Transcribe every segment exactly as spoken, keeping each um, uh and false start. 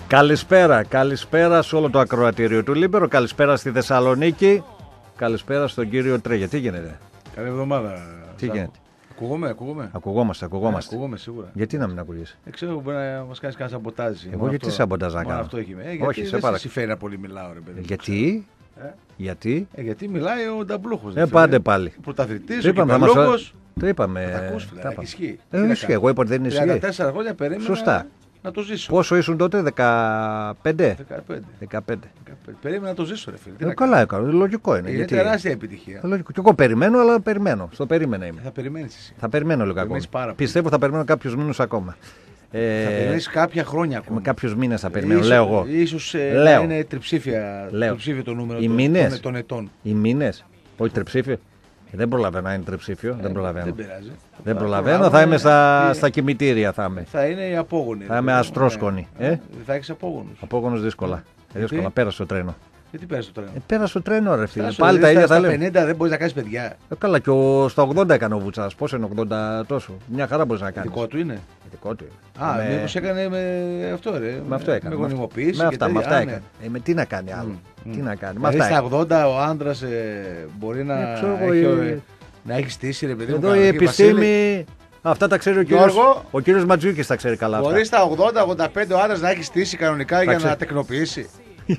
Καλησπέρα, καλησπέρα σε όλο το ακροατήριο του Λίμπερο. Καλησπέρα στη Θεσσαλονίκη. Καλησπέρα στον κύριο Τρέγια. Τι γίνεται? Καλή εβδομάδα. Τι Σάκο. γίνεται? Ακούγομαι, ακούγομαι. Ακουγόμαστε, ακουγόμαστε. Ε, ακούγομαι σίγουρα. Γιατί να μην ακούγεσαι? Δεν ξέρω, μπορεί να μα κάνει κανένα σαμποτάζ. Εγώ γιατί σαμποτάζ να κάνω? Αυτό έχει με. Ε, Όχι, γιατί σε δεν παρακαλώ. σε συμφέρει να πολύ μιλάω, ρε παιδί. Γιατί? Ε? Γιατί? Ε, γιατί μιλάει ο Νταμπλούχος. Ε, πάντε πάλι. Πρωταθλητής, ο Κυπελούχος. Το είπαμε. Τα ακούς, φίλε, τα ισχύει. Ε, ισχύει. Εγώ είπα ότι δεν ισχύει. τριάντα τέσσερα χρόνια περίμενα. Σωστά. Να το ζήσω. Πόσο ήσουν τότε, δεκαπέντε? δεκαπέντε. δεκαπέντε. Περίμενα να το ζήσω, ρε φίλε. Ε, καλά έκανα. Λογικό είναι. Είναι γιατί... τεράστια επιτυχία. Λογικό. Και εγώ περιμένω, αλλά περιμένω. Στο περίμενα είμαι. Ε, θα περιμένεις εσύ. Θα περιμένω λίγο ακόμα. Πιστεύω θα περιμένω κάποιους μήνες ακόμα. Ε, θα περιμένεις κάποια χρόνια ακόμα. Με κάποιους μήνες θα περιμένω, ίσως, λέω εγώ. Ίσως ε, λέω. είναι τριψήφια, τριψήφιο το νούμερο Οι των, μήνες. των ετών. Οι μήνες. Όχι τριψήφιο. Δεν προλαβαίνω να είναι τριψήφιο. Ε, δεν προλαβαίνω. Δεν πειράζει. Δεν θα προλαβαίνω. Θα είμαι στα, στα κημητήρια. Θα είμαι. Θα είναι οι απόγονοι. Θα είμαι αστρόσκονη. Ε, ε? Θα έχεις απόγονους. Απόγονος δύσκολα. Ε, δύσκολα. Πέρασε το τρένο. Γιατί πέρασε το τρένο? Ε, πέρασε το τρένο, ρε φίλε. Πέρασε, Πάλι τα ίδια θα λέω. Στα πενήντα δεν μπορείς να κάνεις παιδιά. Ε, καλά, και ο, στα ογδόντα έκανε ο Βουτσάς. Πόσο είναι ογδόντα τόσο? Μια χαρά μπορείς να κάνεις. Δικό του είναι. Δικό του. Α, με... μήπως έκανε με αυτό, ρε. Με αυτό έκανε. Με γονιμοποίηση. Με αυτά, με αυτά Α, έκανε. Ναι. Ε, με τι να κάνει άλλο. Mm. Τι να κάνει. Δηλαδή στα ογδόντα ο άντρας ε, μπορεί να, ε, ξέρω, έχει, ε... να έχει στήσει, ρε παιδί μου. Εδώ η επιστήμη. Αυτά τα ξέρει ο κύριος, ο κύριος Ματζούκης, τα ξέρει καλά. Μπορεί στα ογδόντα ογδόντα πέντε ο άντρας να έχει στήσει κανονικά για ξέ... να τεκνοποιήσει.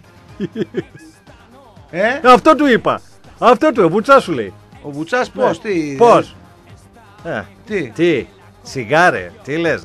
ε? Αυτό του είπα. Αυτό του, ο Βουτσάς σου λέει. Ο Βουτσάς πώς, ναι. τι. Πώς. Ε, τι. Τι. Σιγάρε, τι λες.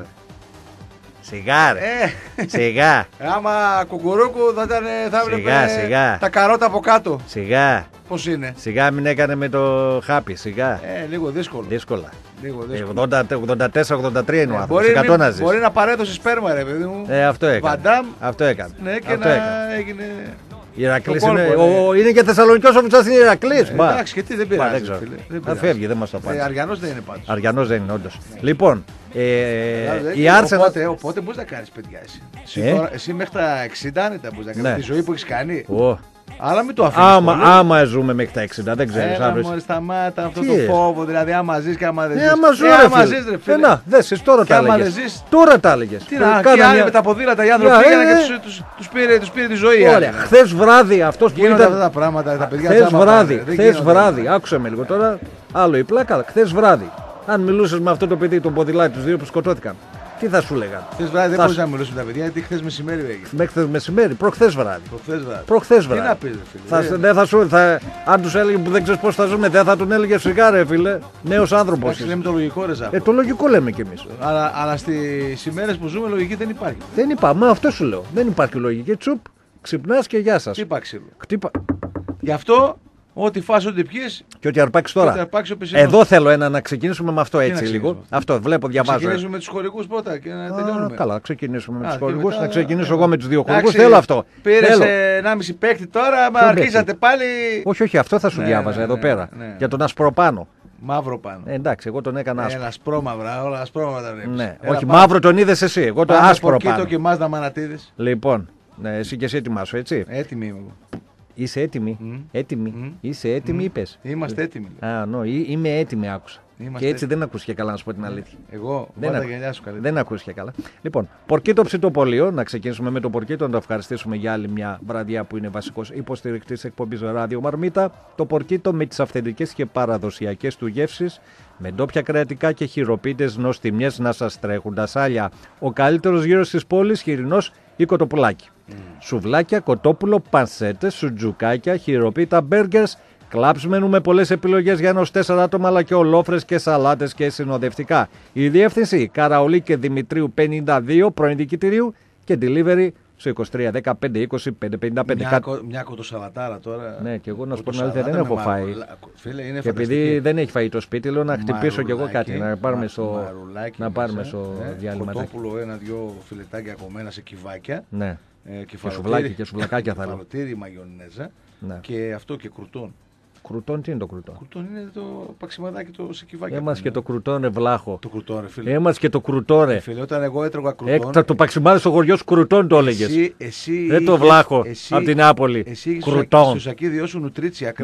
Σιγάρε. Ε. Σιγά. Άμα κουκουρούκου θα ήταν. Θα σιγά, σιγά. Τα καρότα από κάτω. Σιγά. Πώς είναι? Σιγά μην έκανε με το χάπι, σιγά. Ε, λίγο δύσκολο. Δύσκολα. Λίγο δύσκολο. ογδόντα, ογδόντα τέσσερα ογδόντα τρία είναι ο άνθρωπος. Μπορεί, εκατό να ζεις. μπορεί να παρέδωσε σπέρμα, ρε παιδί μου. Ε, αυτό έκανε. Βαντάμ. Αυτό έκανε. Ναι, και αυτό να έκανε. έγινε. Ηρακλής είναι, ναι. ο, είναι και Θεσσαλονικός ο Βουτσάς είναι Ηρακλής. Ε, εντάξει, γιατί δεν πειράζει. Δεν φίλε, δεν θα φεύγει, δεν μας το πάει. Ε, Αριανός δεν είναι πάντως. Αριανός δεν είναι, όντως. Λοιπόν, ε, ε, η Arsenal. Οπότε, οπότε μπορείς να κάνεις παιδιά εσύ. Εσύ, Ε? τώρα, εσύ μέχρι τα εξήντα άνετα μπορείς να κάνεις Ναι. τη ζωή που έχεις κάνει. Oh. Αλλά μην το αφήνεις. Άμα, άμα ζούμε μέχρι τα εξήντα, δεν ξέρεις. Έλα αύριο. μόλι σταμάτα αυτό Τι το είναι? φόβο, δηλαδή άμα ζεις και άμα δεν ζεις. Ε, άμα ζω, ε, ρε άμα φίλε. ζεις, ρε φίλε. Ε, να, δες, εσύ τώρα Και τα άμα έλεγες. δεν ζεις. Τώρα τα έλεγες. Τι να, Κάνα και άλλοι μια- με τα ποδήλατα οι άνθρωποι Ναι, πήγαιναν ε, και ε. τους, τους, πήρε, τους πήρε τη ζωή. Ωραία, χθες βράδυ αυτός που Γίνονται αυτά ήταν. τα πράγματα, τα παιδιά Χθες τσάμα βράδυ, πάνε, δεν χθες γίνονται. βράδυ, άκουσα με λίγο τώρα. Άλλο η πλάκα, χθες βράδυ. Αν μιλούσες με αυτό το παιδί, τον ποδηλάτη, τους δύο που σκοτώθηκαν, τι θα σου λέγανε? Χθες βράδυ δεν Θα μπορείς σου- να μιλήσεις με τα παιδιά γιατί χθες μεσημέρι έγινε. Μέχρι χθες μεσημέρι, προχθές βράδυ. Προχθές βράδυ. Προχθές Τι βράδυ. να πεις, ρε φίλε. Θα, Ε, δεν θα σου, θα, αν τους έλεγε που δεν ξέρεις πώς θα ζούμε, δεν θα τον έλεγε σιγά ρε φίλε. Νέος άνθρωπος. εντάξει, είσαι. λέμε το λογικό ρε Ζάχο. Ε, το λογικό λέμε κι εμείς. Αλλά, αλλά στις ημέρες που ζούμε λογική δεν υπάρχει. Δεν υπάρχει, μα αυτό σου λέω. Δεν υπάρχει λογική. Τσουπ, ξυπνάς και γεια σας. Χτύπα ξύλο. Χτύπα. Γι' αυτό ό,τι φας, ό,τι πιείς, Και ότι αρπάξει ό,τι τώρα. αρπάξει ο πισινός. Εδώ θέλω ένα να ξεκινήσουμε με αυτό να έτσι ξεκινήσουμε λίγο. με αυτό? Αυτό βλέπω, διαβάζω. ξεκινήσουμε με τους χωρικούς πρώτα και να Α, τελειώνουμε. καλά, ξεκινήσουμε με Α, τους και χορηγούς. μετά- Να ξεκινήσω ε, εγώ με τους δύο εντάξει, χορηγούς. Θέλω αυτό. Πήρες Θέλω. ενάμιση παίκτη τώρα, μα Ποιον αρχίσατε παίκτη? πάλι. Όχι, όχι, αυτό θα σου Ναι, διάβαζα ναι, εδώ ναι, πέρα. ναι. Για τον ασπροπάνω. Μαύρο πάνω. Ε, εντάξει, εγώ τον έκανα άσπρο. Ένα ασπρόμαυρα, όλα ασπρόμαυρα τα βλέπεις. Ναι, Έλα, όχι, πάμε. μαύρο τον είδες εσύ. Εγώ το Πάμε άσπρο από Κίτο πάνω. και Μάζδα Μανατίδης. Λοιπόν, ναι, εσύ και εσύ ετοιμάσου, έτσι. Έτοιμοι είμαι εγώ. Είσαι έτοιμη. Μμ. Έτοιμη. Μμ. Είσαι έτοιμη, Μμ. είπες. Είμαστε έτοιμοι. λέει. Α, νο, ή- είμαι έτοιμη, άκουσα. Είμαστε Και έτσι έτοιμοι. δεν ακούστηκε καλά, να σου πω την αλήθεια. Εγώ, Δεν, βάλα τα ακού- γυαλιά σου καλύτερα. δεν ακούστηκε καλά. Λοιπόν, Πορκίτο Ψητοπολείο, να ξεκινήσουμε με το Πορκίτο, να το ευχαριστήσουμε για άλλη μια βραδιά που είναι βασικός υποστηρικτής εκπομπής Ράδιο Μαρμίτα. Το Πορκίτο με τις αυθεντικές και παραδοσιακές του γεύσεις, με ντόπια κρεατικά και χειροποίητες νοστιμιές να σας τρέχουν τα σάλια. Ο καλύτερος γύρος της πόλης, χοιρινός ή κοτοπουλάκι. Mm. Σουβλάκια, κοτόπουλο, πανσέτες, σουτζουκάκια, χειροποίητα μπέργκερς. Κλαμπς μενού με πολλές επιλογές για ένας τέσσερα άτομα, αλλά και ολόφρες και σαλάτες και συνοδευτικά. Η διεύθυνση Καραολί και Δημητρίου πενήντα δύο πρώην Δικητηρίου και delivery στο είκοσι τρία δέκα πεντακόσια είκοσι πεντακόσια πενήντα πέντε. Μια, κο, μια κοτοσαλατάρα τώρα. Ναι, και εγώ να σου πω την Κοτοσαλάτα αλήθεια δεν με έχω φάει. μαρουλα- Φίλε, είναι Και επειδή φανταστική. δεν έχει φάει το σπίτι, λέω να χτυπήσω κι εγώ κάτι. Να πάρουμε μα- στο, μαρουλάκι να πάρουμε μέσα, στο ε, διαλυματάκι. Κοτόπουλο, ένα-δυο φιλετάκια κομμένα σε κυβάκια. Ναι. Ε, Και σουβλάκι και σουβλακάκια θα λέω. Φαλωτήρι, μαγιονέζα. Ναι. Και αυτό και κρουτόν. Κρουτόν, τι είναι το κρουτόν? Κρουτόν είναι το παξιμαδάκι το σε κυβάκια. Έμας που και είναι. το κρουτόν, ρε βλάχο. Το κρουτόν, ρε φίλε. Έμας και το κρουτόν, ρε. Φίλε, όταν εγώ έτρωγα κρουτόν. Έκτα το παξιμάδι στο χωριό σου κρουτόν το έλεγε. Εσύ, εσύ Δεν το είχες- βλάχο εσύ- από την Νάπολη. Εσύ Κρουτόν. στο σακίδιο σου νουτρίτσια κρέμα. Ναι.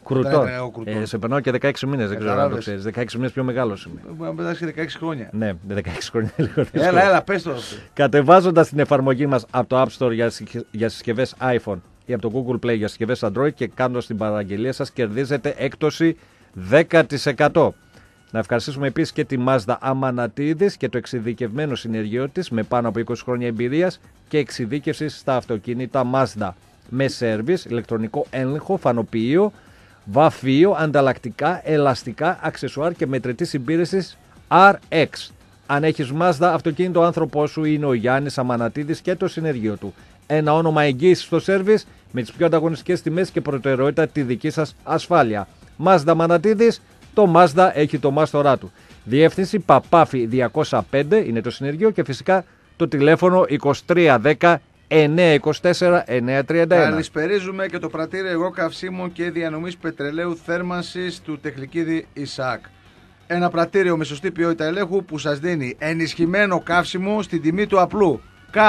Κρουτών. Εγώ κρουτών. Ε, σε περνάω και δεκαέξι μήνες, δεν ξέρω αν το ξέρεις. δεκαέξι μήνες πιο μεγάλος είμαι. Μπορεί να πετάξει και δεκαέξι χρόνια. Ναι, δεκαέξι χρόνια λίγο δύσκολο. Έλα, έλα, πες το. Κατεβάζοντας την εφαρμογή μας από το App Store για, για συσκευές iPhone ή από το Google Play για συσκευές Android και κάνοντας την παραγγελία σας, κερδίζετε έκπτωση δέκα τοις εκατό. Να ευχαριστήσουμε επίσης και τη Mazda Αμανατίδης και το εξειδικευμένο συνεργείο της με πάνω από είκοσι χρόνια εμπειρίας και εξειδίκευσης στα αυτοκίνητα Mazda. Με σέρβις, ηλεκτρονικό έλεγχο, φανοποιείο, βαφείο, ανταλλακτικά, ελαστικά, αξεσουάρ και μετρητή συμπήρεσης αρ εξ. Αν έχεις Mazda αυτοκίνητο, ο άνθρωπός σου είναι ο Γιάννης Αμανατίδης και το συνεργείο του. Ένα όνομα εγγύησης στο σέρβις με τις πιο ανταγωνιστικές τιμές και προτεραιότητα τη δική σας ασφάλεια. Mazda Αμανατίδης, το Mazda έχει το μάστορά του. Διεύθυνση Παπάφη διακόσια πέντε είναι το συνεργείο και φυσικά το τηλέφωνο είκοσι τρία δέκα εννιακόσια είκοσι τέσσερα εννιακόσια τριάντα ένα. Καλησπερίζουμε και το πρατήριο υγρό καυσίμων και διανομής πετρελαίου θέρμανσης του Τεχνικίδη Ισαάκ. Ένα πρατήριο με σωστή ποιότητα ελέγχου που σας δίνει ενισχυμένο καύσιμο στην τιμή του απλού.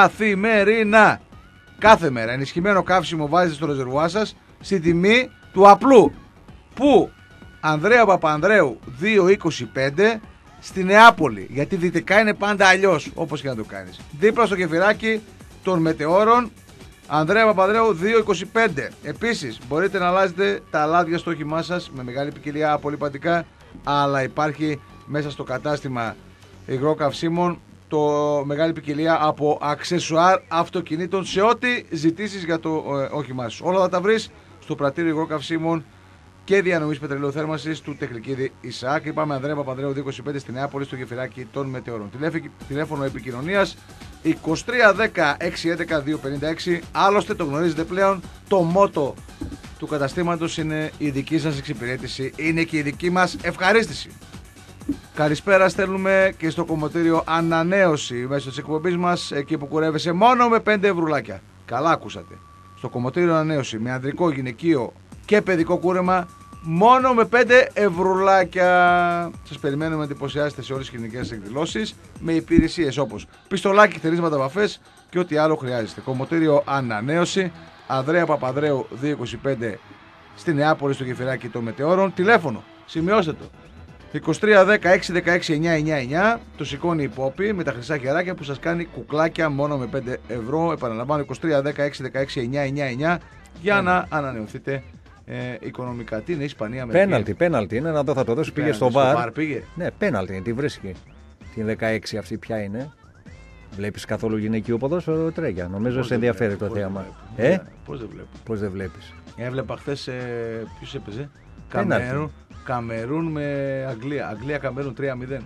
Καθημερινά. Κάθε μέρα ενισχυμένο καύσιμο βάζετε στο ρεζερβουάρ σας στην τιμή του απλού. Που Ανδρέα Παπανδρέου διακόσια είκοσι πέντε στη Νεάπολη. Γιατί δυτικά είναι πάντα αλλιώς, όπως και να το κάνεις. Δίπλα στο γεφυράκι των μετεώρων, Ανδρέα Παπανδρέου διακόσια είκοσι πέντε. Επίσης, μπορείτε να αλλάζετε τα λάδια στο όχημά σας με μεγάλη ποικιλία απολυπαντικά, αλλά υπάρχει μέσα στο κατάστημα υγρό καυσίμων το μεγάλη ποικιλία από αξεσουάρ αυτοκινήτων σε ό,τι ζητήσεις για το ε, όχημά σου. Όλα θα τα βρεις στο πρατήριο υγρό καυσίμων και διανομής πετρελαίου θέρμανσης του Τεχνικίδη Ισαάκ. Είπαμε Ανδρέα Παπανδρέου διακόσια είκοσι πέντε στη Νεάπολη στο γεφυράκι των μετεώρων. Τηλέφωνο επικοινωνίας είκοσι τρία δέκα έξι έντεκα δύο πενήντα έξι. Άλλωστε το γνωρίζετε πλέον, το μότο του καταστήματος είναι η δική σας εξυπηρέτηση, είναι και η δική μας ευχαρίστηση. Καλησπέρα στέλνουμε και στο κομμωτήριο Ανανέωση μέσω της εκπομπής μας, εκεί που κουρεύεσαι μόνο με πέντε ευρουλάκια. Καλά ακούσατε. Στο κομμωτήριο Ανανέωση με ανδρικό, γυναικείο και παιδικό κούρεμα μόνο με πέντε ευρουλάκια. Σας περιμένουμε να εντυπωσιάσετε σε όλες τις κοινωνικές εκδηλώσεις με υπηρεσίες όπως πιστολάκι, θερίσματα, βαφές και ό,τι άλλο χρειάζεστε. Κομμωτήριο Ανανέωση, Ανδρέα Παπανδρέου διακόσια είκοσι πέντε στη Νεάπολη στο γεφυράκι των μετεώρων. Τηλέφωνο, σημειώστε το, είκοσι τρία δέκα έξι δεκαέξι εννιακόσια ενενήντα εννέα. Το σηκώνει η Πόπη με τα χρυσά χεράκια που σας κάνει κουκλάκια μόνο με πέντε ευρώ. Επαναλαμβάνω, είκοσι τρία δέκα έξι δεκαέξι εννιακόσια ενενήντα εννέα για να ανανεωθείτε ε, οικονομικά. Τι είναι η Ισπανία με πέναλτι, πέναλτι είναι, να δω, θα το δώσει. Πήγε στο βαρ. Πήγε. Ναι, πέναλτι, τη βρίσκει. Την δεκαέξι αυτή ποια είναι. Βλέπεις καθόλου γυναικείο ποδόσφαιρο, Τρέγια? Νομίζω σε ενδιαφέρει το θέαμα. Ε? Πώς δεν βλέπω. Πώς δεν βλέπεις? Έβλεπα χθες, ε, ποιος έπαιζε? Καμερούν, Καμερούν με Αγγλία. Αγγλία Καμερούν τρία μηδέν.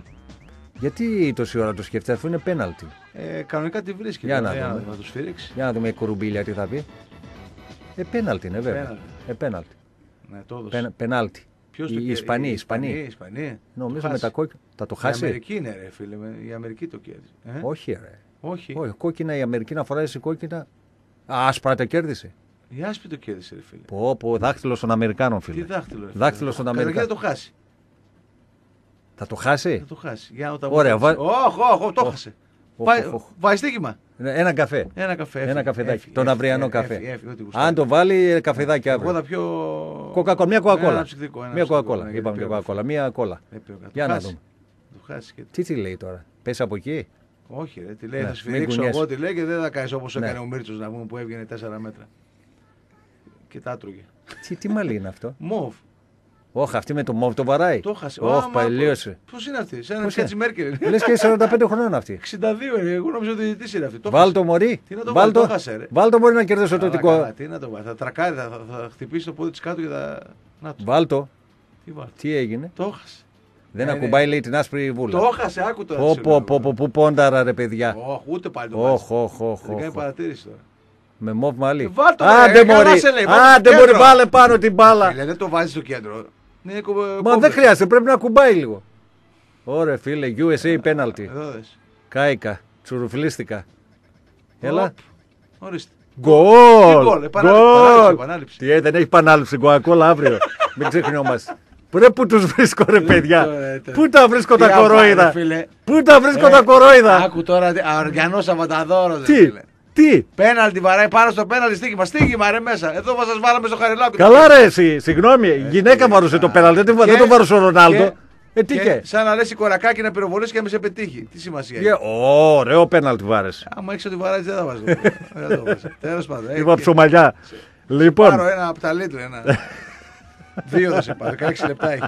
Γιατί τόση ώρα το σκέφτεται αφού είναι πέναλτι? Ε, κανονικά τη βρίσκει. Για να ε, δούμε. Να το σφυρίξει. Για να δούμε η κουρουμπίλια τι θα πει. Ε, πέναλτι είναι βέβαια. Πέναλτι. Ε, πέναλτι. Ναι, το έδωσε. Πεν, πενάλτι. Ποιος οι το... Ισπανοί. Οι Ισπανοί. Ισπανοί. Ισπανοί. Νομίζω με τα κόκκινα. Θα το Η χάσει. Αμερική είναι ρε φίλε. Η Αμερική το κέρδισε. Ε? Όχι ρε. Όχι. Όχι. Κόκκινα η Αμερική να φοράει κόκκινα. Α, άσπρα τα κέρδισε. Η Άσπη το κέρδισε ρε φίλε. Πω, πω, δάχτυλο των Αμερικάνων φίλε. Τι δάχτυλο ρε. Δάχτυλο των Αμερικάνων. Θα το χάσει. Θα το χάσει. Θα το χάσει. Για να τα Ωραία. Όχι, όχι, το χάσε. Βάζει στοίχημα. Ένα καφέ. Ένα καφέ. Ένα καφεδάκι. Τον αυριανό καφέ. Αν το βάλει, καφεδάκι αύριο. Εγώ θα πιω. Κοκακόλα. Μια κοκακόλα. Μια κοκακόλα. Είπαμε και κοκακόλα. Μια κόλλα. Για να δούμε. Τι τι λέει τώρα. Πες από εκεί. Όχι, ρε, τι λέει, ναι, θα σφυρίξω εγώ τι λέει και δεν θα κάνει όπως ναι. έκανε ο Μίρτσος να πούμε που έβγαινε τέσσερα μέτρα. Και τα άτρωγε. Τι, τι μαλλί είναι αυτό? Μοβ. Όχι, αυτή με το μοβ το βαράει. Το χάσε. Όχι, παλιώσε. Πώς είναι αυτή, σαν να είναι Μέρκελ. Λες και σαράντα πέντε χρονών αυτή. εξήντα δύο είναι, εγώ νομίζω ότι τι είναι αυτή. Βάλτο μωρί. Τι να το βάλει, το χάσε ρε. Βάλτο μωρί να κερδίσει το δικό. Τι να το βάλει, θα τρακάρει, θα, θα, θα χτυπήσει το πόδι της κάτω και θα... Να το. Βάλτο. Τι, τι έγινε. Το χάσε. Δεν ε, ακουμπάει, λέει, την άσπρη βούλα. Το έχασε, άκου τώρα. Πω, πω, πω, πω, πού πόνταρα, ρε παιδιά. Όχι, ούτε πάλι το βάζει. Όχι, όχι, όχι. Δεν κάνει παρατήρηση τώρα. Με μοβ μαλλί. Βάλτο, άντε μωρί, άντε μωρί, βάλε πάνω την μπάλα. Φίλε, δεν το βάζει στο κέντρο. Ναι, μα δεν χρειάζεται, πρέπει να ακουμπάει λίγο. Ωραία φίλε, γιου ες έι πέναλτι. Κάηκα, τσουρουφλίστηκα. Έλα. Ορίστε. Γκολ! Επανάληψη. Τι δεν έχει επανάληψη, Κοκακόλα αύριο. Μην ξεχνιόμαστε. Ρε που τους βρίσκω ρε παιδιά. Πού τα βρίσκω τα κορόιδα. Πού τα βρίσκω τα κορόιδα. Άκου τώρα, Αργιανό Σαββαταδόρο. Τι. Τι! Πέναλτι βαράει πάνω στο πέναλτι, στοίχημα, στοίχημα ρε μέσα. Εδώ σας βάλαμε στο Χαριλάου. Καλά, ρε, εσύ, συγγνώμη. Ε, γυναίκα βαρούσε το πέναλτι, δεν, δεν το βαρούσε ο Ρονάλντο. Ε, τι και, και. Σαν να λες η κορακάκι να πυροβολήσει και να με σε πετύχει. Τι σημασία έχει. Yeah, ωραίο πέναλτι βάρεσε. Άμα έχεις ότι βαράει, δεν θα βάζω. Τέλος πάντων. Είπα ψωμαλιά. Λοιπόν. Πάρω ένα από τα λίτου, ένα. Δύο θα σε πάρω, δεκαέξι λεπτά έχει.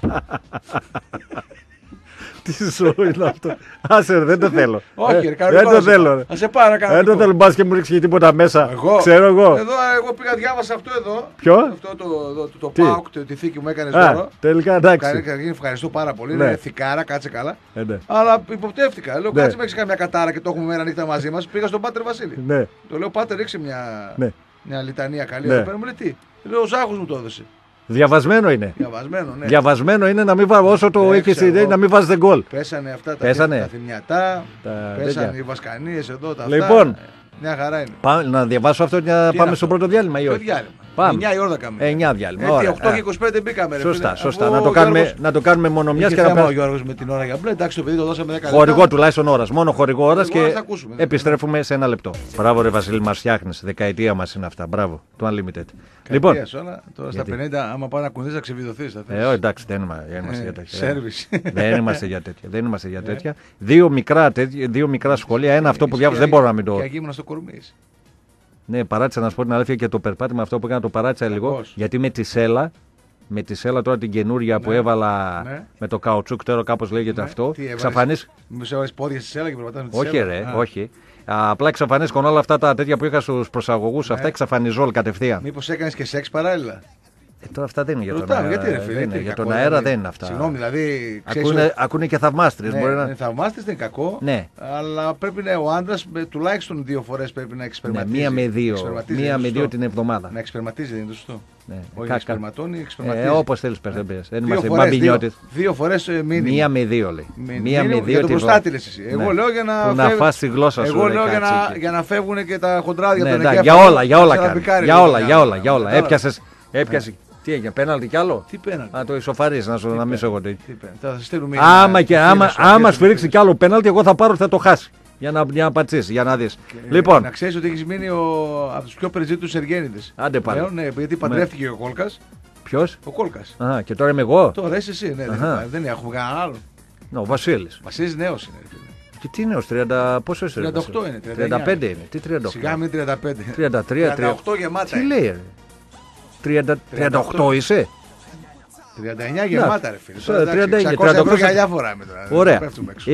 Τι σου είναι αυτό. Άσε, δεν το θέλω. Όχι, ρε, δεν το θέλω. Θα σε πάρω κανένα. Δεν το θέλω, μπας και μου ρίξει τίποτα μέσα. Εγώ. Ξέρω εγώ. Εδώ εγώ πήγα, διάβασα αυτό εδώ. Ποιο? Αυτό το, το, το, το ΠΑΟΚ, τη θήκη μου έκανε τώρα. Τελικά εντάξει. Ευχαριστώ πάρα πολύ. Ναι. Είναι θικάρα, κάτσε καλά. Ε, ναι. Αλλά υποπτεύτηκα. Λέω, Ναι. κάτσε με έχει καμιά κατάρα και το έχουμε μέρα νύχτα μαζί μα. Πήγα στον Πάτερ Βασίλη. Ναι. Το λέω, Πάτερ, ρίξε μια, Ναι. μια λιτανία καλή. Ναι. Εδώ πέρα μου λέει τι. Λέω, ο Ζάχος μου το έδωσε. Διαβασμένο είναι. Διαβασμένο, ναι. Διαβασμένο είναι να μην βάζει όσο το Δεν έχει ξέρω. ιδέα να μην βάζετε γκολ. Πέσανε αυτά τα, Πέσανε. τα θυμιατά. Τα Πέσανε τέτοια. οι βασκανίες εδώ. Τα Λοιπόν. αυτά. Μια χαρά είναι. Πάμε, να διαβάσω αυτό και να Τι πάμε είναι στο αυτό? πρώτο διάλειμμα ή Ποιο όχι. διάλειμμα. Πάμε. εννιά η ώρα θα κάνουμε. εννιά διάλειμμα. Έτσι, Ωραία. οκτώ και Α. είκοσι πέντε μπήκαμε. Ρε, Σωστά, φίλε. σωστά. Αφού Να το, ο κάνουμε, Γιώργος- να το κάνουμε μονομιάς Είχε και να θέμα ο περάσουμε. Γιώργος με την ώρα για μπλε. Εντάξει, το παιδί το δώσαμε δέκα Χορηγό λεπτά. τουλάχιστον ώρας. Μόνο χορηγό ώρας Χορηγό ώρας και θα ακούσουμε. επιστρέφουμε σε ένα λεπτό. Μπράβο, ρε Βασίλη, μας φτιάχνεις. Δεκαετία μας είναι αυτά. Μπράβο. Το Unlimited. Λοιπόν. Καρδίας όλα. Τώρα στα Γιατί? πενήντα, άμα πάει να κουνείς, θα ξεβιδωθείς. θα θες. Ε, ω, εντάξει, δεν είμα- δεν είμαστε για τέτοια. Σέρβις. Δεν είμαστε για τέτοια. Δεν είμαστε για τέτοια. Δύο μικρά, τέτοια, δύο μικρά σχόλια. Ένα αυτό που διάβασα δεν μπορώ να μην το. Και εκεί ήμουν στο Κορμής. Ναι, παράτησα να σου πω την αλήθεια και το περπάτημα αυτό που έκανα το παράτησα λίγο. Κακός. Γιατί με τη σέλα, με τη σέλα τώρα την καινούρια που Ναι. έβαλα Ναι. με το καουτσούκ, τώρα κάπως λέγεται Ναι. αυτό. Τι έβαλες? Εξαφανίς. Μου σε έβαλες πόδια στη σέλα και περπατάς με τη Όχι, σέλα. ρε, Α, όχι. Α, απλά εξαφανίστηκαν όλα αυτά τα τέτοια που είχα στους προσαγωγούς. Ναι. Αυτά εξαφανιζόλ κατευθείαν. Μήπως έκανες και σεξ παράλληλα. Ε, τώρα αυτά δεν είναι για τον Ρωτάω, αέρα. γιατί ρε φίλε. δεν είναι. τι Για κακό, τον αέρα δηλαδή. δεν είναι αυτά. Συγγνώμη, δηλαδή. ξέρεις Ακούνε, ότι- ακούνε και θαυμάστριες. Ναι, μπορεί να... ναι, θαυμάστης δεν είναι κακό. Ναι. Αλλά πρέπει να ο άντρας με τουλάχιστον δύο φορές πρέπει να Ναι, εξπερματίζει. μία με δύο, Εξπερματίζει, μία είναι με σωστό. δύο την εβδομάδα. Να εξπερματίζει, δεν είναι το σωστό. Ναι. Όχι, Κάκα. να εξπερματώνει, εξπερματίζει. Ε, όπως θέλεις πες, δεν πες. Δεν Δύο είμαστε φορές, μπαμπινιώτες. δύο, δύο φορές ε, μήνυμα. Μία με δύο λέει. Μη- Μία με μήνυμα δύο για τον την προστάτη λες εσύ. Εγώ Ναι. λέω για να. Που να φεύγ- φας τη γλώσσα σου. Εγώ ρε, λέω για να, κατσίκι. για να φεύγουν και τα χοντράδια Ναι, από τον εντάξει, εγκέφαλο. για όλα, για όλα να κάνει. τσαλαπικάρει, Για λέω, όλα, να- για όλα, για όλα. Κατάλαβες. Έπιασες, έπιασε. Τι έγινε, πέναλτι κι άλλο. Τι πέναλτι. Να το ισοφαρίσει, να σου να μην σε εγώ τέτοιο. Τι πέναλτι. Θα σας στείλουμε Άμα ένα- και φίλες άμα, σου, άμα φίλες σφυρίξει σου. κι άλλο πέναλτι, εγώ θα πάρω θα το χάσει. Για να, για να πατσίσει, για να δεις. Λοιπόν, Να ξέρεις ότι έχεις μείνει ο, από τους πιο περιζήτητους Εργένιδες. Άντε πάλι. Λέω, ναι, γιατί παντρεύτηκε ο Κόλκας. ποιος. Ο Κόλκας. Α, και τώρα είμαι εγώ. Τώρα είσαι εσύ, ναι, δεν, Αχα. υπάρχει, δεν έχουμε κανέναν άλλο. Ναι, ο Βασίλης. Βασίλης νέος είναι. ρε φίλε. Και τι είναι, ως τριάντα, πόσο είσαι. ρε, τριάντα οκτώ Βασίλη? είναι, τριάντα εννιά. τριάντα πέντε είναι. Τι τριάντα οκτώ. Σιγά μην τριάντα πέντε. τριάντα τρία, τριάντα οκτώ γεμάτα. Τι είναι. λέει, ρε. τριάντα, τριάντα οκτώ είσαι. τριάντα εννιά γεμάτα, ρε φίλε. Σε, Τώρα, εντάξει, τριάντα εννιά, εξακόσια τριάντα οκτώ ευρώ γυαλιά φοράμε τώρα. Ωραία. Πέφτουμε έξω.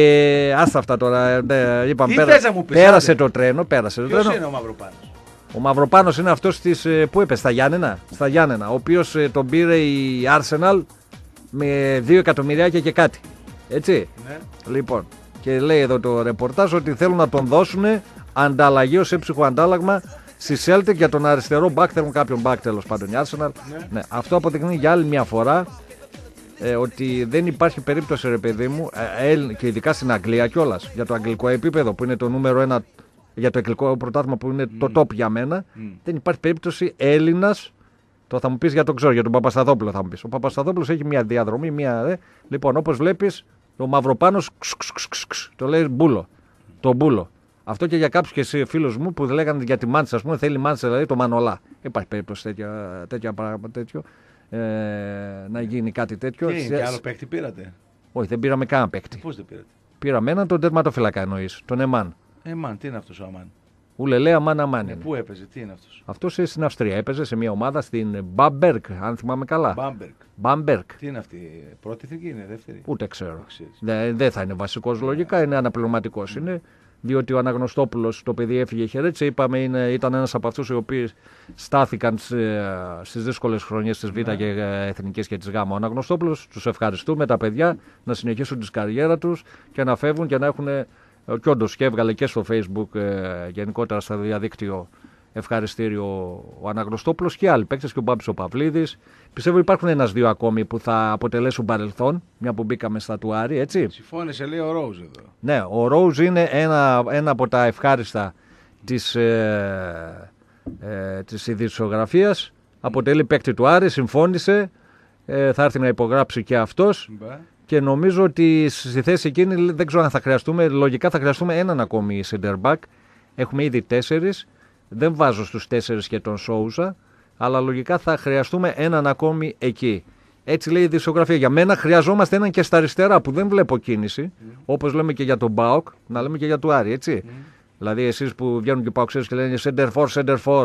Ε, άστα αυτά τώρα. Ε, είπαμε, Τι πέρα- θες να μου πεις, πέρασε άντε. το τρένο. Πέρασε το Ποιος τρένο. είναι ο Μαυροπάνος. Ο Μαυροπάνος είναι αυτός της, ε, που είπε, στα Γιάννενα. Στα Γιάννενα. Ο οποίος ε, τον πήρε η Arsenal με δύο εκατομμυριάκια και κάτι. Έτσι. Ναι. Λοιπόν. Και λέει εδώ το ρεπορτάζ ότι θέλουν να τον δώσουν ανταλλαγή ως έψυχο αντάλλαγμα στη Celtic για τον αριστερό μπακ. Θέλουν κάποιον μπακ τέλος πάντων η Arsenal. Ναι. Ναι. Αυτό αποδεικνύει για άλλη μια φορά ε, ότι δεν υπάρχει περίπτωση, ρε παιδί μου, ε, ε, και ειδικά στην Αγγλία κιόλας, για το αγγλικό επίπεδο που είναι το νούμερο ένα, για το αγγλικό πρωτάθλημα που είναι το top για μένα, δεν υπάρχει περίπτωση Έλληνας. Το θα μου πεις για τον ξέρω, για τον Παπασταθόπουλο θα μου πεις. Ο Παπασταθόπουλος έχει μια διαδρομή, μια. Ε, λοιπόν, όπως βλέπεις, ο Μαυροπάνος ξ, ξ, ξ, ξ, ξ, το λέει μπούλο. Το μπούλο. Αυτό και για κάποιους φίλους μου που λέγανε για τη Μάντσα, ας πούμε, θέλει Μάντσα, δηλαδή το Μανολά. Υπάρχει περίπτωση τέτοια, τέτοια πράγμα τέτοιο. Ε, να γίνει κάτι τέτοιο. Τι είναι, Σε- και άλλο παίκτη πήρατε. Όχι, δεν πήραμε κανένα παίκτη. Πώς δεν πήρατε. Πήραμε έναν τον τερματοφύλακα εννοείς, τον Εμάν. Ε, μαν, τι είναι αυτός ο Αμάν. Ουλελέ Αμάν Αμάν. Ε, είναι. πού έπαιζε, τι είναι αυτός. Αυτός στην Αυστρία έπαιζε σε μια ομάδα στην Μπάμπερκ, αν θυμάμαι καλά. Μπάμπερκ. Μπάμπερκ. Τι είναι αυτή, πρώτη εθνική είναι, δεύτερη. Ούτε ξέρω. Ξέρεις. Δεν δεν θα είναι βασικός λογικά, είναι αναπληρωματικός. Είναι, διότι ο Αναγνωστόπουλος, το παιδί έφυγε χαιρέτησε. Είπαμε είναι, ήταν ένας από αυτούς οι οποίοι στάθηκαν σε, στις δύσκολες χρονιές της Β' και ε, εθνικής και της Γ. Ο Αναγνωστόπουλος, τους ευχαριστούμε τα παιδιά να συνεχίσουν τις καριέρα τους και να φεύγουν και να έχουν. Ε, και όντως και έβγαλε και στο Facebook ε, γενικότερα στο διαδίκτυο ευχαριστήριο ο Αναγνωστόπουλος και άλλοι παίκτες και ο Μπάμπης ο Παυλίδης. Πιστεύω υπάρχουν ένας-δύο ακόμη που θα αποτελέσουν παρελθόν, μια που μπήκαμε στα του Άρη, έτσι. Συμφώνησε, λέει ο Ρόουζ εδώ. Ναι, ο Ρόουζ είναι ένα, ένα από τα ευχάριστα της, ε, ε, της ειδησιογραφίας. Αποτελεί παίκτη του Άρη, συμφώνησε, ε, θα έρθει να υπογράψει και αυτός. Μπα. Και νομίζω ότι στη θέση εκείνη δεν ξέρω αν θα χρειαστούμε, λογικά θα χρειαστούμε έναν ακόμη center back. Έχουμε ήδη τέσσερις. Δεν βάζω στους τέσσερις και τον Σόουζα, αλλά λογικά θα χρειαστούμε έναν ακόμη εκεί. Έτσι λέει η δισογραφία. Για μένα χρειαζόμαστε έναν και στα αριστερά που δεν βλέπω κίνηση. Mm. Όπως λέμε και για τον Μπάοκ, να λέμε και για τον Άρη, έτσι. Mm. Δηλαδή, εσείς που βγαίνουν και Παοξέρες και λένε center for, center for,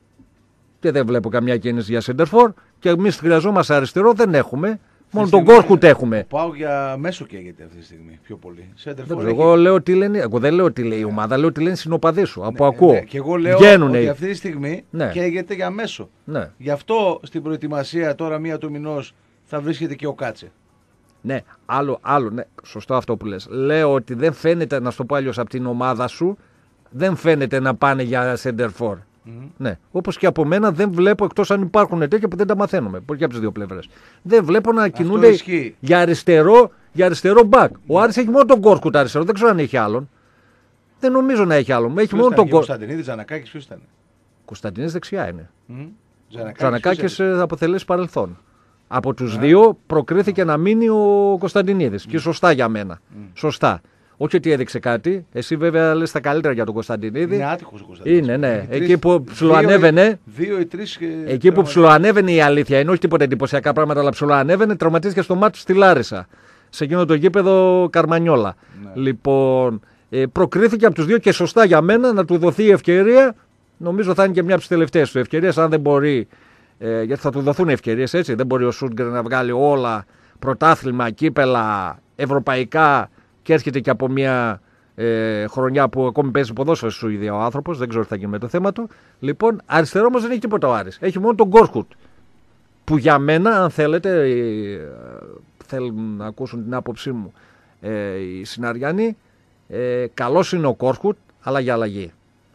και δεν βλέπω καμιά κίνηση για center for, και εμείς χρειαζόμαστε αριστερό, δεν έχουμε. Μόνο τον Κόρκουτ έχουμε. Πάω για μέσο καίγεται αυτή τη στιγμή πιο πολύ. Δεν, εγώ λέω τι λένε, εγώ δεν λέω τι λέει η ομάδα, λέω τι λένε συνοπαδοί σου. Από ναι, ακούω. Ναι. Και εγώ λέω Βγαίνουνε. ότι αυτή τη στιγμή ναι. καίγεται για μέσο. Ναι. Γι' αυτό στην προετοιμασία τώρα μία του μηνός θα βρίσκεται και ο Κάτσε. Ναι, άλλο, άλλο, ναι, σωστό αυτό που λες. Λέω ότι δεν φαίνεται, να στο πω αλλιώς, από την ομάδα σου, δεν φαίνεται να πάνε για center for. Mm-hmm. Ναι. Όπως και από μένα δεν βλέπω, εκτός αν υπάρχουν τέτοια που δεν τα μαθαίνουμε. Και από τις δύο πλευρές. Δεν βλέπω να κινούνται για αριστερό, για αριστερό back. Mm-hmm. Ο Άρης έχει μόνο τον Κόρκουτ αριστερό, δεν ξέρω αν έχει άλλον. Δεν νομίζω να έχει άλλον. Έχει μόνο τον Κόρκουτ. Κωνσταντινίδης, Τζανακάκης, ποιος ήταν? Κωνσταντινίδης δεξιά είναι. Mm-hmm. Τζανακάκης θα αποτελέσει παρελθόν. Από τους yeah. δύο προκρίθηκε yeah. να μείνει ο Κωνσταντινίδης. Mm. Και σωστά για μένα. Mm. Σωστά. Όχι ότι έδειξε κάτι. Εσύ βέβαια λες τα καλύτερα για τον Κωνσταντινίδη. Είναι άτυχος ο Κωνσταντινίδης. Είναι, ναι. Εκεί τρεις, που ψιλοανέβαινε. Δύο ή τρεις. Εκεί που ψιλοανέβαινε η αλήθεια. Είναι όχι τίποτα εντυπωσιακά πράγματα, αλλά ψιλοανέβαινε. Τραυματίστηκε στο μάτι στη Λάρισα. Σε εκείνο το γήπεδο Καρμανιόλα. Ναι. Λοιπόν, ε, προκρίθηκε από τους δύο και σωστά για μένα να του δοθεί η ευκαιρία. Νομίζω θα είναι και μια από τις τελευταίες του ευκαιρίες. Αν δεν μπορεί. Ε, γιατί θα του δοθούν ευκαιρίες, έτσι. Δεν μπορεί ο Σούντγκερ να βγάλει όλα. Πρωτάθλημα, κύπελα, ευρωπαϊκά. Και έρχεται και από μια ε, χρονιά που ακόμη παίζει ποδόσφαιρο στη Σουηδία ο άνθρωπος. Δεν ξέρω τι θα γίνει με το θέμα του. Λοιπόν, αριστερό όμως δεν έχει τίποτα ο Άρης. Έχει μόνο τον Κόρκουτ. Που για μένα, αν θέλετε, ε, θέλουν να ακούσουν την άποψή μου ε, οι Συναριάνοι, ε, καλός είναι ο Κόρκουτ, αλλά για αλλαγή.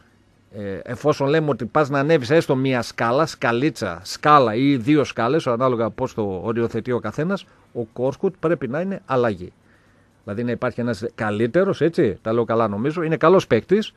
Ε, εφόσον λέμε ότι πας να ανέβεις έστω μία σκάλα, σκαλίτσα, σκάλα ή δύο σκάλες, ανάλογα πώς το οριοθετεί ο καθένας, ο Κόρκουτ πρέπει να είναι αλλαγή. Δηλαδή να υπάρχει ένας καλύτερος, έτσι, τα λέω καλά νομίζω, είναι καλός παίκτης,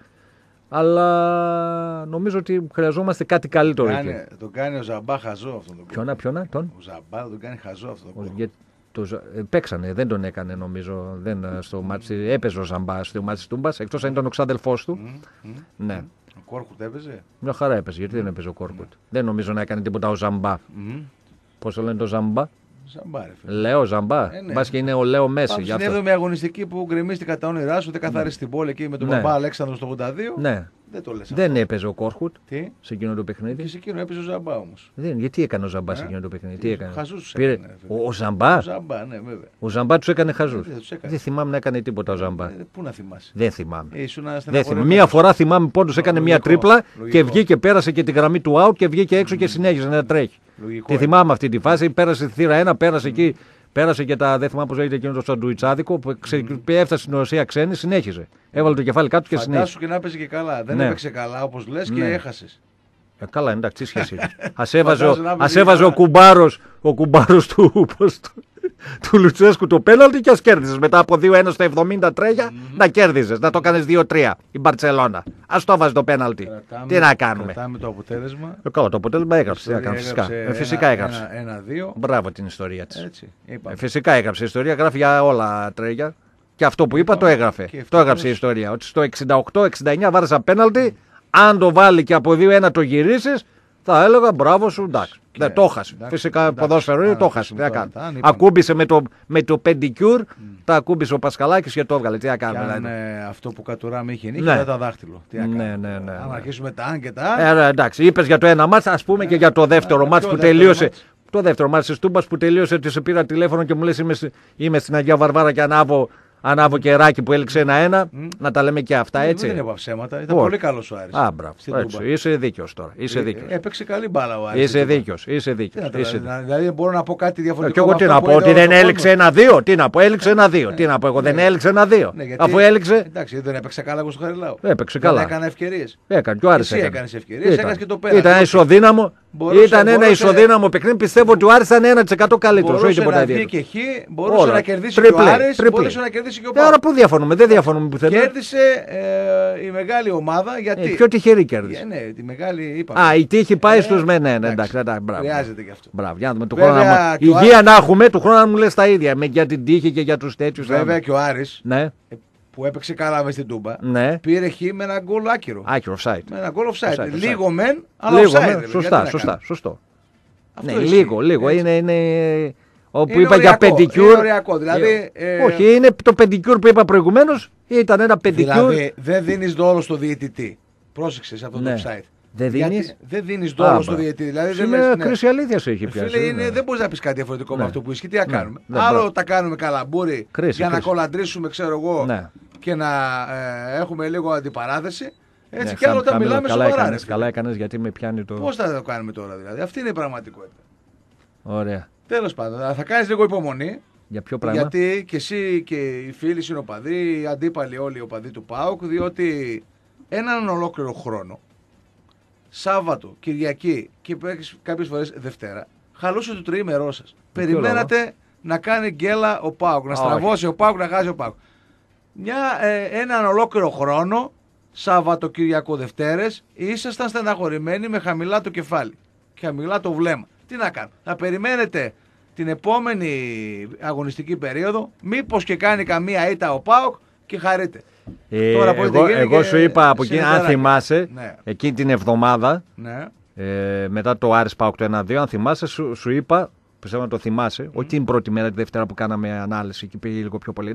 αλλά νομίζω ότι χρειαζόμαστε κάτι καλύτερο κάνει, εκεί. Τον κάνει ο Ζαμπά χαζό αυτόν τον Ποιόνα, ποιόνα, τον. Ο Ζαμπά τον κάνει χαζό αυτόν τον Για, το, ε, παίξανε, δεν τον έκανε νομίζω, δεν, στο μάτσι, έπαιζε ο Ζαμπά στο μάτσι Τούμπας, εκτός αν ήταν ο ξάδελφός του. Mm, mm, mm. ναι. Ο Κόρκουτ έπαιζε. Μια χαρά έπαιζε, γιατί δεν έπαιζε ο Κόρκουτ. Mm. Δεν νομίζω να έκανε τίποτα ο Ζαμπά. Mm. Πώς το λένε το Ζαμπά. Ζαμπά, ρε φίλε. Λέω Ζαμπά. Ε, ναι. Μπας και είναι ο Λέο Μέση. Στην έβδομη αγωνιστική που γκρεμίστηκα τα όνειρά σου, δεν καθάρισε την πόλη εκεί με τον ναι. Μπαμπά Αλέξανδρο στο ογδόντα δύο. Ναι. Δεν το λες. Δεν αυτό. Έπαιζε ο Κόρκουτ. Τι? Σε εκείνο το παιχνίδι. Και σε εκείνο έπαιζε ο Ζαμπά όμως. Δεν, γιατί έκανε ο Ζαμπά ε? σε εκείνο το παιχνίδι. Τι έκανε. Χαζούς Πήρε... έκανε, ο, ο Ζαμπά. Ο Ζαμπά, ναι, βέβαια. Ο Ζαμπά του έκανε χαζούς. Δεν, έκανε. δεν θυμάμαι να έκανε τίποτα ο Ζαμπά. Ε, πού να θυμάσαι. Δεν θυμάμαι. Ε, δεν θυμάμαι. Μία φορά θυμάμαι πόντως έκανε μία τρίπλα και βγήκε, πέρασε και τη γραμμή του out και βγήκε έξω και συνέχισε να τρέχει. Τη θυμάμαι αυτή τη φάση. Πέρασε τη θύρα ένα, πέρασε εκεί. Πέρασε και τα. Δεν θυμάμαι πώς λέγεται εκείνο το σαντουιτσάδικο που ξε, mm. έφτασε στην ουσία ξένη, συνέχιζε. Έβαλε το κεφάλι κάτω και συνέχιζε. Φαντάσου και να έπαιζε και καλά. Δεν ναι. έπαιξε καλά όπως λες και ναι. έχασες. Ε, καλά, εντάξει, τι σχέση. Ας έβαζε ο κουμπάρος, ο κουμπάρος του, πώς, του, του Λουτσέσκου το πέναλτι και ας κέρδισες. Μετά από δύο ένα στο εβδομήντα τρία mm-hmm. να κέρδισες. Να το κάνεις δύο τρία η Μπαρτσελώνα. Ας το βάζει το πέναλτι. Κρατάμε, τι να κάνουμε. Κρατάμε το αποτέλεσμα. Ε, καλά, το αποτέλεσμα έγραψε. έγραψε φυσικά. Ε, φυσικά έγραψε. Ένα, ένα, δύο. Μπράβο την ιστορία της. Έτσι, ε, φυσικά έγραψε. Η ιστορία γράφει για όλα τρέγια. Και αυτό που είπα είπα, το έγραφε. Το έγραψε η ιστορία. Ότι στο εξήντα οκτώ εξήντα εννιά βάρεσα πέναλτι. Mm. Αν το βάλει και από δύο ένα το γυρίσεις, θα έλεγα μπράβο σου, εντάξει. Δεν το έχασε. Φυσικά ποδόσφαιρο είναι, το έχασε. Τι έκανε. Ακούμπησε με το, με το πεντικιούρ, mm. τα ακούμπησε ο Πασχαλάκης και το έβγαλε. Τι έκανε. Αν δηλαδή. Αυτό που κατουράμε είχε νύχια, ναι. τα δάχτυλο. Τι ναι, ναι, ναι, ναι. Αν αρχίσουμε τα αν και τα αν. Ε, εντάξει, είπες για το ένα μάτς, ας πούμε ε, και για το δεύτερο ε, μάτς που τελείωσε. Μάτς. Το δεύτερο μάτς της Τούμπας που τελείωσε ότι σε πήρα τηλέφωνο και μου λες είμαι, είμαι στην Αγία Βαρβάρα και ανάβω. Ανάβω κεράκι που έληξε ένα-ένα, mm. να τα λέμε και αυτά, έτσι. Δεν είπα ψέματα, ήταν oh. πολύ καλός ο Άρης. Α, μπράβο. Είσαι δίκαιος τώρα. Είσαι δίκαιος. Έπαιξε καλή μπάλα ο Άρης. Είσαι δίκαιος. Είσαι δίκαιος. Είσαι... Δηλαδή μπορώ να πω κάτι διαφορετικό. Και εγώ τι να πω, ότι δεν έληξε ένα-δύο. Τι να πω, έληξε ένα-δύο. Τι να πω, εγώ δεν έληξε ένα-δύο. Αφού έληξε. Εντάξει, δεν έπαιξε καλά εγώ στο Χαριλάου. Έπαιξε καλά. Έκανε ευκαιρίες. Έκανε και ο Άρης. Εσύ έκανε ευκαιρίες, έκανε και το πέρα. Ήταν ισοδύναμο. Ήταν ένα ισοδύναμο παιχνίδι. Πιστεύω ότι ο Άρης ήταν ένα τοις εκατό καλύτερος. Μπορούσε να βγει και χ, μπορούσε να κερδίσει και ο Άρης, μπορούσε να κερδίσει και ο Πάοκ. Άρα πού διαφωνούμε, δεν διαφωνούμε πουθενά. Κέρδισε ε, η μεγάλη ομάδα γιατί. Ε, πιο τυχερή κέρδισε. Ε, ναι, τη μεγάλη είπαμε. Α, η τύχη πάει ε, στους με, ναι, ναι, εντάξει, εντάξει, μπράβο. Χρειάζεται και αυτό. Μπράβο, για να δούμε. Υγεία να έχουμε, του χρόνου να μου λες τα ίδια. Με, για την τύχη και για τους τέτοιους. Βέβαια και ο Άρης. Ναι. που έπαιξε καλά μες στην Τούμπα, ναι. πήρε χ με ένα γκολ άκυρο. Άκυρο, offside. Με ένα γκολ offside. offside. Λίγο μεν, αλλά λίγο, offside. μεν, Δηλαδή, σωστά, σωστά, σωστό. Αυτό ναι, ισχύει, λίγο, λίγο. Έτσι. Είναι, είναι, όπου είναι είπα οριακό, για πεντικιούρ. Είναι οριακό, δηλαδή, ε, όχι, είναι το πεντικιούρ που είπα προηγουμένως, ήταν ένα πεντικιούρ. Δηλαδή δεν δίνεις δόλο στο διαιτητή. Πρόσεξε σε αυτό ναι. το offside. Δεν δίνεις. Δεν δίνεις δόλο στο διαιτητή. Δηλαδή, δεν είναι λες, κρίση αλήθεια σου έχει πιάσει. Φίλε, είναι, δεν μπορείς να πεις κάτι διαφορετικό ναι. με αυτό που ισχύει. Τι να ναι. κάνουμε. Ναι. Άλλο ναι. τα κάνουμε καλαμπούρι κρίση, για κρίση. να κολαντρήσουμε, ξέρω εγώ, ναι. και να ε, έχουμε λίγο αντιπαράθεση. Έτσι ναι, κι άλλο θα, τα μιλάμε καλά σοβαρά. Έκανες, καλά έκανες γιατί με πιάνει το. Πώς θα το κάνουμε τώρα δηλαδή. Αυτή είναι η πραγματικότητα. Ωραία. Τέλος πάντων, θα κάνεις λίγο υπομονή. Για ποιο πράγμα. Γιατί και εσύ και οι φίλοι συνοπαδοί, οι αντίπαλοι όλοι οι οπαδοί του ΠΑΟΚ, διότι έναν ολόκληρο χρόνο, Σάββατο, Κυριακή και κάποιες φορές Δευτέρα, χαλούσε το τριήμερό σας. Περιμένατε λόγο? Να κάνει γκέλα ο ΠΑΟΚ, να στραβώσει ο ΠΑΟΚ, να χάσει ο ΠΑΟΚ. Μια, ε, έναν ολόκληρο χρόνο, Σάββατο, Κυριακό, Δευτέρες, ήσασταν στεναχωρημένοι με χαμηλά το κεφάλι και χαμηλά το βλέμμα. Τι να κάνω, θα περιμένετε την επόμενη αγωνιστική περίοδο, μήπως και κάνει καμία ήττα ο ΠΑΟΚ και χαρείτε. Ε, Τώρα, εγώ εγώ σου είπα από εκείνη, αν θυμάσαι, ναι. εκείνη την εβδομάδα, ναι. ε, μετά το Άρης ΠΑΟΚ το ένα δύο, αν θυμάσαι, σου, σου είπα, πιστεύω να το θυμάσαι, mm. όχι την πρώτη μέρα, τη Δευτέρα που κάναμε ανάλυση και πήγε λίγο πιο πολύ,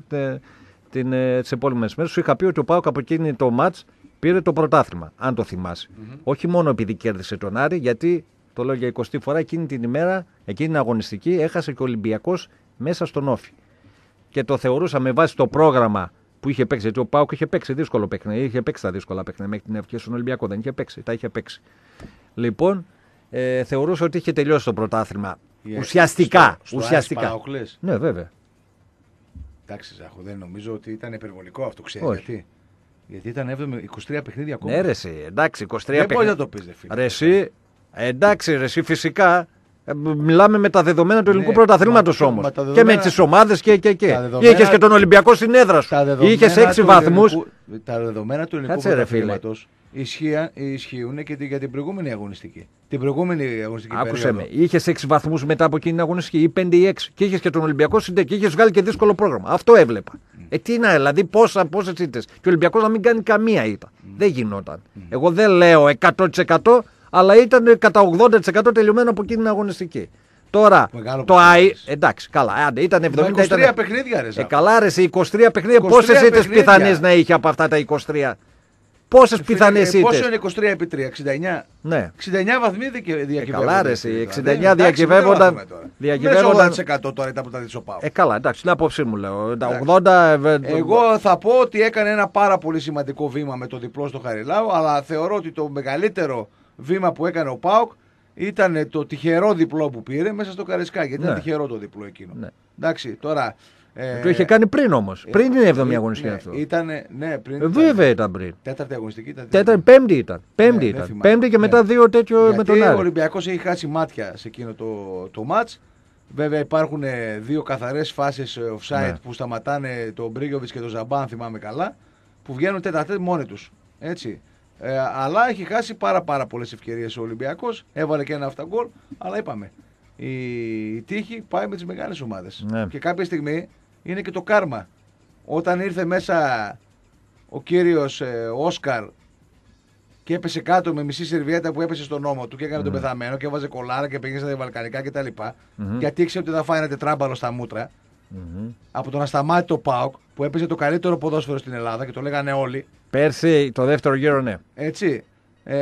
τις επόμενες μέρες, σου είχα πει ότι ο ΠΑΟΚ από εκείνη το μάτς πήρε το πρωτάθλημα, αν το θυμάσαι. Mm-hmm. Όχι μόνο επειδή κέρδισε τον Άρη, γιατί το λέω για εικοστή φορά, εκείνη την ημέρα, εκείνη την αγωνιστική, έχασε και ο Ολυμπιακός μέσα στον Όφη. Και το θεωρούσα με βάση το πρόγραμμα που είχε παίξει. Γιατί ο ΠΑΟΚ είχε παίξει δύσκολο παιχνίδι, είχε παίξει τα δύσκολα παιχνίδια μέχρι την ευκαιρία στον Ολυμπιακό. Δεν είχε παίξει, τα είχε παίξει. Λοιπόν, ε, θεωρούσα ότι είχε τελειώσει το πρωτάθλημα. Yeah, ουσιαστικά. Στο, στο ουσιαστικά. Ναι, βέβαια. Εντάξει, Ζάχο, δεν νομίζω ότι ήταν υπερβολικό αυτό, ξέρει γιατί. Γιατί ήταν είκοσι τρία παιχνίδια ακόμα. Ναι, ρε, εσύ, εντάξει, είκοσι τρία παιχνίδια. Δεν μπορεί να το πει, ρε, εσύ, εντάξει, ρε, εσύ, φυσικά. Μιλάμε με τα δεδομένα του ελληνικού ναι, πρωταθλήματος όμως. Δεδομένα... Και με τις ομάδες και. και, και. Δεδομένα... Είχες και τον Ολυμπιακό στην έδρα σου. Είχες έξι βαθμούς. Ελληνικού... Τα δεδομένα του ελληνικού πρωταθλήματος ισχύουν και για την προηγούμενη αγωνιστική. Την προηγούμενη αγωνιστική Άκουσε περίοδο. με. Είχες έξι βαθμούς μετά από εκείνη την αγωνιστική ή πέντε ή έξι. Και είχες και τον Ολυμπιακό στην και είχες βγάλει και δύσκολο πρόγραμμα. Αυτό έβλεπα. Mm. Ε, τι να, δηλαδή πόσες ήττες. Και ο Ολυμπιακός να μην κάνει καμία ήττα. Mm. Δεν γινόταν. Mm. Εγώ δεν λέω εκατό τοις εκατό. Αλλά ήταν κατά ογδόντα τοις εκατό τελειωμένο από εκείνη την αγωνιστική. Τώρα Μεγάλο το ΑΕ. Εντάξει, καλά, άντε, ήταν εβδομήντα. είκοσι τρία ήταν... παιχνίδια, ρε. Ε, καλά, ρε, είκοσι τρία παιχνίδια. Πόσες ήττες πιθανές να είχε από αυτά τα είκοσι τρία. Πόσες πιθανές ήττες. Πόσο είναι είκοσι τρία επί τρία, εξήντα εννιά. Ναι. εξήντα εννιά βαθμοί διακυβεύονται. Ε, καλά, ρε, εξήντα εννιά διακυβεύονταν. Μέσα ογδόντα τοις εκατό τώρα ήταν που τα δεις πάω. Ε, καλά, εντάξει, την άποψή μου λέω. Τα ογδόντα. Εγώ θα πω ότι έκανε ένα πάρα πολύ σημαντικό βήμα με το διπλό στο Χαριλάου, αλλά θεωρώ ότι το μεγαλύτερο βήμα που έκανε ο ΠΑΟΚ ήταν το τυχερό διπλό που πήρε μέσα στο Καραϊσκάκι. Γιατί ναι. ήταν τυχερό το διπλό εκείνο. Ναι. Εντάξει, τώρα. Ε, το είχε κάνει πριν όμως. Ε, πριν την έβδομη ε, αγωνιστική ναι, αυτό. Ήτανε, ναι, πριν. Ε, βέβαια ήταν πριν. Τέταρτη αγωνιστική ήταν. Τέταρτη, πέμπτη ήταν. Πέμπτη, ναι, ήταν. Πέμπτη και μετά ναι. δύο τέτοιο γιατί με τον Άρη. Ο Ολυμπιακός έχει χάσει μάτια σε εκείνο το, το μάτς. Βέβαια υπάρχουν δύο καθαρές φάσεις offside ναι. που σταματάνε τον Μπρίγκοβιτς και τον Ζαμπά, αν θυμάμαι καλά, που βγαίνουν τέταρτη μόνοι τους. Έτσι. Ε, αλλά έχει χάσει πάρα, πάρα πολλές ευκαιρίες ο Ολυμπιακός. Έβαλε και ένα αυταγκόλ. Αλλά είπαμε, η, η τύχη πάει με τις μεγάλες ομάδες. Ναι. Και κάποια στιγμή είναι και το κάρμα. Όταν ήρθε μέσα ο κύριος ε, Όσκαρ και έπεσε κάτω με μισή σερβιέτα που έπεσε στον ώμο του και έκανε mm. τον πεθαμένο και έβαζε κολάρα και πήγε στα βαλκανικά κτλ. Mm-hmm. Γιατί ήξερε ότι θα φάει ένα τετράμπαλο στα μούτρα. Mm-hmm. Από τον ασταμάτητο ΠΑΟΚ που έπαιζε το καλύτερο ποδόσφαιρο στην Ελλάδα και το λέγανε όλοι. Πέρσι το δεύτερο γύρο, ναι. Έτσι. Ε,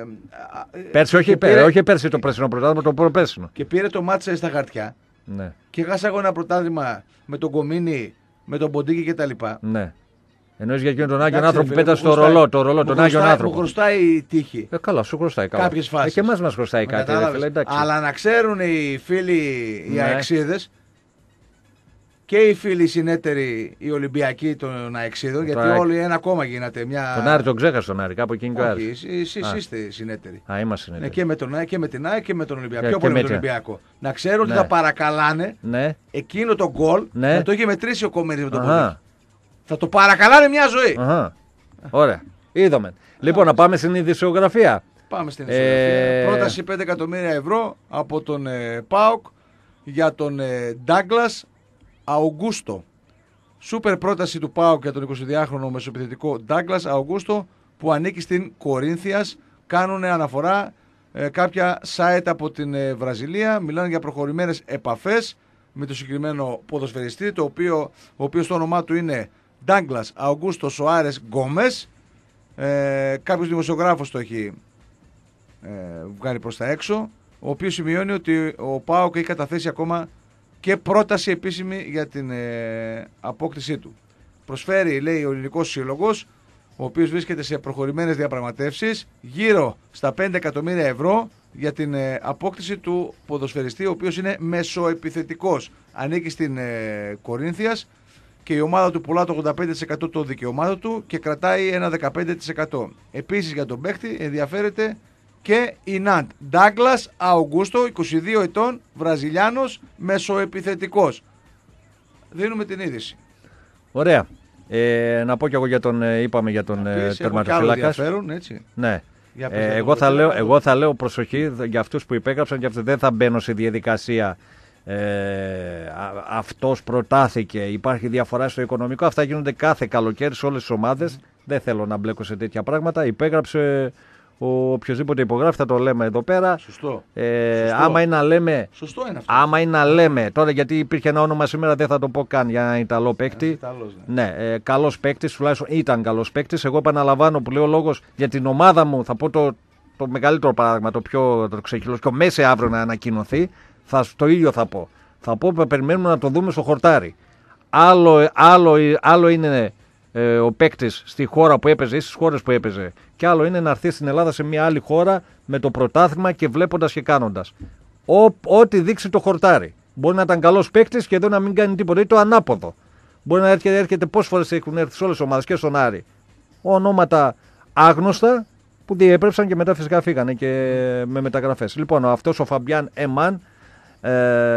πέρσι, όχι, πήρε, όχι πέρσι το πράσινο πρωτάθλημα, το προπέρσινο. Και πήρε το μάτσε στα χαρτιά. Ναι. Και χάσα εγώ ένα πρωτάθλημα με τον Κομίνη, με τον Ποντίκη κτλ. Ναι. Εννοείς για εκείνον τον Άγιον άνθρωπο που πέτασε το ρολό, το ρολό, τον Άγιον άνθρωπο. Μου χρωστάει η τύχη. Ε, καλά, σου χρωστάει καλά. Κάποιες φάσεις. Ε, και εμάς μας χρωστάει κάτι. Ρε, φίλε, αλλά να ξέρουν οι φίλοι οι ναι. αεξίδες και οι φίλοι συνέτεροι οι Ολυμπιακοί των αεξίδων, γιατί Άρα... όλοι ένα κόμμα γίνατε. Μια... Τον Άρη τον ξέχασε τον Άρη, κάπου εκείνη και ο Άρης. Εσείς είστε συνέτεροι. Α, είμαστε συνέτεροι. Ναι, και με τον Άρη και με την ΑΕΚ και με τον Ολυμπιακό. Πιο πολύ με τον Ολυμπιακό. Να ξέρουν ότι θα παρακαλάνε εκείνο το γκολ να το είχε μετρήσει ο Κομμένης με τον Ποντίκη. Θα το παρακαλάνε μια ζωή. Αχα. Ωραία. Είδαμε. Λοιπόν, να πάμε στην ειδησιογραφία. Πάμε στην ειδησιογραφία. Ε... Πρόταση πέντε εκατομμύρια ευρώ από τον ε, ΠΑΟΚ για τον Ντάγκλας Αουγκούστο. Σούπερ πρόταση του ΠΑΟΚ για τον εικοσιδυάχρονο μεσοεπιθετικό Ντάγκλας Αουγκούστο που ανήκει στην Κορίνθιας. Κάνουν αναφορά ε, κάποια site από την ε, Βραζιλία. Μιλάνε για προχωρημένες επαφές με το συγκεκριμένο ποδοσφαιριστή, το οποίο, ο οποίος το όνομά του είναι Ντάγκλας Αουγκούστο Σοάρες Γκόμες. Ε, κάποιος δημοσιογράφος το έχει ε, βγάλει προς τα έξω, ο οποίος σημειώνει ότι ο ΠΑΟΚ έχει καταθέσει ακόμα και πρόταση επίσημη για την ε, απόκτησή του. Προσφέρει, λέει, ο Ελληνικός Σύλλογος, ο οποίος βρίσκεται σε προχωρημένες διαπραγματεύσεις, γύρω στα πέντε εκατομμύρια ευρώ για την ε, απόκτηση του ποδοσφαιριστή, ο οποίος είναι μεσοεπιθετικός. Ανήκει στην ε, Κορίνθιας και η ομάδα του πουλά το ογδόντα πέντε τοις εκατό των δικαιωμάτων του και κρατάει ένα δεκαπέντε τοις εκατό. Επίσης για τον παίχτη ενδιαφέρεται και η Ναντ. Ντάγκλας Αουγκούστο, είκοσι δύο ετών, Βραζιλιάνος, μεσοεπιθετικός. Δίνουμε την είδηση. Ωραία. Ε, να πω κι εγώ για τον, είπαμε για τον ε, τερματοφύλακα. Έτσι. Ναι. Ε, εγώ, θα λέω, εγώ θα λέω προσοχή για αυτούς που υπέγραψαν και αυτούς δεν θα μπαίνω σε διαδικασία. Ε, α, αυτός προτάθηκε, υπάρχει διαφορά στο οικονομικό. Αυτά γίνονται κάθε καλοκαίρι σε όλες τις ομάδες. Mm. Δεν θέλω να μπλέκω σε τέτοια πράγματα. Υπέγραψε ο οποιοσδήποτε υπογράφει, θα το λέμε εδώ πέρα. Σωστό. Ε, Σωστό. Άμα είναι να λέμε. Σωστό είναι αυτό. Άμα είναι να λέμε. Τώρα, γιατί υπήρχε ένα όνομα σήμερα, δεν θα το πω καν για έναν Ιταλό παίκτη. Ιταλός, ναι, ναι ε, καλός παίκτης, τουλάχιστον ήταν καλός παίκτης. Εγώ επαναλαμβάνω που λέω λόγος για την ομάδα μου. Θα πω το, το μεγαλύτερο παράδειγμα, το πιο το ξεχυλός. Και ο Μέση αύριο να ανακοινωθεί, θα, το ίδιο θα πω. Θα πω που περιμένουμε να το δούμε στο χορτάρι. Άλλο, άλλο, άλλο είναι. Ε, ο παίκτης στη χώρα που έπαιζε ή στις χώρες που έπαιζε, και άλλο είναι να έρθει στην Ελλάδα σε μια άλλη χώρα με το πρωτάθλημα και βλέποντας και κάνοντας. Ό,τι δείξει το χορτάρι. Μπορεί να ήταν καλός παίκτης και εδώ να μην κάνει τίποτα, ή το ανάποδο. Μπορεί να έρχεται, έρχεται πόσες φορές έχουν έρθει σε όλες τις ομάδες και στον Άρη. Ονόματα άγνωστα που διέπρεψαν και μετά φυσικά φύγανε και με μεταγραφές. Λοιπόν, αυτός ο Φαμπιάν Εμάν, ε,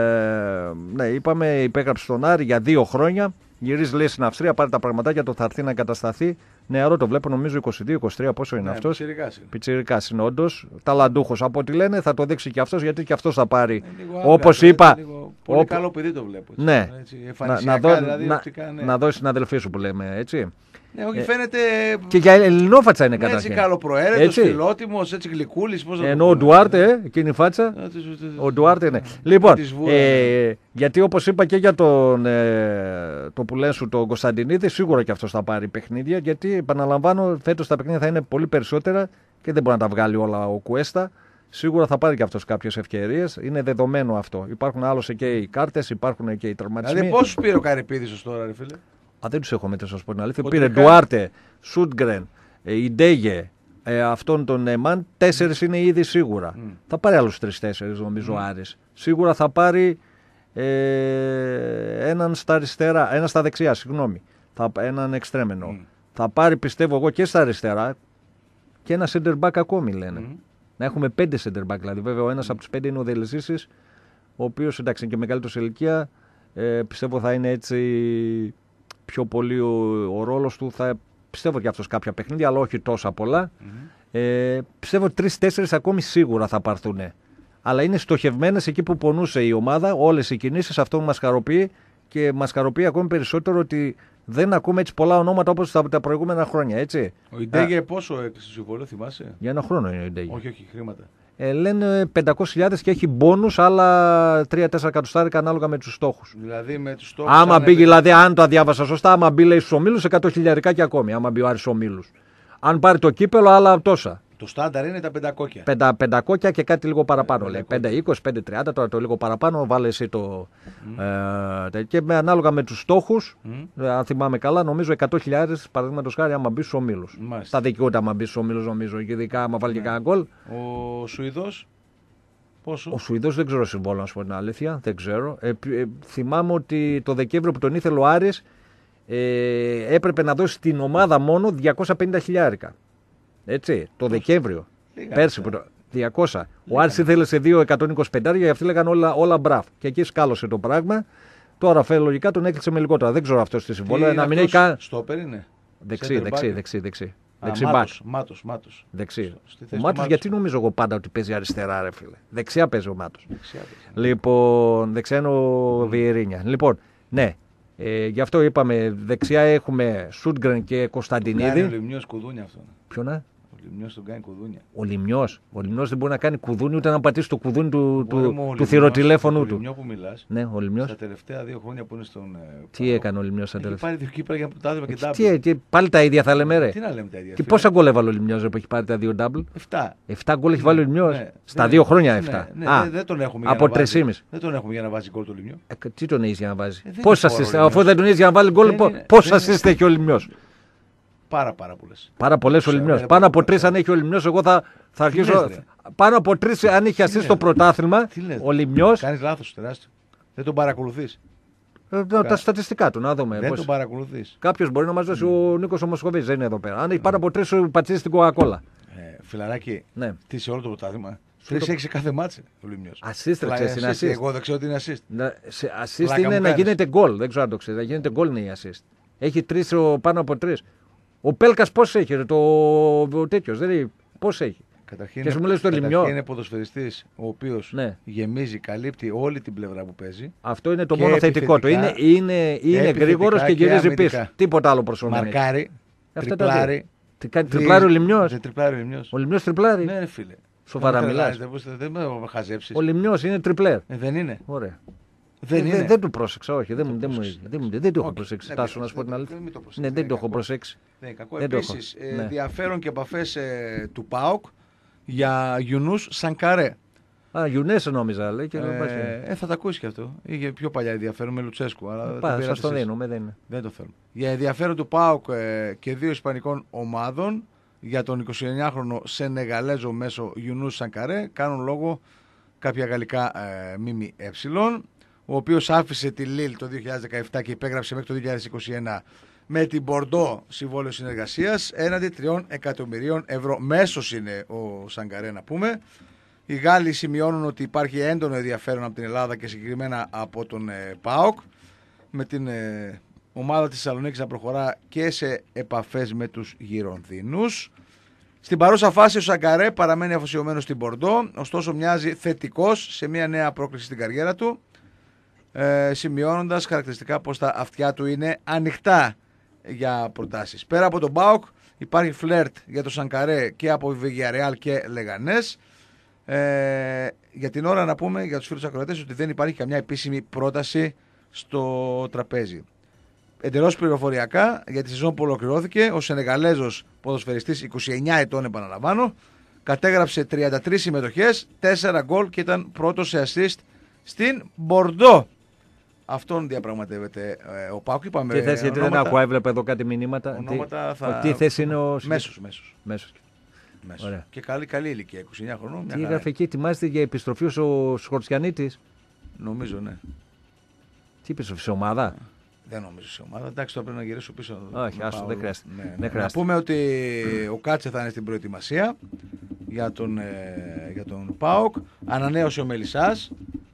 ναι, είπαμε, υπέγραψε στον Άρη για δύο χρόνια. Γυρίζει, λέει, στην Αυστρία, πάρει τα πραγματάκια του, θα έρθει να εγκατασταθεί. Νεαρό το βλέπω, νομίζω είκοσι δύο είκοσι τρία, πόσο είναι, ναι, αυτός. Πιτσιρικάς είναι όντως. Ταλαντούχος από ό,τι λένε, θα το δείξει και αυτός, γιατί και αυτός θα πάρει. Όπως είπα. Λίγο, πολύ οπ... καλό παιδί το βλέπω. Έτσι, ναι, έτσι, να, να, δω, δηλαδή, να, οπτικά, ναι. να δώσει την αδελφή σου που λέμε, έτσι. Ναι, όχι, φαίνεται. Και για ελληνόφατσα είναι καταρχήν. Έτσι καλοπροαίρετος, φιλότιμος, έτσι γλυκούλης. Ενώ ο Ντουάρτε, ε, εκείνη η φάτσα. Ο Ντουάρτε είναι. Λοιπόν, ε, γιατί όπως είπα και για τον ε, το που λένε σου τον Κωνσταντινίδη, σίγουρα και αυτός θα πάρει παιχνίδια. Γιατί επαναλαμβάνω, φέτος τα παιχνίδια θα είναι πολύ περισσότερα και δεν μπορεί να τα βγάλει όλα ο Κουέστα. Σίγουρα θα πάρει και αυτός κάποιες ευκαιρίες. Είναι δεδομένο αυτό. Υπάρχουν άλλωστε και οι κάρτες, υπάρχουν και οι τραυματισμοί. Δηλαδή, πόσους πήρε ο Καρυπίδης τώρα, ρε φίλε? Α, δεν τους έχω μέτρη, σας πω την αλήθεια. Πήρε Ντουάρτε, Σούντγκρεν, Ιντέγε, ε, αυτόν τον Εμάν. Τέσσερις είναι ήδη σίγουρα. Mm. Θα πάρει άλλους τρεις-τέσσερις, νομίζω, ο mm. Άρης. Σίγουρα θα πάρει ε, έναν στα αριστερά, έναν στα δεξιά, συγγνώμη. Θα, έναν εξτρέμενο. Mm. Θα πάρει, πιστεύω εγώ, και στα αριστερά και ένα center back ακόμη, λένε. Mm. Να έχουμε πέντε center back, δηλαδή. Βέβαια, ο ένας mm. από τους πέντε είναι ο Δελεσίσης, ο οποίος, εντάξει, είναι και μεγαλύτερος σε ηλικία. Ε, πιστεύω θα είναι έτσι. Πιο πολύ ο, ο ρόλος του, θα πιστεύω και αυτός κάποια παιχνίδια, αλλά όχι τόσα πολλά. Mm-hmm. Ε, πιστεύω τρεις-τέσσερις ακόμη σίγουρα θα πάρθουν. Αλλά είναι στοχευμένες εκεί που πονούσε η ομάδα, όλες οι κινήσεις, αυτό μας χαροποιεί και μας χαροποιεί ακόμη περισσότερο ότι δεν ακούμε έτσι πολλά ονόματα όπως τα, τα προηγούμενα χρόνια, έτσι. Ο Ιντέγε πόσο έκλεισε το συμβόλαιο, θυμάσαι? Για ένα χρόνο είναι ο Ιντέγε. Όχι, όχι, χρήματα. Ε, λένε πεντακόσιες χιλιάδες και έχει μπόνους άλλα τρία τέσσερα εκατοστάρικα ανάλογα με τους στόχους. Δηλαδή με τους στόχους. Άμα μπει, δηλαδή, αν το διάβασα σωστά, άμα μπει, λέει, στους ομίλους, εκατό χιλιάρικα και ακόμη. Άμα μπει ο Άρης ομίλους. Αν πάρει το κύπελο, άλλα τόσα. Το στάνταρ είναι τα πεντακόσια. Πεντα, πεντακόσια και κάτι λίγο παραπάνω. Λέει. πέντε είκοσι, πέντε τριάντα, τώρα το λίγο παραπάνω, βάλε εσύ το. Mm. Ε, και με, ανάλογα με τους στόχους, mm. αν θυμάμαι καλά, νομίζω εκατό χιλιάδες παραδείγματος χάρη άμα μπει στους ομίλους. Τα δικαιούται άμα μπει στους ομίλους, νομίζω, και ειδικά άμα βάλει mm. και κανένα γκολ. Ο Σουηδός. Πόσο? Ο Σουηδός δεν ξέρω συμβόλαιο, να σου πω την αλήθεια. Δεν ξέρω. Ε, ε, θυμάμαι ότι το Δεκέμβριο που τον ήθελε ο Άρης ε, έπρεπε να δώσει στην ομάδα μόνο διακόσια πενήντα χιλιάρικα. Έτσι, το Δεκέμβριο. Λίγα, πέρσι, που το, διακόσια. Λίγα. Ο Άρης ήθελε σε δύο εκατόν είκοσι πέντε και αυτοί λέγανε όλα, όλα μπραφ. Και εκεί σκάλωσε το πράγμα. Τώρα φε, λογικά τον έκλεισε με λιγότερα. Δεν ξέρω αυτό τι συμβόλαιο. Να μην έχει καν. Στόπερ είναι. Δεξί, δεξί, δεξί, δεξί. Α, δεξί μάτος, μάτος, μάτος. Δεξί. Ο Μάτος, γιατί νομίζω εγώ πάντα ότι παίζει αριστερά, ρε φίλε. Δεξιά παίζει ο Μάτος. Δεξιά, λοιπόν, δεξιά είναι ο mm. Βιερίνια. Λοιπόν, ναι. Ε, γι' αυτό είπαμε δεξιά έχουμε Σούντγκρεν και Κωνσταντινίδη. Κάνει ο Λιμνιός κουδούνια αυτό. Ποιο να? Ο Λιμνιός τον κάνει κουδούνια. Ο Λιμνιός. Ο Λιμνιός δεν μπορεί να κάνει κουδούνι ούτε να πατήσει το κουδούνι του, του, Λιμνιός, του θηροτηλέφωνου ο του. Λιμνιό που μιλάς, Ναι, ο Λιμνιός. στα τελευταία δύο χρόνια που είναι στον. Τι έκανε ο Λιμνιός στα Έχει τελευταία? πάρει δύο κύπρα για πρωτάθλημα και double. Τι, τι, πάλι τα ίδια θα λέμε, ρε. Τι να λέμε τα ίδια. Και φίλε. πόσα γκολ έβαλε ο Λιμνιός που έχει πάρει τα δύο double? Εφτά. Εφτά γκολ έχει βάλει ο Λιμνιός. Ναι, Στα ναι, δύο χρόνια ναι, εφτά. ναι, Α, δεν, δεν τον έχουμε από για να βάζει- τρεισήμισι. Δεν τον έχουμε για να βάζει γκολ το Λιμνιό. Ε, τι τον έχει για να βάζει? Ε, δεν Πόσα είναι χώρο, assist, ο αφού Λιμνιός. δεν τον έχει για να βάλει γκολ, Δεν είναι- πόσα δεν είναι- assist έχει ο Λιμνιός? Πάρα πάρα πολλέ. Πάρα πολλέ ο Ξέρω, Λιμνιός. δεν Πάνω από έχω- τρει αν έχει ο Λιμνιός, εγώ θα, θα αρχίσω. λες, ρε? Πάνω από τρει αν έχει assist λες? στο πρωτάθλημα, Τι λες? ο Λιμνιός. Κάνει λάθο τεράστιο. Δεν τον παρακολουθεί. ε, Τα στατιστικά του, να δούμε. Δεν πώς- τον παρακολουθεί. Κάποιο μπορεί να μα δώσει, ο Νίκος ο Μοσχοβίτης δεν είναι εδώ πέρα. Αν έχει πάνω από τρει, πατσίσει την Coca-Cola. Ε, φιλαράκι, Ναι. τι σε όλο το πρωτάθλημα. Τρει έχει σε κάθε μάτσε ο Λιμνιός. Assist, ρε, ξέρεις, είναι assist. Εγώ δεν ξέρω τι είναι assist. Να- σε- Assist Πλάκα είναι μου να κάνεις. γίνεται γκολ. Δεν ξέρω αν το ξέρει. Να γίνεται γκολ είναι η assist. Έχει τρει πάνω από τρει. Ο Πέλκα πώ έχει, ρε, το ο τέτοιο. Πώ έχει. Καταρχήν, Και σου μου λες το καταρχήν Λιμνιό. είναι ποδοσφαιριστής ο οποίος Ναι. γεμίζει, καλύπτει όλη την πλευρά που παίζει. Αυτό είναι το Και μόνο θετικό του. Είναι, επιθετικά- είναι, είναι επιθετικά γρήγορο και και γυρίζει αμυντικά. πίσω. Τίποτα άλλο προσωπικό. Μαρκάρει, Αυτά τα τριπλάρει. Τι κάνει, δι- τριπλάρει ο Λιμνιός. Δεν τριπλάρει ο Λιμνιός. Ο Λιμνιός τριπλάρει. Ναι, ρε φίλε. Σοβαρά Μην μιλάς. τρελαίνεις, Δεν δεν με χαζέψεις. Ο Λιμνιός είναι τριπλέρ. Ε, δεν είναι. Ωραία. Δεν Ε, είναι. δεν, δεν του πρόσεξα, όχι. Δεν, μου- δεν, μου- πρόσεξες. δεν, μου- δεν το έχω Όχι, προσέξει. δεν Τάσο, πειράζει, να σου πω την δεν- αλήθεια. δεν το προσέξεις, Ναι, δεν δεν είναι το έχω κακό. προσέξει. Δεν είναι κακό. Δεν το έχω. Επίσης, ε, Ναι. ενδιαφέρον και επαφές ε, του ΠΑΟΚ για Γιουνούς Σανκαρέ. Α, Γιουνές νόμιζα, λέει. Και λέω, πας, Ε, ε, θα τα ακούσει και αυτό. Είχε πιο παλιά ενδιαφέρον με Λουτσέσκου. Αλλά το Πά, πήρατε σας το εσείς. δίνουμε, δεν είναι. Δεν το θέλω. Για ενδιαφέρον του ΠΑΟΚ ε, και δύο ισπανικών ομάδων για τον εικοσιεννιάχρονο Σενεγαλέζο μέσο Γιουνού Σανκαρέ κάνουν λόγο κάποια γαλλικά ε, ΜΜΕ, ο οποίος άφησε τη Λίλ το δύο χιλιάδες δεκαεπτά και υπέγραψε μέχρι το δύο χιλιάδες είκοσι ένα με την Μπορντό συμβόλαιο συνεργασίας έναντι τριών εκατομμυρίων ευρώ. Μέσος είναι ο Σανκαρέ, να πούμε. Οι Γάλλοι σημειώνουν ότι υπάρχει έντονο ενδιαφέρον από την Ελλάδα και συγκεκριμένα από τον ε, ΠΑΟΚ, με την ε, ομάδα της Θεσσαλονίκης να προχωρά και σε επαφές με τους Γυρονδίνους. Στην παρούσα φάση ο Σανκαρέ παραμένει αφοσιωμένος στην Μπορντό, ωστόσο μοιάζει θετικός σε μια νέα πρόκληση στην καριέρα του, ε, σημειώνοντας χαρακτηριστικά πως τα αυτιά του είναι ανοιχτά για προτάσεις. Πέρα από τον ΠΑΟΚ υπάρχει φλερτ για τον Σανκαρέ και από Villarreal και Λεγανές. Ε, για την ώρα να πούμε για τους φίλους ακροατές ότι δεν υπάρχει καμιά επίσημη πρόταση στο τραπέζι. Εντελώς πληροφοριακά, για τη σεζόν που ολοκληρώθηκε, ο Σενεγαλέζος ποδοσφαιριστής είκοσι εννιά ετών, επαναλαμβάνω, κατέγραψε τριάντα τρεις συμμετοχές, τέσσερα γκολ και ήταν πρώτος σε assist στην Μπορντό. Αυτόν διαπραγματεύεται ε, ο Πάκου. Είπαμε, Τι θέση, γιατί δεν ονόματα- άκουα, έβλεπε εδώ κάτι μηνύματα. ονόματα Τι, θα- τι θέση είναι ο Μέσος, μέσος. Μέσος. μέσος. Ωραία. Και καλή, καλή ηλικία, είκοσι εννιά χρονών. μια Τι χαρά έγραφε εκεί, ετοιμάζεται για επιστροφή ο Σκορτσιανίτης. είναι. Νομίζω, ναι. Τι επιστροφή σε ομάδα. Δεν νομίζω σε ομάδα. Εντάξει, τώρα πρέπει να γυρίσω πίσω. Όχι, να άστο, πάω- δεν χρειάζεται. Ναι, Δεν ναι. Να χρειάζεται. πούμε ότι ο Κάτσε θα είναι στην προετοιμασία για τον, ε, για τον ΠΑΟΚ. Ανανέωσε ο Μελισσάς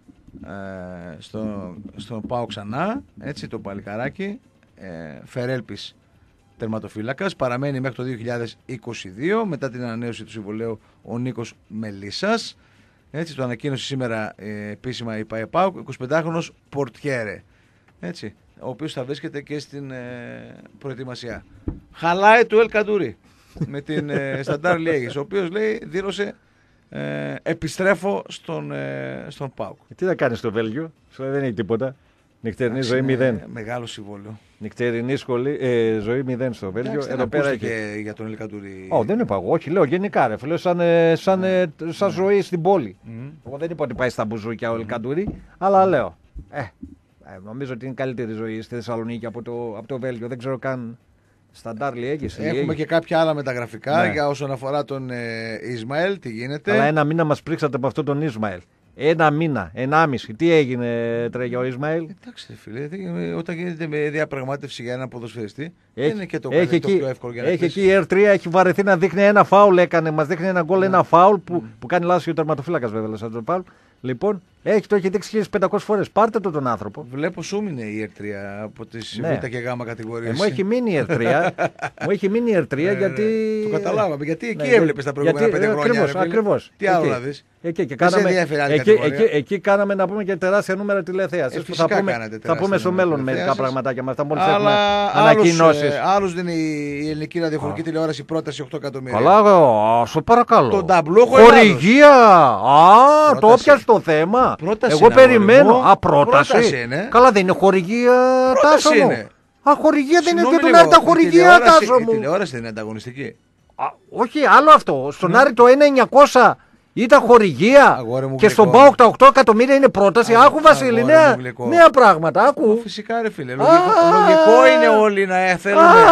ε, στο, στον ΠΑΟΚ ξανά. Έτσι, το παλικαράκι. Ε, Φερέλπης τερματοφύλακας. Παραμένει μέχρι το δύο χιλιάδες είκοσι δύο μετά την ανανέωση του συμβολέου ο Νίκος Μελισσάς. Έτσι, το ανακοίνωσε σήμερα ε, επίσημα η ΠΑΕΠΑΟΚ, εικοσιπεντάχρονος Πορτιέρε. Έτσι, ο οποίος θα βρίσκεται και στην ε, προετοιμασία. Χαλάει του Ελ Καντούρι με την ε, Σταντάρ Liège, ο οποίος λέει, δήλωσε ε, επιστρέφω στον, ε, στον ΠΑΟΚ. Τι θα κάνει στο Βέλγιο, σου λέει, δεν έχει τίποτα. Νυχτερινή Εντάξει, ζωή είναι μηδέν. Μεγάλο συμβόλαιο. Νυχτερινή σχολή, ε, ζωή μηδέν στο Βέλγιο. Εντάξει, δεν Εδώ πέρα ακούστηκε έχει. για τον Ελ Καντούρι. Ω, δεν είπα εγώ, όχι, λέω γενικά ρε φίλε, σαν, ε, σαν, ε, σαν ζωή στην πόλη. Μμμ. Εγώ δεν είπα ότι πάει στα μπουζούκια ο Ελκαντούρη, αλλά λέω. Ε, ε, νομίζω ότι είναι καλύτερη ζωή στη Θεσσαλονίκη από το, από το Βέλγιο. Δεν ξέρω καν. Σταντάρ Liège. Έχουμε και κάποια άλλα μεταγραφικά Ναι. για όσον αφορά τον ε, Ισμαήλ, τι γίνεται. Αλλά ένα μήνα μας πρίξατε από αυτόν τον Ισμαήλ. Ένα μήνα, ενάμιση. Τι έγινε, τρέχει ο Ισμαήλ. Εντάξει, ρε φίλε, δεν- όταν γίνεται με διαπραγμάτευση για έναν ποδοσφαιριστή, δεν Έχει, είναι και το, έχει, το εκεί, πιο εύκολο για να έχει κλείσει. εκεί η Ερ τρία, έχει βαρεθεί να δείχνει ένα φάουλ. Έκανε, μας δείχνει ένα γκολ, ένα φάουλ που, που κάνει λάθος και ο τερματοφύλακας βέβαια. Σαν τον φάουλ. Λοιπόν, έχει, το έχει δείξει χίλιες πεντακόσιες φορές. Πάρτε το τον άνθρωπο. Βλέπω σου μείνε η ερ τρία από τις Ναι. Β και Γ κατηγορίες. Ε, μου έχει μείνει η ερ τρία. Μου έχει μείνει η ερ τρία γιατί. Το καταλάβαμε. Γιατί εκεί Ναι, έβλεπες τα προηγούμενα γιατί- πέντε χρόνια. ακριβώς, ρε φίλε. ακριβώς. Τι άλλο Εκεί. να δεις. Εκεί, και Δεν σε κάναμε, ενδιαφέρει άλλη εκεί, κατηγορία. εκεί, εκεί κάναμε να πούμε και τεράστια νούμερα τηλεθέασης. Ε, που φυσικά θα πούμε, κάνατε θα τεράστια πούμε στο νούμερα μέλλον μερικά τηλεθέασης. πραγματάκια με αυτά μόλις έχουμε Αλλά ανακοινώσεις. άλλους δίνει η ελληνική ραδιοφωνική τηλεόραση πρόταση οκτώ εκατομμύρια. Καλά, α, σου παρακαλώ. Τον ταμπλούχο Χορηγία! Α, το Πρόταση. πιασε το θέμα. Πρόταση Εγώ είναι, περιμένω. αγόρι μου. Α, πρόταση. Πρόταση είναι. Καλά, δεν είναι χορηγία, Πρόταση Τάσο μου. είναι. Α, χορηγία δεν είναι Συγγνώμη και τον λίγο, Άρη τα η χορηγία, τηλεόραση- Τάσο Η μου. τηλεόραση δεν είναι ανταγωνιστική. Α, όχι, άλλο αυτό. Στον Άρη το ένα εννιακόσια ήταν χορηγία Αγόρι μου και γλυκό. στον ΠΑΟΚ τα οκτώ εκατομμύρια είναι πρόταση. Αγ- Άκου, Βασίλη, αγόρι νέα, μου γλυκό. νέα πράγματα. Άκου. Φυσικά ρε φίλε. Λογικό, Α. λογικό είναι όλοι να θέλουν. Α,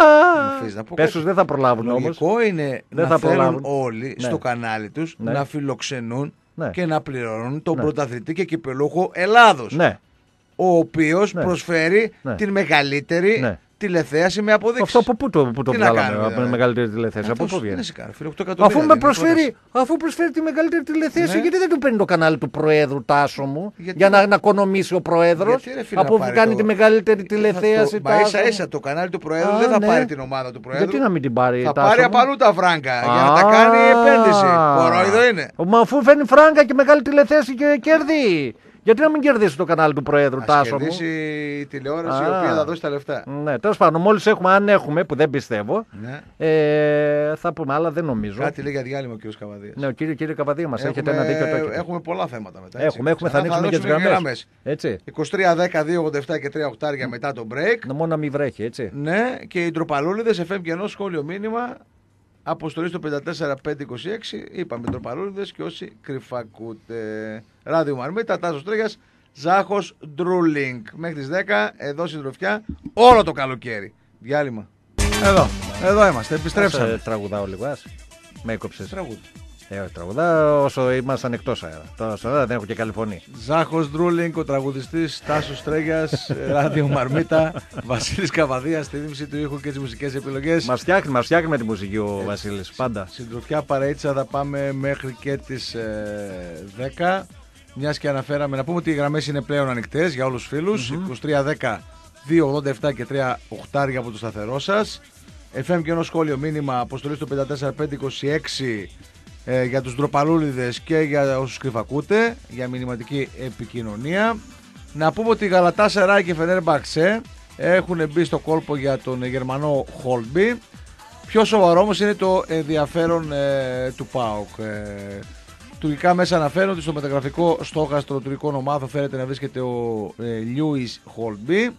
Μου αφήσεις να πω Πες κάτι. τους, δεν θα προλάβουν όμως. Λογικό είναι Δεν να θα θέλουν προλάβουν. όλοι Ναι. στο κανάλι τους Ναι. να φιλοξενούν Ναι. και να πληρώνουν τον Ναι. πρωταθλητή και κυπελούχο Ελλάδος. Ναι. Ο οποίος Ναι. προσφέρει Ναι. την μεγαλύτερη Ναι. τηλεθέαση με αποδείξεις. Αυτό από πού το, που το Τι να βγάλαμε, κάνουμε, από τη δηλαδή. μεγαλύτερη τηλεθέαση. Από Αυτός πού δεν βγαίνει. σε κάνει, φίλε, οκτώ εκατομμύρια Αφού, με δεν είναι προσφέρει, πρόταση. αφού προσφέρει τη μεγαλύτερη τηλεθέαση, Ναι. γιατί δεν του παίρνει το κανάλι του Προέδρου, Τάσο μου, Γιατί- για να, να οικονομήσει ο Πρόεδρος, Γιατί, ρε φίλε, από να που πάρει κάνει το- τη μεγαλύτερη Θα τηλεθέαση. το- Μα Τάσο ίσα μου. ίσα το κανάλι του Προέδρου Α, δεν θα ναι. πάρει την ομάδα του Προέδρου. Γιατί να μην την πάρει, Θα Τάσο πάρει μου? από αλλού τα φράγκα για να Α, τα κάνει επένδυση. Κορόιδο είναι. Μα αφού φέρνει φράγκα και μεγάλη τηλεθέαση και κέρδη. Γιατί να μην κερδίσει το κανάλι του Προέδρου, Ας Τάσο μου. κερδίσει η τηλεόραση η Α. οποία θα δώσει τα λεφτά. Ναι, τέλος πάντων, μόλις έχουμε, αν έχουμε, που δεν πιστεύω, Ναι. ε, θα πούμε, αλλά δεν νομίζω. Κάτι λέει για διάλειμμα ο κ. Καβαδίας. Ναι, ο κύριε, κύριε Καβαδία μας, έχετε Έχουμε- ένα δίκιο. Το έχετε. Έχουμε πολλά θέματα μετά. έτσι. Έχουμε, έχουμε, θα Ξανά ανοίξουμε και τις δώσουμε γραμμές. Έτσι. είκοσι τρία δέκα δύο ογδόντα επτά και τρία οχτάρια μετά το break. Να μόνο να μην βρέχει, έτσι. Ναι, και οι ντροπαλούλιδες εφ εμ και ενό σχόλιο μήνυμα. Αποστολή στο πέντε τέσσερα πέντε είκοσι έξι. Είπαμε ντροπαλούλιδες και όσοι κρυφακούτε. Ράδιο Μαρμίτα, Τάσος Τρέγιας, Ζάχος Ντρούλινγκ. Μέχρι τις δέκα εδώ συντροφιά όλο το καλοκαίρι. Διάλειμμα. Εδώ, εδώ είμαστε, επιστρέψαμε. Ας, ε, τραγουδάω λίγο, ας. Με έκοψες. Τραγούδι. Ε, όχι, τραγουδάω όσο ήμασταν εκτός αέρα. Τώρα στον αέρα δεν έχω και καλή φωνή. Ζάχος Ντρούλινγκ, ο τραγουδιστής, Τάσος Τρέγιας, Ράδιο Μαρμίτα, Βασίλης Καβαδίας, στη δίμηση του ήχου και τις μουσικές επιλογές. Μας φτιάχνει, μας φτιάχνει με τη μουσική ο Βασίλης, πάντα. Συντροφιά παραίτησα θα πάμε μέχρι και τις ε, δέκα. Μιας και αναφέραμε, να πούμε ότι οι γραμμές είναι πλέον ανοιχτές για όλους τους φίλους. Μμμ. είκοσι τρία δέκα δύο ογδόντα επτά και τρία οχτάρια από το σταθερό σας. εφ εμ και ενό σχόλιο μήνυμα, αποστολή στο πέντε τέσσερα πέντε είκοσι έξι ε, για τους ντροπαλούλιδες και για όσους κρυφακούτε, για μηνυματική επικοινωνία. Να πούμε ότι η Γαλατά Σεράι και Φενέρμπαξε έχουν μπει στο κόλπο για τον Γερμανό Χόλμπι. Πιο σοβαρό όμως είναι το ενδιαφέρον ε, του ΠΑΟΚ. Ε, τουρκικά μέσα αναφέρουν ότι στο μεταγραφικό στόχαστρο τουρκικών ομάδων φέρεται να βρίσκεται ο ε, Λιούις Χόλμπι.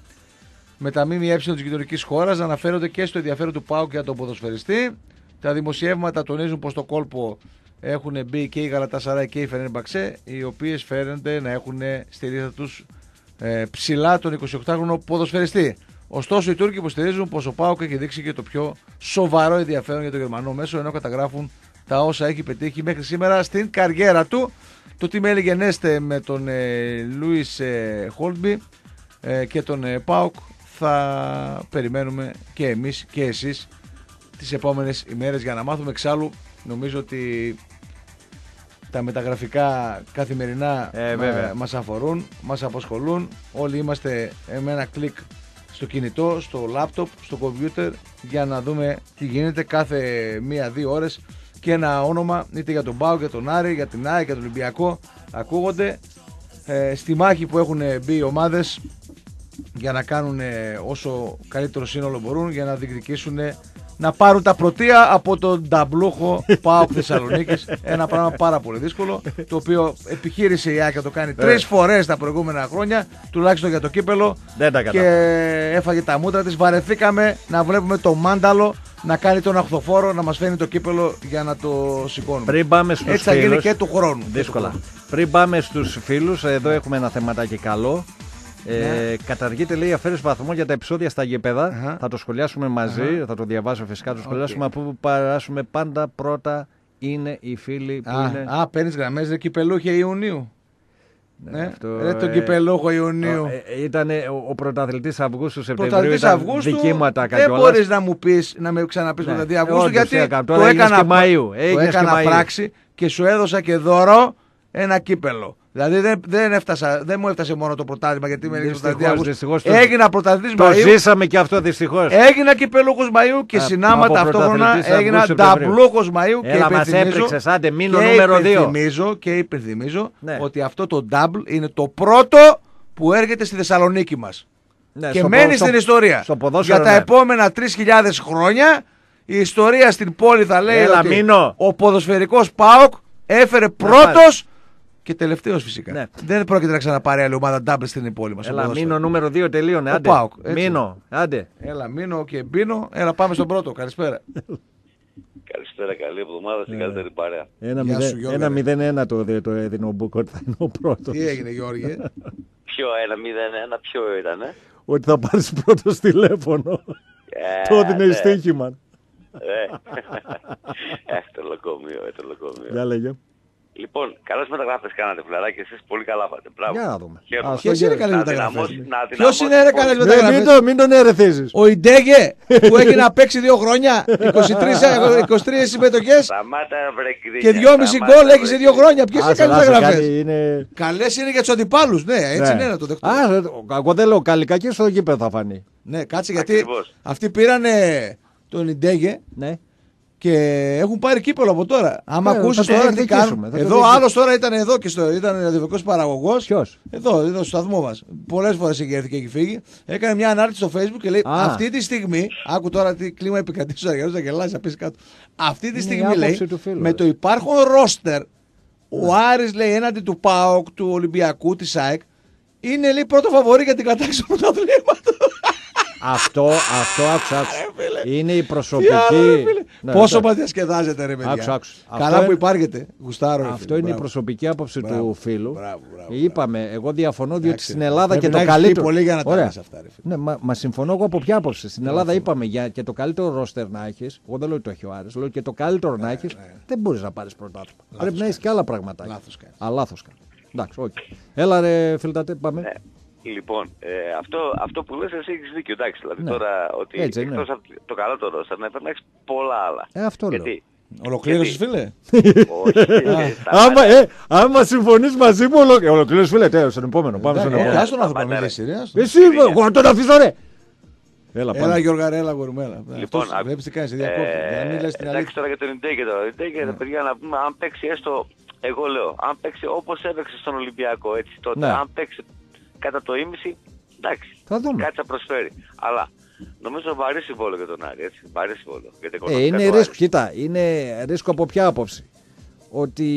Με τα ΜΜΕ της γειτονικής χώρας αναφέρονται και στο ενδιαφέρον του ΠΑΟΚ για τον ποδοσφαιριστή. Τα δημοσιεύματα τονίζουν πως στο κόλπο έχουν μπει και η Γαλατασαράι και η Φενέρμπαξε, οι οποίες φαίνονται να έχουν στη ρίζα τους ε, ψηλά τον εικοσιοκτάχρονο ποδοσφαιριστή. Ωστόσο, οι Τούρκοι υποστηρίζουν πως ο ΠΑΟΚ έχει δείξει και το πιο σοβαρό ενδιαφέρον για το γερμανό μέσο, ενώ καταγράφουν τα όσα έχει πετύχει μέχρι σήμερα στην καριέρα του. Το τι με έλεγε Νέστε με τον ε, Λούις ε, Χόλμπι ε, και τον ε, ΠΑΟΚ θα περιμένουμε και εμείς και εσείς τις επόμενες ημέρες για να μάθουμε. Εξάλλου νομίζω ότι τα μεταγραφικά καθημερινά Ε, μα, βέβαια. μας αφορούν, μας απασχολούν. Όλοι είμαστε με ένα κλικ στο κινητό, στο λάπτοπ, στο κομπιούτερ για να δούμε τι γίνεται κάθε μία-δύο ώρες και ένα όνομα είτε για τον ΠΑΟΚ, για τον Άρη, για την ΑΕΚ, για τον Ολυμπιακό ακούγονται ε, στη μάχη που έχουν μπει οι ομάδες για να κάνουν όσο καλύτερο σύνολο μπορούν για να διεκδικήσουν να πάρουν τα πρωτεία από τον ταμπλούχο ΠΑΟΚ Θεσσαλονίκης. Ένα πράγμα πάρα πολύ δύσκολο, το οποίο επιχείρησε η ΑΕΚ να το κάνει τρεις φορές τα προηγούμενα χρόνια, τουλάχιστον για το κύπελο, Δεν τα και κατάφερε. έφαγε τα μούτρα της. Βαρεθήκαμε να βλέπουμε το μάνταλο να κάνει τον αχθοφόρο, να μας φαίνει το κύπελο για να το σηκώνουμε. Πριν πάμε στους Έτσι θα γίνει φίλους, και του χρόνου. δύσκολα. Πριν πάμε στους φίλους, εδώ έχουμε ένα θεματάκι καλό. Ε, Ναι. Καταργείται, λέει, η αφαίρεση βαθμών για τα επεισόδια στα γήπεδα. Αχα. Θα το σχολιάσουμε μαζί, Αχα. θα το διαβάσω φυσικά, το Οκ. σχολιάσουμε. Αφού περάσουμε πάντα πρώτα είναι οι φίλοι που Α, είναι. α παίρνεις γραμμές, ρε κυπελούχε Ιουνίου. Ναι, αυτό, ρε τον ε, κυπελούχο Ιουνίου. Ε, ήταν ο, ο πρωταθλητής Αυγούστου Σεπτεμβρίου. Πρωταθλητής Ήταν Αυγούστου, δική μου ατάκα δεν κιόλας. μπορείς να μου πεις, να με ξαναπείς Ναι. πρωταθλητή Ε, Αυγούστου, όντως, γιατί τι έκανα. το Τώρα έγινες έκανα, και Μαΐου. το Έγινες έκανα και Μαΐου. πράξη και σου έδωσα και δώρο ένα κύπελο. Δηλαδή δεν, δεν, έφτασα, δεν μου έφτασε μόνο το πρωτάθλημα γιατί είμαι δυστυχώς. Έγινα πρωταθλητής το Μαΐου. Το ζήσαμε και αυτό δυστυχώς. Έγινα κυπελούχος Μαΐου και συνάμα ταυτόχρονα έγινα ταμπλούχος Μαΐου. Έλα, μας έπληξες, άντε, μείνω νούμερο δύο. Και υπενθυμίζω ναι. ότι αυτό το double είναι το πρώτο που έρχεται στη Θεσσαλονίκη μας. Ναι, και μένει στο, στην ιστορία. Για τα ναι. επόμενα τρεις χιλιάδες χρόνια η ιστορία στην πόλη θα λέει Έλα, ότι μείνω. ο ποδοσφαιρικός ΠΑΟΚ έφερε πρώτος και τελευταίος φυσικά. Ναι. Δεν πρόκειται να ξαναπάρει άλλη ομάδα double στην πόλη μας. Έλα, μείνω νούμερο δύο, τελείωνε. Άντε. ΠΑΟΚ, μείνω, άντε. Έλα, μείνω και μπίνω. Έλα, πάμε στον πρώτο. Καλησπέρα. Καλησπέρα, καλή εβδομάδα στην καλύτερη παρέα. Ένα μηδέν ένα το έδινε ο Μπούκο ότι θα είναι ο πρώτος. Τι έγινε, Γιώργη? Ποιο ένα μηδέν ένα, ποιο ήταν, ε? Ότι θα πάρεις πρώτος τηλέφωνο. Το έδινε στοίχημα. Ε, το λοκομείο, το λοκομείο. Για λέγε. Λοιπόν, καλές μεταγραφές κάνατε, φιλαράκι, εσείς πολύ καλά πάτε. Για να δούμε. Ποιος είναι καλές μεταγραφές? Ποιος είναι καλές μεταγραφές? Μην τον ερεθίζεις. Ο Ιντέγε που έχει να παίξει δύο χρόνια, είκοσι τρεις συμμετοχές και δυόμισι γκολ έχει σε δύο χρόνια. Ποιες είναι καλές μεταγραφές? Καλές είναι για τους αντιπάλους, ναι, έτσι είναι να το δεχτώ. Εγώ δεν λέω καλικακή στο γήπεδο θα φανεί. Ναι, κάτσε γιατί αυτοί πήρανε τον Ιντέγε. Και έχουν πάρει κύπελο από τώρα. Άμα yeah, ακούσεις τώρα τι κάνουν. Εδώ άλλος τώρα ήταν εδώ και στο, ήταν ραδιοφωνικός παραγωγός. Ποιος? Εδώ, εδώ στο σταθμό μας. Πολλές φορές έχει έρθει και έχει φύγει. Έκανε μια ανάρτηση στο Facebook και λέει: ah. Αυτή τη στιγμή. Άκου τώρα τι κλίμα επικρατεί στους αργανούς, θα γελάσει, θα πεις κάτω. Αυτή τη στιγμή λέει φίλου, με το υπάρχον ρόστερ, ο Άρης λέει έναντι του ΠΑΟΚ, του Ολυμπιακού, της ΑΕΚ, είναι λέει πρώτο φαβορί για την κατάκτηση του πρωταθλήματος. Αυτό, αυτό, άκουσα, άκουσα. Είναι η προσωπική. Ναι, πόσο μας διασκεδάζετε, ρε παιδιά. Άκουσα, άκουσα. Καλά αυτό που υπάρχετε. Γουστάρω. Αυτό φίλε. είναι Μπράβο. η προσωπική άποψη μπράβο. του φίλου. Μπράβο, μπράβο, Είπαμε, εγώ διαφωνώ διότι Εντάξει, στην Ελλάδα και το να καλύτερο. Πολύ για να τα λες αυτά, ρε, ναι, μα, μα συμφωνώ εγώ από ποια άποψη. Στην Ελλάδα είπαμε για και το καλύτερο ρόστερ να έχει. Εγώ δεν λέω ότι το έχει ο Άρης. Λέω και το καλύτερο να έχει. Δεν μπορεί να πάρει πρωτάθλημα. Πρέπει να έχει και άλλα πράγματα. Λάθος κάνει. Εντάξει, όχι. Έλα, ρε Φιλτατέ, πάμε. Λοιπόν, ε, αυτό, αυτό που λες εσύ έχεις δίκιο, εντάξει, δηλαδή ναι. τώρα ότι Έτσι, εκτός ναι. από το καλό το ρόστερ να έχεις πολλά άλλα. Ε, αυτό γιατί, λέω. Ολοκλήρωσες φίλε? Όχι. άμα, ε, άμα συμφωνείς μαζί μου, ολο... ολοκλήρωσες φίλε, τέλος, στον επόμενο. Πάμε στον επόμενο. Ας τον άνθρωπο, μην λες σειρά. Εσύ, εγώ τον αφήσω ρε. Έλα, έλα Γιώργα, έλα γορμέλα. Λοιπόν, βλέπεις τι κάνεις, διακόπτει. Εντάξει τώρα για τον Ιντέγκε τώρα. Ιντέγκε, παιδιά, να πούμε, αν παίξει έστω, εγώ λέω, αν παίξει όπως έπαιξε στον Ολυμπιακό, έτσι τότε, αν παίξει κατά το ίμιση, εντάξει, θα δούμε. Κάτι θα προσφέρει. Αλλά νομίζω βαρύ συμβόλαιο για τον Άρη, έτσι, βαρύ συμβόλαιο. Ε, είναι ρίσκο, κοίτα, είναι ρίσκο από ποια άποψη? Ότι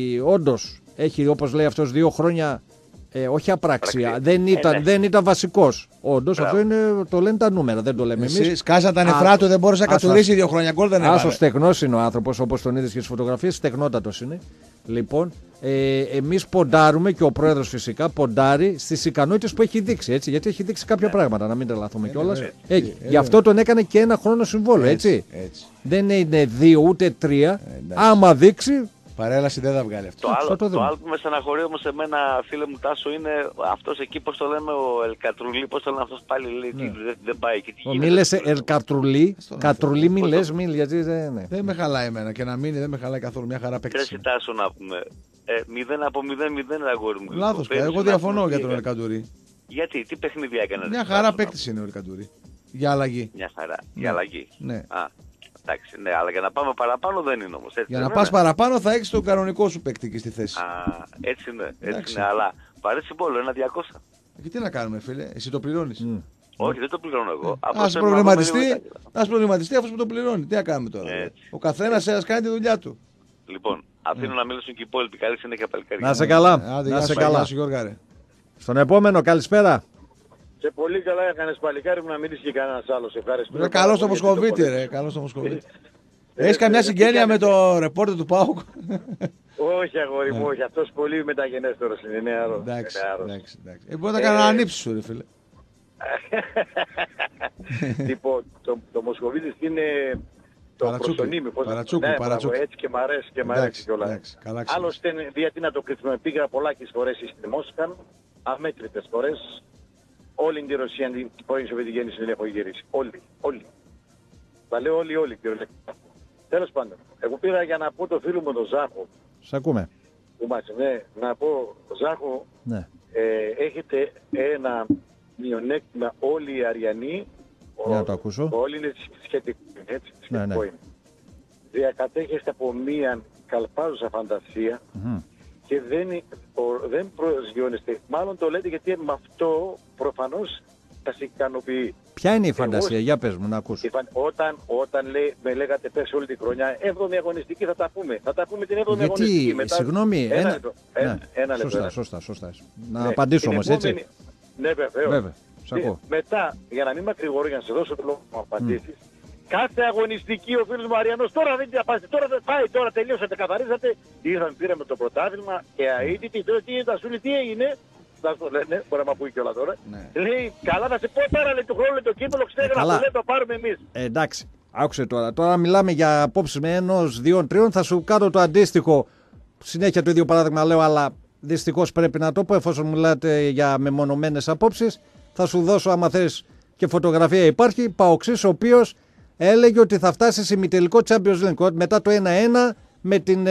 όντως έχει, όπως λέει αυτός, δύο χρόνια, ε, όχι απραξία, δεν ήταν, ε, ναι. δεν ήταν βασικός. Όντως, αυτό είναι, το λένε τα νούμερα, δεν το λέμε εμείς. Εσύ σκάσαν τα νεφρά του, δεν μπορούσε να κατουρίσει δύο χρόνια γκολ, δεν έβαλε. Άσος στεγνός είναι ο άνθρωπος, όπως τον είδες και στις φωτογραφίες, στεγνότατος είναι. Λοιπόν, ε, εμείς ποντάρουμε και ο πρόεδρος φυσικά ποντάρει στις ικανότητες που έχει δείξει. Έτσι, γιατί έχει δείξει κάποια πράγματα, να μην τρελαθούμε ε, κιόλας. Ε, ε, ε, Γι' αυτό τον έκανε και ένα χρόνο συμβόλαιο. Έτσι, έτσι. έτσι. Δεν είναι δύο ούτε τρία. Ε, Άμα δείξει. Παρέλαση δεν θα βγάλει αυτό. Το άλλο, το, το άλλο που με στεναχωρεί όμως εμένα, φίλε μου Τάσο, είναι αυτός εκεί, πώς το λέμε, ο Ελκατρουλή, πώς το λένε αυτός πάλι, λέει, ναι. δεν, δεν πάει εκεί. Μη λες Ελκατρουλή, Κατρουλή μη λες, μη, γιατί δεν είναι. Δεν με χαλάει εμένα και να μείνει, δεν με χαλάει καθόλου, μια χαρά παίξει. Τρέχει Τάσο να πούμε, ε, μηδέν από μηδέν μηδέν αγόρι μου. Λάθος, εγώ διαφωνώ για τον Ελκατουρί. Γιατί, τι παιχνίδια έκανε? Μια χαρά παίκτης είναι ο Ελκατουρί. Για αλλαγή. Μια χαρά, για αλλαγή. Εντάξει, ναι, αλλά για να πάμε παραπάνω δεν είναι όμως. Έτσι, για να πας παραπάνω θα έχεις τον κανονικό σου παίκτη και στη θέση. Α, έτσι είναι, έτσι είναι, αλλά πάρε συμβόλαιο, ένα διακόσια. Και τι να κάνουμε φίλε, εσύ το πληρώνεις? Mm. Όχι, δεν το πληρώνω εγώ. Ας προβληματιστεί, ας προβληματιστεί αυτός που το πληρώνει. Τι να κάνουμε τώρα? Έτσι. Ο καθένας ας κάνει τη δουλειά του. Λοιπόν, αφήνω mm. να μιλήσουν και οι υπόλοιποι. Καλή συνέχεια παλικάρια. Να σε καλά, να σε καλά. Στον επόμενο, καλησπέρα. Σε πολύ καλά έκανες παλικάρι μου να μιλήσει και κανένας άλλος. Ευχαριστώ. Καλώς το Μοσχοβίτη ρε, καλώς το Μοσχοβίτη. Έχεις καμιά συγγένεια με το ρεπόρτερ του ΠΑΟΚ? Όχι αγόρι μου, όχι. Αυτός πολύ μεταγενέστερος είναι νεαρός. Εντάξει, εντάξει. Ε, μπορεί να κάνει ένα ανήψη σου ρε φίλε. Λοιπόν, το Μοσχοβίτης είναι το προσωνύμι. Παρατσούκου, παρατσούκου. Έτσι και μ' αρέσει και μ' αρέσει κιόλας. Άλλωστε, γιατί να το κρυφθούμε, πήγα πολλάκις φορές στη Μόσχα, αμέτρητες φορές. Όλη την Ρωσία, την πρώην Σοβιετική Ένωση δεν έχω γυρίσει. Όλοι, όλοι. Τα λέω όλοι, όλοι, κύριε Λέκο. Τέλος πάντων, εγώ πήρα για να πω το φίλο μου τον Ζάχο. Σ' ακούμε. του μάτς. Ναι, να πω, Ζάχο, ναι. ε, έχετε ένα μειονέκτημα όλοι οι Αριανοί. Για να το ακούσω. Όλοι είναι σχετικοί, έτσι, σχετικό ναι, ναι. είναι. Διακατέχεστε από μία καλπάζουσα φαντασία mm-hmm. και δεν, δεν προσγειώνεστε. Μάλλον το λέτε γιατί με αυτό προφανώς θα σε ικανοποιεί. Ποια είναι η φαντασία, εγώ, για πες μου να ακούσω. Όταν, όταν λέει, με λέγατε πέρσι όλη την χρονιά, έβδομη αγωνιστική θα τα πούμε. Θα τα πούμε την έβδομη γιατί, αγωνιστική. Μετά... Συγγνώμη, ένα, ένα... λεπτό. Ένα, ναι. ένα λεπτό. Σωστά, σωστά, σωστά. Να ναι. απαντήσω όμως, επόμενη... έτσι. Ναι, βεβαίως. Βέβαια. Μετά, για να μην μακρηγορώ, για να σε δώσω το λόγο να απαντήσεις, mm. κάθε αγωνιστική ο φίλος μου Αριανός τώρα δεν διαπάσει. Τώρα δεν πάει, τώρα τελειώσατε, καθαρίζατε. Ήρθαν, πήραμε το πρωτάθλημα και αίτητη. Τώρα τι ήταν, σου λέει τι έγινε. Θα το λένε, μπορεί να μου πει κιόλα τώρα. Ναι. Λέει, καλά θα σε πω τώρα, λέει του χρόνου, λέει το κύπελο, ξέρει να το, το πάρουμε εμείς. Ε, εντάξει, άκουσε τώρα. Τώρα μιλάμε για απόψεις με ενός, δύο, τριών. Θα σου κάνω το αντίστοιχο. Συνέχεια το ίδιο παράδειγμα λέω, αλλά δυστυχώς πρέπει να το πω, εφόσον μιλάτε για μεμονωμένες απόψεις. Θα σου δώσω, άμα θες, και φωτογραφία υπάρχει. Παοξής, ο οποίος έλεγε ότι θα φτάσει σε ημιτελικό Champions League μετά το ένα ένα με την,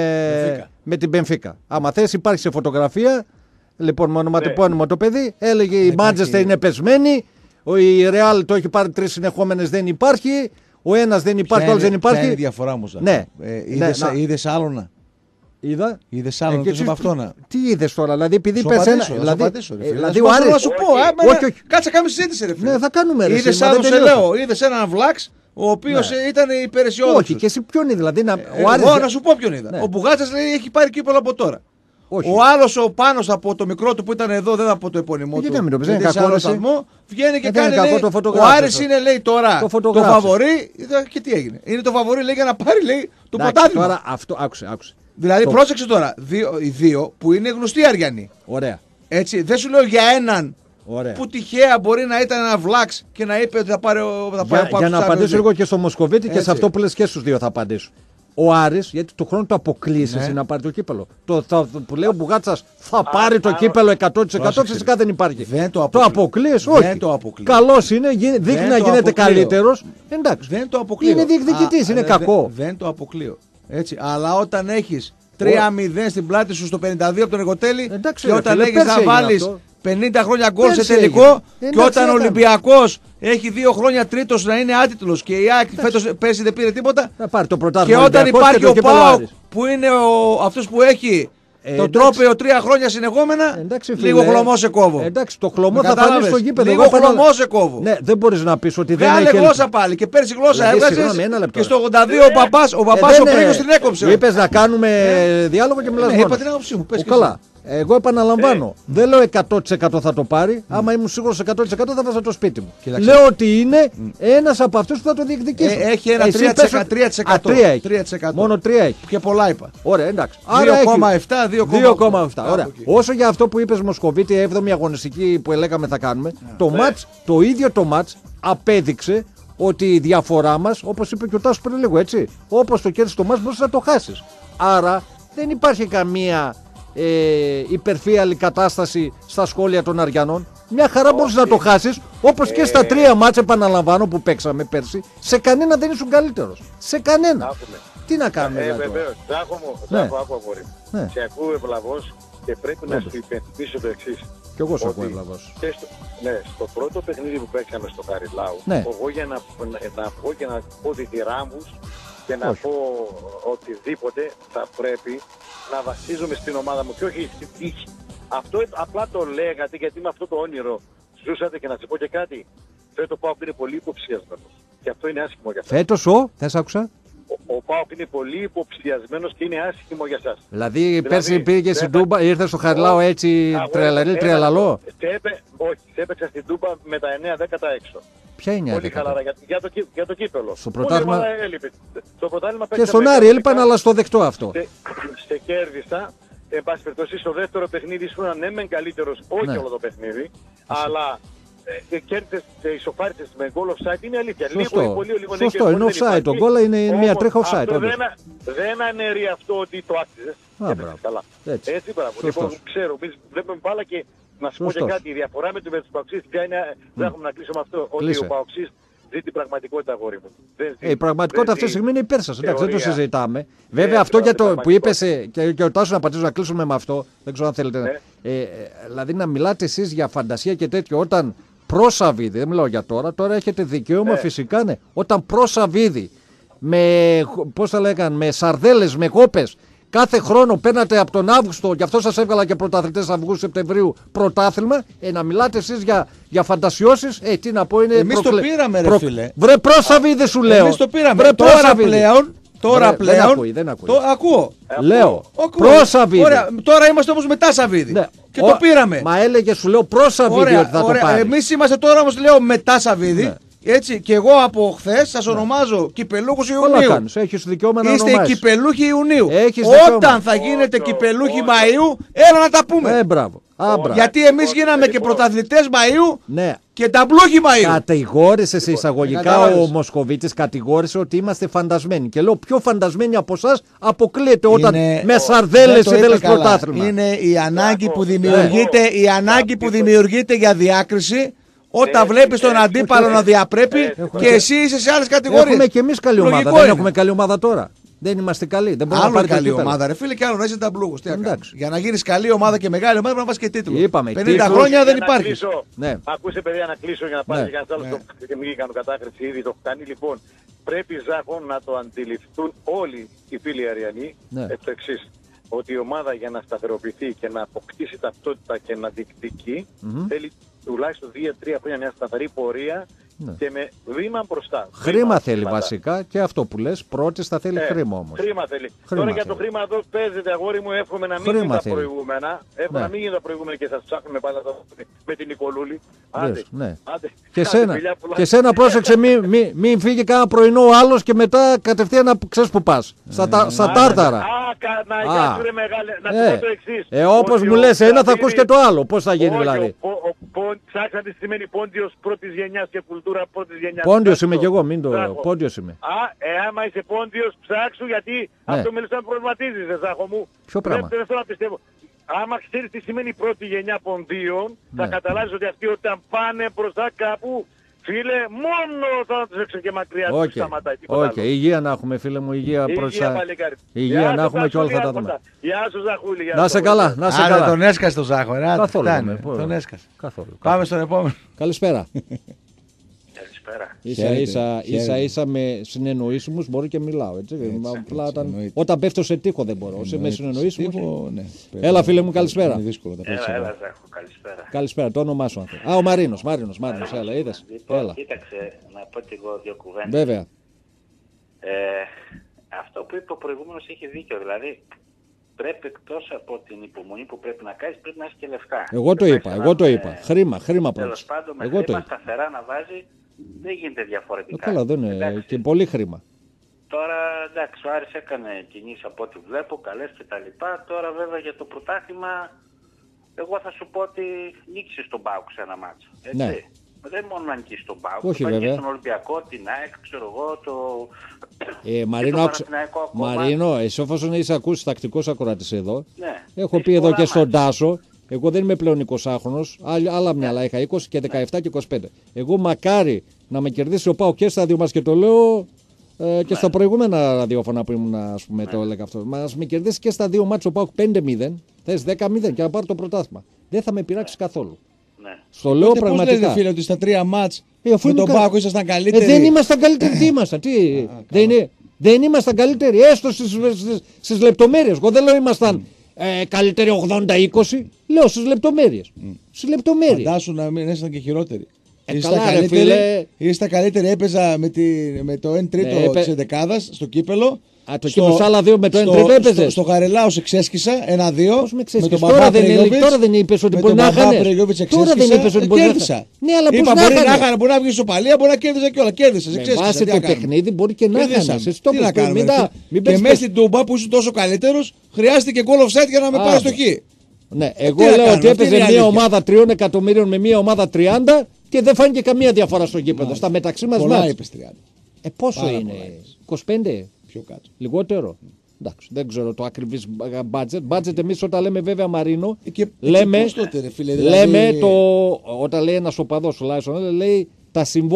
ε, με την Μπενφίκα. Άμα θες, υπάρχει σε φωτογραφία. Λοιπόν, με ονοματεπώνυμο το παιδί. Έλεγε η Μάντζεστερ είναι πεσμένη. Η Ρεάλ το έχει πάρει τρεις συνεχόμενες, δεν υπάρχει. Ο ένας δεν υπάρχει, ο άλλος δεν υπάρχει. Ποια είναι η διαφορά μου, ναι. ε, είδες, ναι, είδες άλλον. Είδα. Είδες άλλον, ε, από αυτόν. Τι είδες τώρα, δηλαδή επειδή πες ένα. Δηλαδή, απαντήσω, ρε, δηλαδή ο Άρης. Να σου πω, όχι, όχι. Κάτσε να κάνουμε συζήτηση, ρε φίλε. Ναι, θα κάνουμε ρε. Είδες άλλον, σε λέω. Είδες έναν Βλάξ, ο οποίος ναι. ήταν υπεραισιόδοξος. Όχι, και εσύ ποιον είδε, δηλαδή. Να, ε, ο Άρης... Εγώ να σου πω ποιον είδα. Ναι. Ο Μπουγάτσας λέει έχει πάρει κύπελο από τώρα. Όχι. Ο άλλος ο Πάνος από το μικρό του που ήταν εδώ, δεν από το επώνυμό του. Γιατί να μην το κακό σταθμό, βγαίνει και κάνει. Λέει, ο Άρης είναι λέει τώρα το, το φαβορί. Και τι έγινε. Είναι το φαβορί λέει για να πάρει λέει το πρωτάθλημα. Τώρα αυτό άκουσε, άκουσε. Δηλαδή το... πρόσεξε τώρα. Δύο, οι δύο που είναι γνωστοί Αριανοί. Ωραία. Έτσι, δεν σου λέω για έναν. Ωραία. Που τυχαία μπορεί να ήταν ένα Βλάξ και να είπε ότι θα πάρει ο Για, για να απαντήσω λίγο και στο Μοσκοβίτη και σε αυτό που λες και στους δύο θα απαντήσω. Ο Άρης, γιατί του χρόνου το αποκλείσει ναι. να πάρει το κύπελο. Το, το, που λέει ο Μπουγάτσας θα πάρει το κύπελο εκατό τοις εκατό, φυσικά δεν υπάρχει. Δεν το αποκλείεις, όχι. Καλός είναι, δείχνει να γίνεται καλύτερος. Εντάξει. Δεν το αποκλείω. Είναι διεκδικητής, είναι δε, κακό. Δεν, δεν το αποκλείω. Έτσι. Αλλά όταν έχεις τρία μηδέν στην πλάτη σου στο πενήντα δύο από τον Εργοτέλη και όταν έχεις να βάλεις πενήντα χρόνια γκολ σε τελικό και όταν ο Ολυμπιακός έχει δύο χρόνια τρίτος να είναι άτιτλος και η ΑΕΚ φέτος πέρσι δεν πήρε τίποτα και όταν υπάρχει ο ΠΑΟΚ που είναι ο, αυτός που έχει ε, τον τρόπαιο τρία χρόνια συνεχόμενα εντάξει, λίγο χλωμό σε κόβω. Εντάξει, το χλωμό θα φανεί στο γήπεδο. Λίγο χλωμό σε κόβω. Ναι, δεν μπορείς να πεις ότι δεν έχει. Βγάλε γλώσσα πάλι και πέρσι γλώσσα έβγαζες και στο ογδόντα δύο ο παπάς ο Πρίγος την έκοψε. Είπες να κάνουμε διάλογο και μιλάς μόνος. Είπα την άποψή μου, πες καλά. Εγώ επαναλαμβάνω, ε. δεν λέω εκατό τοις εκατό θα το πάρει. Mm. Άμα ήμουν σίγουρος εκατό τοις εκατό θα βάζα το σπίτι μου. Κοιτάξτε. Λέω ότι είναι mm. ένας από αυτούς που θα το διεκδικήσει. Ε, έχει ένα τρία τοις εκατό. τρία τοις εκατό. Μόνο τρία έχει. Και πολλά είπα. Ωραία, εντάξει. δύο κόμμα επτά, δύο κόμμα επτά. Ωραία. Okay. Όσο για αυτό που είπες Μοσκοβίτη, έβδομη αγωνιστική που λέγαμε θα κάνουμε, yeah. το, yeah. match, το ίδιο το match απέδειξε ότι η διαφορά μας, όπως είπε και ο Τάσος πριν λίγο, έτσι, όπως το κέρδισες το match μπορείς να το χάσεις. Άρα δεν υπάρχει καμία Ε, υπερφύαλη κατάσταση στα σχόλια των Αριανών. Μια χαρά μπορείς να το χάσεις, όπως ε... και στα τρία μάτσα επαναλαμβάνω που παίξαμε πέρσι. Σε κανένα δεν ήσουν καλύτερος. Σε κανένα. Άκουμε. Τι να κάνουμε. Ε, βεβαίως. Ζάχο μου, Ζάχο, άκου αγόρι. Ναι. Σε ακούω ευλαβώς και πρέπει ναι. να σου υπενθυμίσω το εξής. Κι εγώ σε ακούω ευλαβώς. Στο, ναι, στο πρώτο παιχνίδι που παίξαμε στο Χαριλάου, ναι. εγώ για να, να, να βγω και να πω διθυράμβους και να όχι. πω οτιδήποτε θα πρέπει να βασίζομαι στην ομάδα μου και όχι στην τύχη. Αυτό απλά το λέγατε γιατί με αυτό το όνειρο ζούσατε και να σε πω και κάτι. Φέτος ο ΠΑΟΚ είναι πολύ υποψιασμένος. Και αυτό είναι άσχημο για σας. Φέτος ο, θες άκουσα. Ο, ο ΠΑΟΚ είναι πολύ υποψιασμένος και είναι άσχημο για σας. Δηλαδή, δηλαδή πέρσι πήγε στην Τούμπα, ήρθε στο Χαριλάου έτσι τρελαρί, τρελαλό. Όχι, έπαιξα στην Τούμπα με τα εννέα δέκα έξω. Ποια είναι η πολύ χαλαρά για, για, το, για το κύπελο. Στο πρωτάθλημα. Στο πρωτάθλημα και στον Άρη έλειπαν, αλλά στο δεκτό αυτό. Σε, σε κέρδισα. Εν πάση περιπτώσει, στο δεύτερο παιχνίδι ήσουν ναι μεν καλύτερος, όχι ναι. όλο το παιχνίδι, Σωστό. αλλά ε, κέρδισες και ισοφάρισες με goal offside, είναι αλήθεια. Σωστό, λίγο, πολύ, λίγο, Σωστό είναι offside, το goal είναι όμως, μια τρίχα offside. Αυτό δεν, δεν αναιρεί αυτό ότι το άξιζες. Καλά. Έτσι, Έτσι μπράβο. Λοιπόν, ξέρω, εμείς βλέπουμε μπάλα και να σου πω και κάτι, η διαφορά με τους Παοξείς ποια είναι, δεν έχουμε να κλείσουμε αυτό, ότι ο Παοξής ζει την πραγματικότητα, αγόρι μου. Δεν ζει, ε, η πραγματικότητα αυτή τη στιγμή είναι υπέρ σας. Εντάξει, δεν το συζητάμε. Βέβαια, ε, αυτό για το που είπε και, και ο Τάσος, να πατήσω να κλείσουμε με αυτό. Δεν ξέρω αν θέλετε. Ναι. Ε, δηλαδή, να μιλάτε εσείς για φαντασία και τέτοιο όταν προ Σαββίδη, δεν μιλάω για τώρα, τώρα έχετε δικαίωμα ναι. φυσικά, ναι. Όταν προ Σαββίδη με, πώς θα λέγανε, με σαρδέλες, με γόπες, κάθε χρόνο παίρνατε από τον Αύγουστο, γι' αυτό σας έβγαλα και πρωταθλητές Αυγούστου-Σεπτεμβρίου πρωτάθλημα, ε, να μιλάτε εσείς για, για φαντασιώσεις, ε, τι να πω είναι... Εμείς προκλε... το πήραμε, ρε προ... φίλε. Βρε προ Σαββίδη σου λέω. Εμείς το πήραμε. Βρε, τώρα πλέον... Τώρα Βρε, πλέον. Δεν ακούει, δεν ακούει. Το ακούω. Λέω. Ακούω. Προ Σαββίδη. Ωραία, τώρα είμαστε όμως μετά Σαββίδη. Ναι. Και Ο... το πήραμε. Μα έλεγε, σου λέω προ Σαββίδη ότι θα ωραία. το πάρει. Εμείς είμαστε τώρα όμως, λέω, μετά Σαββίδη. Ναι. Έτσι, και εγώ από χθες σας ναι. ονομάζω κυπελούχους Ιουνίου. Έχεις δικαίωμα να είστε ονομάσεις. Κυπελούχοι Ιουνίου. Έχεις Όταν δικαίωμα. θα γίνετε Όσο, κυπελούχοι όσο. Μαΐου, έλα να τα πούμε. Ε, μπράβο. Α, μπράβο. Γιατί εμείς γίναμε και πρωταθλητές Μαΐου ναι. και ταμπλούχοι Μαΐου. Κατηγόρησε σε εισαγωγικά ο Μοσκοβίτης, κατηγόρησε ότι είμαστε φαντασμένοι. Και λέω, πιο φαντασμένοι από εσάς αποκλείεται όταν είναι... με σαρδέλες ήθελες πρωτάθλημα. Είναι η ανάγκη που δημιουργείται, η ανάγκη που δημιουργείται για διάκριση. Όταν βλέπεις τον αντίπαλο να διαπρέπει και εσύ είσαι σε άλλες κατηγορίες. Έχουμε και εμείς καλή ομάδα. Λογικό δεν είναι. έχουμε καλή ομάδα τώρα. Δεν είμαστε καλοί. Δεν άλλο να πάρει καλή ομάδα, ομάδα, ρε φίλε, και άλλο να είσαι ταμπλούγος. Για να γίνεις καλή ομάδα και μεγάλη ομάδα πρέπει να βάζεις και τίτλο. Είπαμε, πενήντα τίτλους... χρόνια δεν υπάρχει. Ναι. Ακούσε, παιδιά, να κλείσω για να πάρει ναι. για να ναι. και μην κάνω κατάκριση ήδη. Το έχω κάνει. Λοιπόν, πρέπει, Ζάχο, να το αντιληφθούν όλοι οι φίλοι Αριανοί ναι. το εξής. Ότι η ομάδα για να σταθεροποιηθεί και να αποκτήσει ταυτότητα και να διεκδικεί mm-hmm. θέλει τουλάχιστον δύο τρία χρόνια μια σταθερή πορεία ναι. και με βήμα μπροστά. Χρήμα βήμα θέλει βήματα. Βασικά και αυτό που λες πρώτη θα θέλει ε, χρήμα όμως. Χρήμα θέλει. Χρήμα Τώρα θέλει. για το χρήμα εδώ παίζεται, αγόρι μου, εύχομαι να μην χρήμα είναι τα θέλει. προηγούμενα. Εύχομαι ναι. να μην είναι τα προηγούμενα και θα ψάχνουμε πάλι με την Νικολούλη. Άντε, ναι. άντε. Και σένα, και σένα πρόσεξε μην μη, μη φύγει κανένα πρωινό ο άλλος και μετά κατευθείαν να ξέρεις που πας. Στα, τα, στα τάρταρα. Α, να σου ρε μεγάλε, να σου πω το εξής. Ε, όπως μου λες ένα θα ακούς και το άλλο. Πώς θα γίνει δηλαδή. Ψάξατε τι σημαίνει πόντιος πρώτης γενιάς και κουλτούρα πρώτης γενιάς. Πόντιος είμαι κι εγώ, μην το... Πόντιος είμαι. Α, ε, άμα είσαι πόντιος ψάξου γιατί αυτό με λες να προβληματίζεις, Ζάχο μου. Ποιο πράγμα. Δεν θέλω να πιστεύω. Άμα ξέρεις τι σημαίνει πρώτη γενιά ποντίων, θα καταλάβεις ότι αυτοί όταν πάνε μπροστά κάπου, φίλε, μόνο θα τους έξω και μακριά τους okay. σταματάει. Οκ, okay. Υγεία να έχουμε, φίλε μου, υγεία μπροστά. Υγεία να έχουμε και όλα θα τα δούμε. Γεια σου, Ζαχούλη. Να σε καλά, να σε Άρα καλά. Τον έσκασε τον Ζάχο, ρε. Καθόλου. Τον έσκασε. Καθόλου. Πάμε στον επόμενο. Καλησπέρα. Καλησπέρα. Ίσα ίσα, ίσα ίσα με συνεννοήσιμους μπορώ και μιλάω. Έτσι. Έτσι, Απλά έτσι, όταν, όταν πέφτω σε τείχο δεν μπορώ. Σε με συνεννοήσιμους. Ναι, έλα φίλε μου, καλησπέρα. Είναι δύσκολο, τα έλα, έλα, Ζάχο, καλησπέρα. Καλησπέρα, το όνομά σου. Α, ο Μαρίνος, Μαρίνος, Μαρίνος, έλα, είδες. Λοιπόν, έλα. Κοίταξε, να πω και εγώ δύο κουβέντες. Βέβαια. Ε, αυτό που είπε ο προηγούμενος έχει δίκιο. Δηλαδή, πρέπει εκτός από την υπομονή που πρέπει να κάνεις, πρέπει να έχει και λεφτά. Εγώ το είπα, εγώ το είπα. Χρήμα, χρήμα πρώτα. Τέλος πάντων, με εγώ χρήμα σταθερά να βάζει, δεν γίνεται διαφορετικά. Ε, καλά, δεν είναι εντάξει. Και πολύ χρήμα. Τώρα, εντάξει, ο Άρης έκανε κινήσεις από ό,τι βλέπω, καλές και τα λοιπά. Τώρα βέβαια για το πρωτάθλημα, εγώ θα σου πω ότι νίκησε τον ΠΑΟΚ σε ένα μάτσο. Έτσι. Ναι. Δεν μόνο να νικήσει τον ΠΑΟΚ, όχι θα βέβαια. Τον Ολυμπιακό, την ΑΕΚ, ξέρω εγώ, το... Ε, Μαρίνο, άξ... Μαρίνο, εσύ εφόσον είσαι ακούσει τακτικός ακροατής εδώ, ναι. έχω πει εδώ και στον Τάσο, εγώ δεν είμαι πλέον εικοσάχρονος, άλλα μυαλά είχα είκοσι και δεκαεπτά και είκοσι πέντε. Εγώ μακάρι να με κερδίσει ο ΠΑΟΚ και στα δύο μας και το λέω ε, και ναι. στα προηγούμενα ραδιόφωνα που ήμουν, ας πούμε, ναι. το έλεγα αυτό. Μα με κερδίσει και στα δύο μάτς ο ΠΑΟΚ πέντε μηδέν, θες δέκα μηδέν και να πάρω το πρωτάθλημα. Δεν θα με πειράξει ναι. καθόλου. Ναι. Στο λέω πραγματικά. Πώς λέτε φίλε ότι στα τρία μάτς ε, με τον ΠΑΟΚ ήσασταν καλύτεροι. Ε, δεν ήμασταν καλύτεροι, τι ήμασταν, τι, α, δεν, είναι, δεν ήμασταν καλύτεροι, έστω στις, στις, στις λεπτομέρειες. Εγώ δεν λέω ήμασταν mm. ε, καλύτεροι ογδόντα είκοσι, λέω στις λεπτομέρειες. Mm. Στις λεπτομέρειες. Φαντάσου να μην ήσασταν και χειρότεροι. Ε, καλά, ρε, φίλε. Ήσασταν καλύτεροι, έπαιζα με, τη, με το ένα τρίτο ε, της εντεκάδας στο κύπελο. Α, το στο, στο άλλα δύο με το ένα τρίτο έπαιζε. Στο, στο Χαρελάου σε ξέσκισα, ένα δύο. Πώς με ξέσκισες, τώρα, τώρα δεν είπες ότι μπορεί να χάνεις. Τώρα δεν είπες ότι μπορεί να χάνεις. Ναι, αλλά πώς να χάνεις. Μπορεί να βγει σοπαλία, μπορεί να κέρδιζε και όλα. Κέρδισες, με βάση το παιχνίδι μπορεί και να χάνεις. Τι να κάνουμε. Και μέσα στην Τούμπα που είσαι τόσο καλύτερος, χρειάστηκε goal offside για να με πάρει στο χ. Ναι, εγώ λέω ότι έπαιζε μια ομάδα τριών εκατομμύριων με μια ομάδα τριάντα και δεν φάνηκε καμία διαφορά στο γήπεδο. Στα μεταξύ μας μάτς. Πολλά είπες τριάντα. Ε, πόσο είναι, είκοσι πέντε. Πιο κάτω. Λιγότερο. Εντάξει, δεν ξέρω το ακριβής budget. Budget εμείς όταν λέμε βέβαια Μαρίνο, και, λέμε, και τότε, ρε, φίλε, δηλαδή... λέμε το, όταν λέει ένας οπαδός τουλάχιστον, λέει τα συμβόλαια.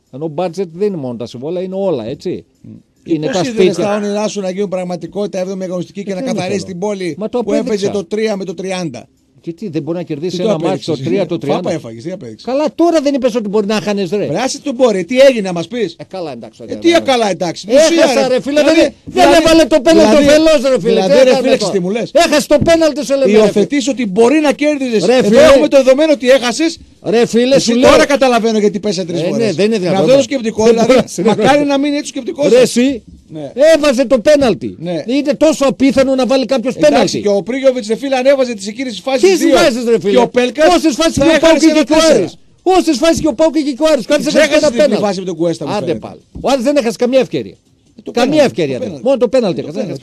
Ενώ budget δεν είναι μόνο τα συμβόλαια, είναι όλα, έτσι. Mm. Είναι τα σπίτια. Πώς τα όνειρά σου να γίνουν πραγματικότητα έβδομη αγωνιστική και να καθαρίσει την πόλη που έπαιζε το τρία με το τριάντα. Και τι, δεν μπορεί να κερδίσει ένα μάτι το τρία το τριάντα. Φάπα έφαγες, τι απέδειξε. Καλά, τώρα δεν είπες ότι μπορεί να χάνεις, ρε. Βράσει τον μπορεί, τι έγινε να μας πεις. Ε, καλά, εντάξει. Ε, τι καλά, εντάξει. Έχασα, ρε φίλε, δηλαδή, δεν έβαλε το πέναλτι το φελός, ρε φίλε. Δηλαδή, ρε φίλε, τι μου λες. Έχασε το πέναλτι σε λεπτό. Υιοθετείς ότι μπορεί να κέρδιζες. Εδώ έχουμε το δεδομένο ότι έχασες. Ρε φίλε, σου λέω. Τώρα καταλαβαίνω γιατί πέσα τρεις φορές. Ναι, δεν είναι δυνατόν. Με αυτό το σκεπτικό, δηλαδή, μακάρι να μην είναι έτσι σκεπτικό. Ρε εσύ, έβαζε το πέναλτι. Είναι τόσο απίθανο να βάλει κάποιο πέναλτι. Και ο Πρίγιοβιτς, ρε φίλε, ανέβαζε τις εκείνες φάσεις. Τι βάζεις, ρε φίλε. Και ο Πέλκας. Όσες φάσεις και ο Πάουκ και ο Άρης. Όσες φάσεις και ο Πάουκ και ο Άρης. Κάτσε ένα πέναλτι. Με τον Κουέστα, άντε πάλι. Ο Άρης δεν έχασε καμία ευκαιρία. Καμία ευκαιρία δεν. Μόνο το πέναλτι έχασε.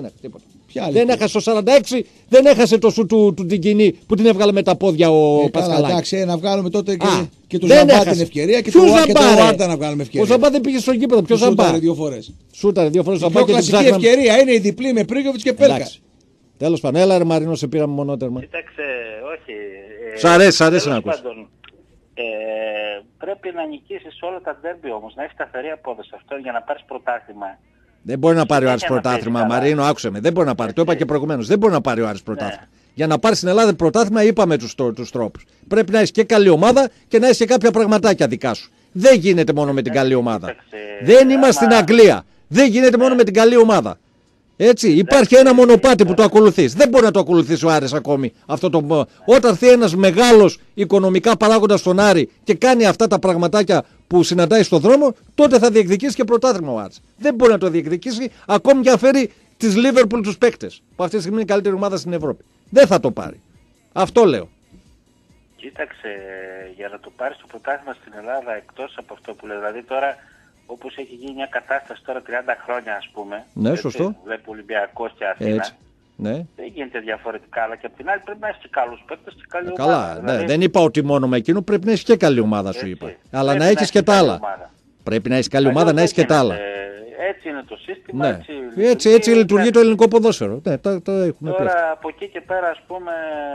Δεν έχασε το σαράντα έξι, δεν έχασε το σου του Ντιγκινή που την έβγαλε με τα πόδια ο Πασχαλάκης. Εντάξει, να βγάλουμε τότε και του Ζαμπά την ευκαιρία και του Άρτα να βγάλουμε ευκαιρία. Ο Ζαμπά δεν πήγε στο γήπεδο. Ποιο Ζαμπά. Σούταρε δύο φορές. Σούταρε δύο φορές. Η πιο κλασική ευκαιρία είναι η διπλή με Πρίγιοβιτς και Πέλκα. Τέλος πάντων, έλα ρε Μαρίνο, σε πήραμε μονότερμα. Κοίταξε, όχι. Σ' αρέσει, σ' αρέσει να ακούσεις. Ε, πρέπει να νικήσεις όλα τα ντέρμπι όμως, να έχει σταθερή απόδοση αυτό για να πάρεις πρωτάθλημα. Δεν μπορεί να πάρει ο Άρης πρωτάθλημα, Μαρίνο, άκουσε με. Δεν μπορεί να πάρει. Το είπα και προηγουμένως. Δεν μπορεί να πάρει ο Άρης πρωτάθλημα. Ναι. Για να πάρει στην Ελλάδα πρωτάθλημα, είπαμε τους, τους τρόπους. Πρέπει να έχει και καλή ομάδα και να έχει και κάποια πραγματάκια δικά σου. Δεν γίνεται μόνο με την καλή ομάδα. Δεν είμαστε στην Αγγλία. Δεν γίνεται μόνο με την καλή ομάδα. Έτσι, υπάρχει ένα μονοπάτι που το ακολουθείς. Δεν μπορεί να το ακολουθήσει ο Άρης ακόμη. Αυτό το... Όταν έρθει ένας μεγάλος οικονομικά παράγοντας στον Άρη και κάνει αυτά τα πραγματάκια που συναντάει στον δρόμο, τότε θα διεκδικήσει και πρωτάθλημα ο Άρης. Δεν μπορεί να το διεκδικήσει ακόμη και να φέρει τις Liverpool τους παίκτες, που αυτή τη στιγμή είναι η καλύτερη ομάδα στην Ευρώπη. Δεν θα το πάρει. Αυτό λέω. Κοίταξε, για να το πάρεις το πρωτάθλημα στην Ελλάδα, εκτός από αυτό που λέει, δηλαδή τώρα, όπως έχει γίνει μια κατάσταση τώρα τριάντα χρόνια, ας πούμε. Ναι, έτσι, σωστό. Βλέπει Ολυμπιακός και Αθήνα. Έτσι. Ναι. Δεν γίνεται διαφορετικά, αλλά και απ' την άλλη πρέπει να έχει και καλούς παίκτες και καλή Καλά, ομάδα. ναι, Δηλαδή... δεν είπα ότι μόνο με εκείνο, πρέπει να έχει και καλή ομάδα, σου έτσι, είπα. Αλλά να έχει και τα άλλα. Ομάδα. Πρέπει να έχει καλή ομάδα, ομάδα, να έχει και τα άλλα. Έτσι είναι το σύστημα. Ναι. Έτσι, έτσι, έτσι, έτσι λειτουργεί ναι. το ελληνικό ποδόσφαιρο. Ναι, το, το έχουμε τώρα πει. Από εκεί και πέρα, ας πούμε,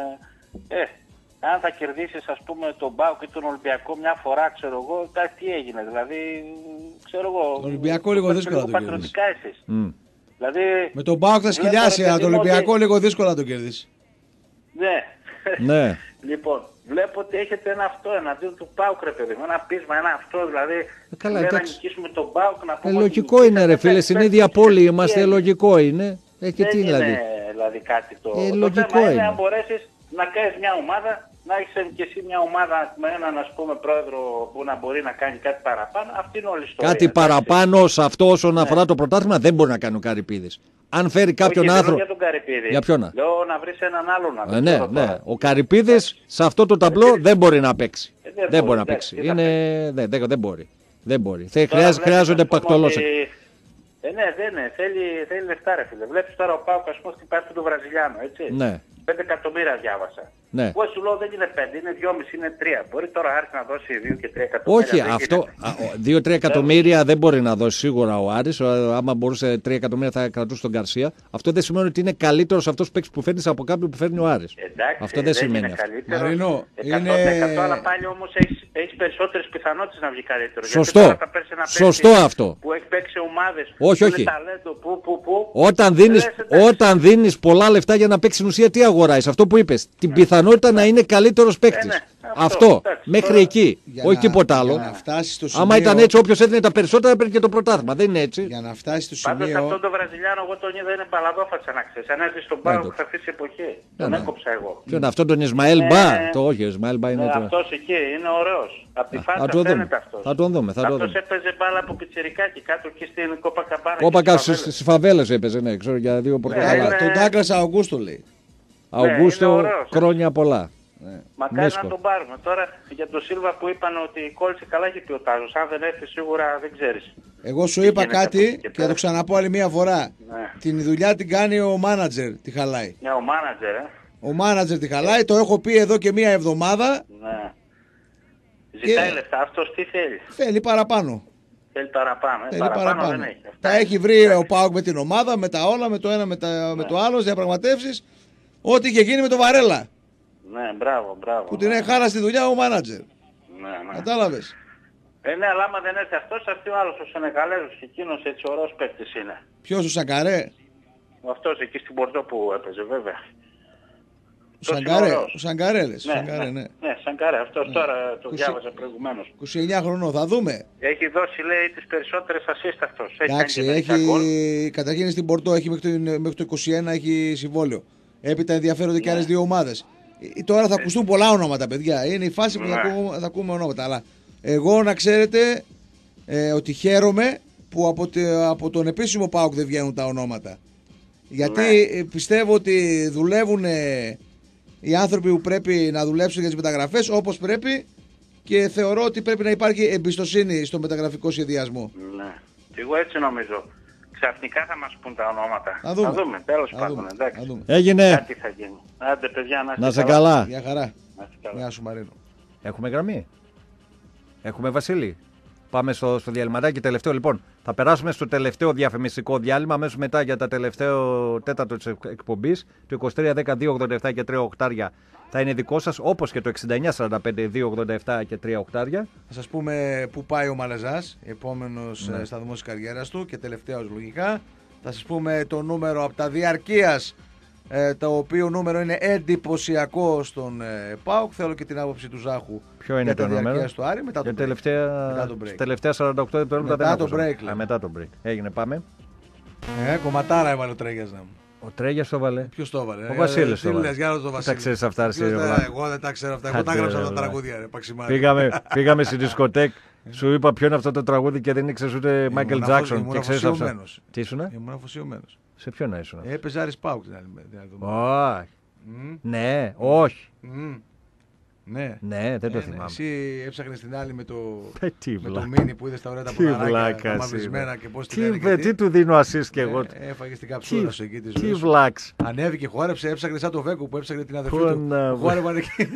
ε, αν θα κερδίσεις, ας πούμε, τον ΠΑΟΚ ή τον Ολυμπιακό μια φορά, ξέρω εγώ, τι έγινε. Δηλαδή, ξέρω εγώ. Τον Ολυμπιακό λίγο δύσκολα το κερδίσει. Mm. Δηλαδή, με τον ΠΑΟΚ θα σκυλιάσει, αλλά τον Ολυμπιακό ότι... λίγο δύσκολα το κερδίσει. Ναι. ναι. Λοιπόν, βλέπω ότι έχετε ένα αυτό εναντίον του ΠΑΟΚ, ρε παιδί μου. Ένα πείσμα, ένα αυτό, δηλαδή. Ε, καλά, να νικήσουμε τον ΠΑΟΚ, να πούμε. Ε, λογικό είναι, ρε φίλε, στην ίδια πόλη είμαστε, λογικό είναι. Ε, και δεν τι, είναι δηλαδή. δηλαδή κάτι το. Ε, το λογικό θέμα είναι. είναι αν μπορέσεις να κάνεις μια ομάδα, να έχεις και εσύ μια ομάδα με έναν, ας πούμε, πρόεδρο που να μπορεί να κάνει κάτι παραπάνω. Αυτή είναι όλη η ιστορία. Κάτι παραπάνω σε αυτό όσον ναι. αφορά το πρωτάθλημα δεν μπορεί να κάνει ο Καρυπίδης. Αν φέρει κάποιον άνθρωπο. Για τον Καρυπίδη. Για ποιον να. Λέω να βρεις έναν άλλον. Ε, ναι, ναι. Ο Καρυπίδης σε αυτό το ταμπλό δεν μπορεί να παίξει. Ε, δεν, δεν μπορεί να παίξει. Είναι... δεν, δεν, δεν μπορεί. Δεν μπορεί. Χρειάζ, χρειάζονται πακτολός. Ε, ναι, δεν είναι. Θέλει, θέλει λεφτά, ρε φίλε. Βλέπεις τώρα ο Πάουκ, ας πούμε, στην πάρτι του Βραζιλιάνου, έτσι. Ναι. πέντε εκατομμύρια διάβασα. Ναι. Εγώ σου λέω δεν είναι πέντε, είναι δυόμισι, είναι τρία. Μπορεί τώρα Άρης να δώσει δύο και τρία εκατομμύρια. Όχι, αυτό. δύο τρία εκατομμύρια δεν μπορεί να δώσει σίγουρα ο Άρης. Άμα μπορούσε τρία εκατομμύρια θα κρατούσε τον Γκαρσία. Αυτό δεν σημαίνει ότι είναι καλύτερος αυτός που φέρνει από κάποιον που φέρνει ο Άρης. Εντάξει, αυτό δεν, δεν σημαίνει είναι αυτό. Μαρίνο, εκατό τοις εκατό είναι... αλλά πάλι όμως έχεις, έχεις περισσότερες πιθανότητες να βγει καλύτερο. Σωστό. Σωστό αυτό. Που έχει παίξει ομάδες. Όχι, όχι. Ταλέντο, που, που, που, όταν δίνεις, όταν δίνεις πολλά λεφτά για να παίξεις στην ουσία, τι αγοράζεις? Αυτό που είπες. Την ναι. πιθανότητα ναι. να είναι καλύτερος παίκτης. Ε, ναι. Αυτό, αυτό. Εντάξει, μέχρι τώρα... εκεί. Όχι τίποτα άλλο. Σημείο... Άμα ήταν έτσι, όποιος έδινε τα περισσότερα έπαιρνε και το πρωτάθλημα. Δεν είναι έτσι. Για να φτάσει στο σημείο. Πάντως αυτό το Βραζιλιάνο, εγώ τον είδα είναι παλαδόφατσα να ξέρεις. Αν έρθει στον Πάο θα αφήσει εποχή. Τον έκοψα εγώ. Ποιο είναι αυτό, τον Ισμαήλ Μπα? Το όχι, ο Ισμαήλ Μπα είναι. Αυτός εκεί είναι ωραίος. Απ' τη φάτσα φαίνεται αυτός. Θα τον δούμε. Αυτός έπαιζε μπάλα από πιτσιρικάκι κάτω εκεί στην Κόπακαμπάνα. Κόπακα στις φαβέλες έπαιζε, ναι, ξέρω για δύο πορτοκάλια. Τον Ντάγκλας Αουγκούστο λέει. Αουγκούστο, χρόνια πολλά. Ναι. Μακάρι να τον πάρουμε. Τώρα για τον Σίλβα που είπαν ότι κόλλησε καλά έχει πει ο Τάζος. Αν δεν έρθει σίγουρα δεν ξέρεις. Εγώ σου είπα κάτι και, και θα το ξαναπώ άλλη μία φορά. Ναι. Την δουλειά την κάνει ο μάνατζερ, τη χαλάει. Ναι, ο μάνατζερ, ε. Ο μάνατζερ τη χαλάει, το έχω πει εδώ και μία εβδομάδα. Ναι. Ζητάει και... λεφτά, αυτός τι θέλει. Θέλει παραπάνω. Θέλει παραπάνω, ε. Θέλει παραπάνω, παραπάνω. Δεν έχει. Τα έχει βρει ο Πάοκ με την ομάδα, με τα όλα, με το ένα με, τα, ναι. με το άλλο, διαπραγματεύσεις. Ό,τι είχε γίνει με το Βαρέλα. Ναι, μπράβο, μπράβο. Που την έχει χάρα στη δουλειά ο μάνατζερ. Ναι, ναι. Κατάλαβες. Ε, ναι, αλλά άμα δεν έρθει αυτός, θα έρθει ο άλλος, ο Σενεγαλέζος και εκείνος έτσι ωραίος παίκτης είναι. Ποιος, ο Σανκαρέ? Αυτός εκεί στην Πορτό που έπαιζε βέβαια. Ο Σανκαρέ, ο Σανκαρέ λες. Ναι, Σανκαρέ, ναι, ναι. ναι, Σανκαρέ, αυτός ναι. τώρα το είκοσι... διάβαζα προηγουμένως. είκοσι εννιά χρονών, θα δούμε. Έχει δώσει, λέει, τις περισσότερες assist αυτός. Εντάξει, έχει, καταρχήν στην Πορτό, έχει μέχρι το, μέχρι το είκοσι ένα έχει συμβόλαιο. Έπειτα ενδιαφέρονται και άλλες δύο ομάδες. Τώρα θα ακουστούν πολλά ονόματα, παιδιά. Είναι η φάση που θα ακούμε, θα ακούμε ονόματα. Αλλά εγώ να ξέρετε ε, ότι χαίρομαι που από, τε, από τον επίσημο ΠΑΟΚ δεν βγαίνουν τα ονόματα. Γιατί ναι. πιστεύω ότι δουλεύουν ε, οι άνθρωποι που πρέπει να δουλέψουν για τις μεταγραφές όπως πρέπει και θεωρώ ότι πρέπει να υπάρχει εμπιστοσύνη στο μεταγραφικό σχεδιασμό. Ναι. Εγώ έτσι νομίζω. Ξαφνικά θα μας πούν τα ονόματα. Θα δούμε. Θα δούμε. Τέλος θα πάντων. δούμε. Εντάξει. Δούμε. Έγινε. Κάτι θα γίνει. Άντε παιδιά, να είστε να σε καλά. καλά. Γεια χαρά. Να είστε καλά. Γεια σου Μαρίνο. Έχουμε γραμμή. Έχουμε Βασίλη. Πάμε στο, στο διαλυματάκι τελευταίο. Λοιπόν, θα περάσουμε στο τελευταίο διαφημιστικό διάλειμμα. Αμέσως μετά για τα τελευταίο τέταρτο της εκπομπής. Το είκοσι τρία δέκα δύο ογδόντα επτά και τρία οκτάρια θα είναι δικό σας. Όπως και το εξήντα εννιά σαράντα πέντε δύο ογδόντα επτά και τρία οκτάρια. Θα σας πούμε πού πάει ο Μαλεζάς, επόμενος ναι. σταθμός της καριέρας του και τελευταίος λογικά. Θα σας πούμε το νούμερο από τα διαρκείας, ε, το οποίο νούμερο είναι εντυπωσιακό στον ε, ΠΑΟΚ. Θέλω και την άποψη του Ζάχου. Ποιο είναι για το νούμερο? Στο Άρη, μετά, το τελευταία... μετά το break. Τελευταία σαράντα οκτώ δευτερόλεπτα μετά, δεν το break, Α, μετά το break. Έγινε, πάμε. Ε, κομματάρα έβαλε ο Τρέγιας να μου. Ο Τρέγιας το έβαλε. Ποιος το έβαλε? Ο Βασίλης το έβαλε. Τα ξέρεις αυτά, εγώ δεν τα ξέρω αυτά. Εγώ τα έγραψα τα τραγούδια, ρε Παξιμάρη. Πήγαμε, πήγαμε στη δισκοτέκ. Σου είπα ποιο είναι αυτό το τραγούδι και δεν ήξερες ούτε Μάικλ Τζάκσον. Και ξέρεις αυτά. Τι ήσουνα? Ήμουν αφοσιωμένος. Σε ποιον να ήσουν? Έπαιζε Άρης ΠΑΟΚ. Όχι. Ναι, όχι. Ναι. ναι, δεν το ε, θυμάμαι. Ναι. Εσύ έψαχνες την άλλη με το, με το μίνι που είδες τα ωραία τα ποδαράκια, τα μαυρισμένα και πώς τη λένε. Τι, τι του δίνω assist και εγώ. Ε, έφαγες την καψούρα σου εκεί τη ζωή. Τι βλάξ. Ανέβηκε, χόρεψε, έψαχνε σαν το Βέκο που έψαχνε την αδερφή του. Χόρευαν εκεί.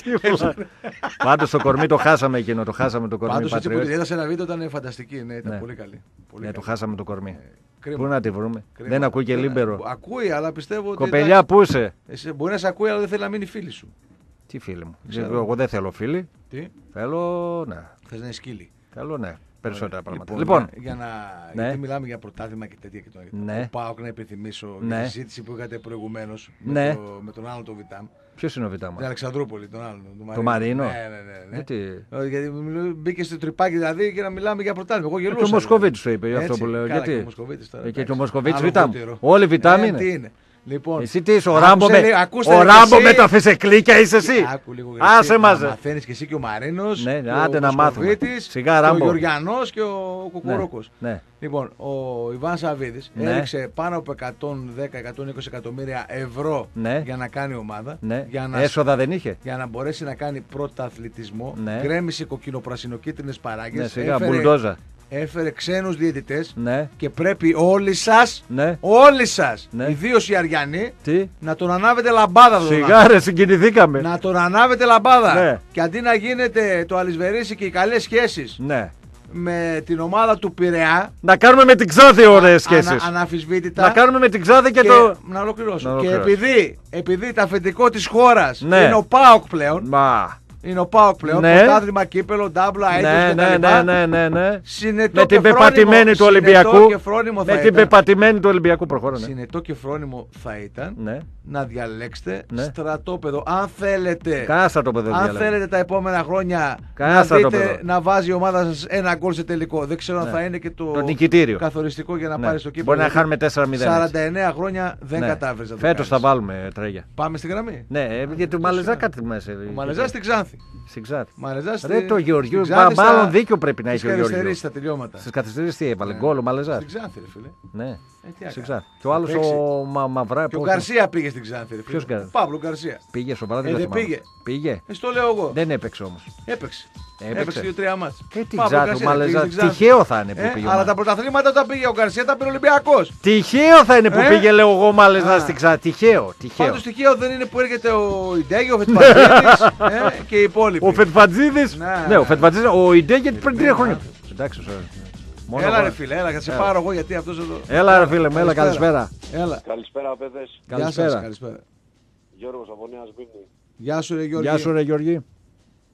Πάντως το κορμί το χάσαμε εκείνο, το χάσαμε το κορμί. Πάντως έτσι που τη είδα σε ένα βίντεο ήταν φανταστική, ναι, ήταν πολύ καλή. Ναι, το χάσαμε το κορμί. Πού να τη βρούμε? Δεν ακούει και ε, λίμπερο. Ακούει, αλλά πιστεύω ότι. Κοπελιά, πού είσαι? Μπορεί να σε ακούει, αλλά δεν θέλει να μείνει φίλη σου. Τι φίλοι μου? Ξέρω. Εγώ δεν θέλω φίλοι. Τι? Θέλω, ναι. Θες να είναι σκύλι. Θέλω, ναι. Περισσότερα πράγματα. Λοιπόν, λοιπόν για να... ναι. γιατί μιλάμε για πρωτάθλημα και τέτοια και το ναι. Ο ΠΑΟΚ, να υπενθυμίσω ναι. τη συζήτηση που είχατε προηγουμένως ναι. με, το, με τον άλλον τον Βιτάμ. Ποιος είναι ο Βιτάμ? Την Αλεξανδρούπολη, τον άλλον. Τον το Μαρίνο. Ναι, ναι, ναι. ναι. Γιατί, γιατί μπήκε στο τρυπάκι δηλαδή και να μιλάμε για πρωτάθλημα. Εγώ γελούσα. Και ο Μοσκοβίτης το είπε, αυτό που λέω. Γιατί. Και ο Μοσκοβίτης Βιτάμ. Όλοι Βιτάμ είναι. Λοιπόν, εσύ τι είσαι, ο Ράμπο με, ο Ράμπο με τα φυσεκλίκια είσαι εσύ. Άσε μας. Μαθαίνεις και εσύ και ο Μαρίνος, ναι, ναι, άντε να μάθουμε. Σιγά, Ράμπο. Ο Γεωργιανός και ο Κουκουρούκος. Ναι, ναι. Λοιπόν, ο Ιβάν Σαββίδης ναι. έριξε πάνω από εκατόν δέκα με εκατόν είκοσι εκατομμύρια ευρώ ναι. για να κάνει ομάδα. Ναι. Για να, έσοδα δεν είχε. Για να μπορέσει να κάνει πρωταθλητισμό. Ναι. Γκρέμισε κοκκινοπρασινοκίτρινες παράγκες. Ναι, σιγά, μπουλντόζα. Έφερε ξένους διαιτητές ναι. και πρέπει όλοι σας, ναι. όλοι σας, ναι. ιδίως οι Αριανοί, τι? να τον ανάβετε λαμπάδα. Σιγά ρε, συγκινηθήκαμε. Να τον ανάβετε λαμπάδα. Ναι. Και αντί να γίνεται το αλυσβερίσι και οι καλές σχέσεις ναι. με την ομάδα του Πειραιά, να κάνουμε με την Ξάδη ωραίες σχέσεις. Ανα, αναφυσβήτητα. Να κάνουμε με την Ξάδη και, και το... Να ολοκληρώσω. Να και επειδή, επειδή το αφεντικό της χώρας ναι. είναι ο ΠΑΟΚ πλέον. Μα... Είναι ο ΠΑΟΚ πλέον, ναι. πρωτάθλημα, κύπελο, ντάμπλα, έντος ναι, και τα ναι, λοιπά. ναι, ναι, ναι. Συνετό με την πεπατημένη του Ολυμπιακού. Με την πεπατημένη του Ολυμπιακού προχωρώ. Συνετό και φρόνιμο θα ήταν ναι. να διαλέξετε ναι. στρατόπεδο. Αν θέλετε, Κάνα στρατόπεδο αν διαλέγω. θέλετε τα επόμενα χρόνια Κάνα να στρατόπεδο. δείτε να βάζει η ομάδα σας ένα γκολ σε τελικό. Δεν ξέρω ναι. αν θα είναι και το, το νικητήριο καθοριστικό για να ναι. πάρει στο κύπελο. Μπορεί να χάνουμε τέσσερα μηδέν. σαράντα εννέα χρόνια δεν ναι. κατάφερε. Φέτος θα βάλουμε Τρέγια. Πάμε στη γραμμή. Ναι, γιατί ο Μαλεζά κάτι μέσα. Ο Μαλεζά στην Ξάνθη. Στην Ξάνθη. Ρε το Γεωργίου, μάλλον δίκιο πρέπει να έχει ο Γεωργίου. Στις καθυστερήσεις τα τελειώματα. Στις καθυστερήσεις τι έβαλε, γκολ ο Μαλεζάς. Στην Ξάνθη ρε φίλε. Ναι, στην Ξάνθη. Και ο άλλος ο Μαυρά. Και ο Γκαρσία πήγε στην Ξάνθη ρε φίλε. Ποιος Γκαρσία? Παύλο Γκαρσία. Πήγε σοβαρά, δεν πήγε. Πήγε. Ε, στο λέω εγώ. Δεν έπαιξε όμως. Έπαιξε. Έπαιξε, έπαιξε δύο τρία μάτς. Και την Ξάνθη, ο Μαλεζάς. Τυχαίο θα είναι που ε, πήγε. Αλλά τα πρωταθλήματα όταν πήγε ο Γκαρσία ήταν Ολυμπιακός. Τυχαίο θα είναι που ε? πήγε, λέω εγώ, Μαλεζάς στην Ξάνθη. Τυχαίο. Πάντως τυχαίο δεν είναι που έρχεται ο Ιντέγι, ο Φετφατζίδης ε, και οι υπόλοιποι. Ο Φετφατζίδης. Ναι, ο Φετφατζίδης, ο Ιντέγι πριν τρία χρόνια. Εντάξει, Μόνο έλα ρε φίλε, έλα, θα σε έλα. πάρω εγώ γιατί αυτός εδώ. Έλα ρε φίλε, έλα, καλησπέρα. Έλα. Καλησπέρα παιδες. Καλησπέρα. Σας, καλησπέρα. Γιώργος από Νέα Σμύρνη. Γεια σου ρε Γιώργη. Γεια σου ρε Γιώργη.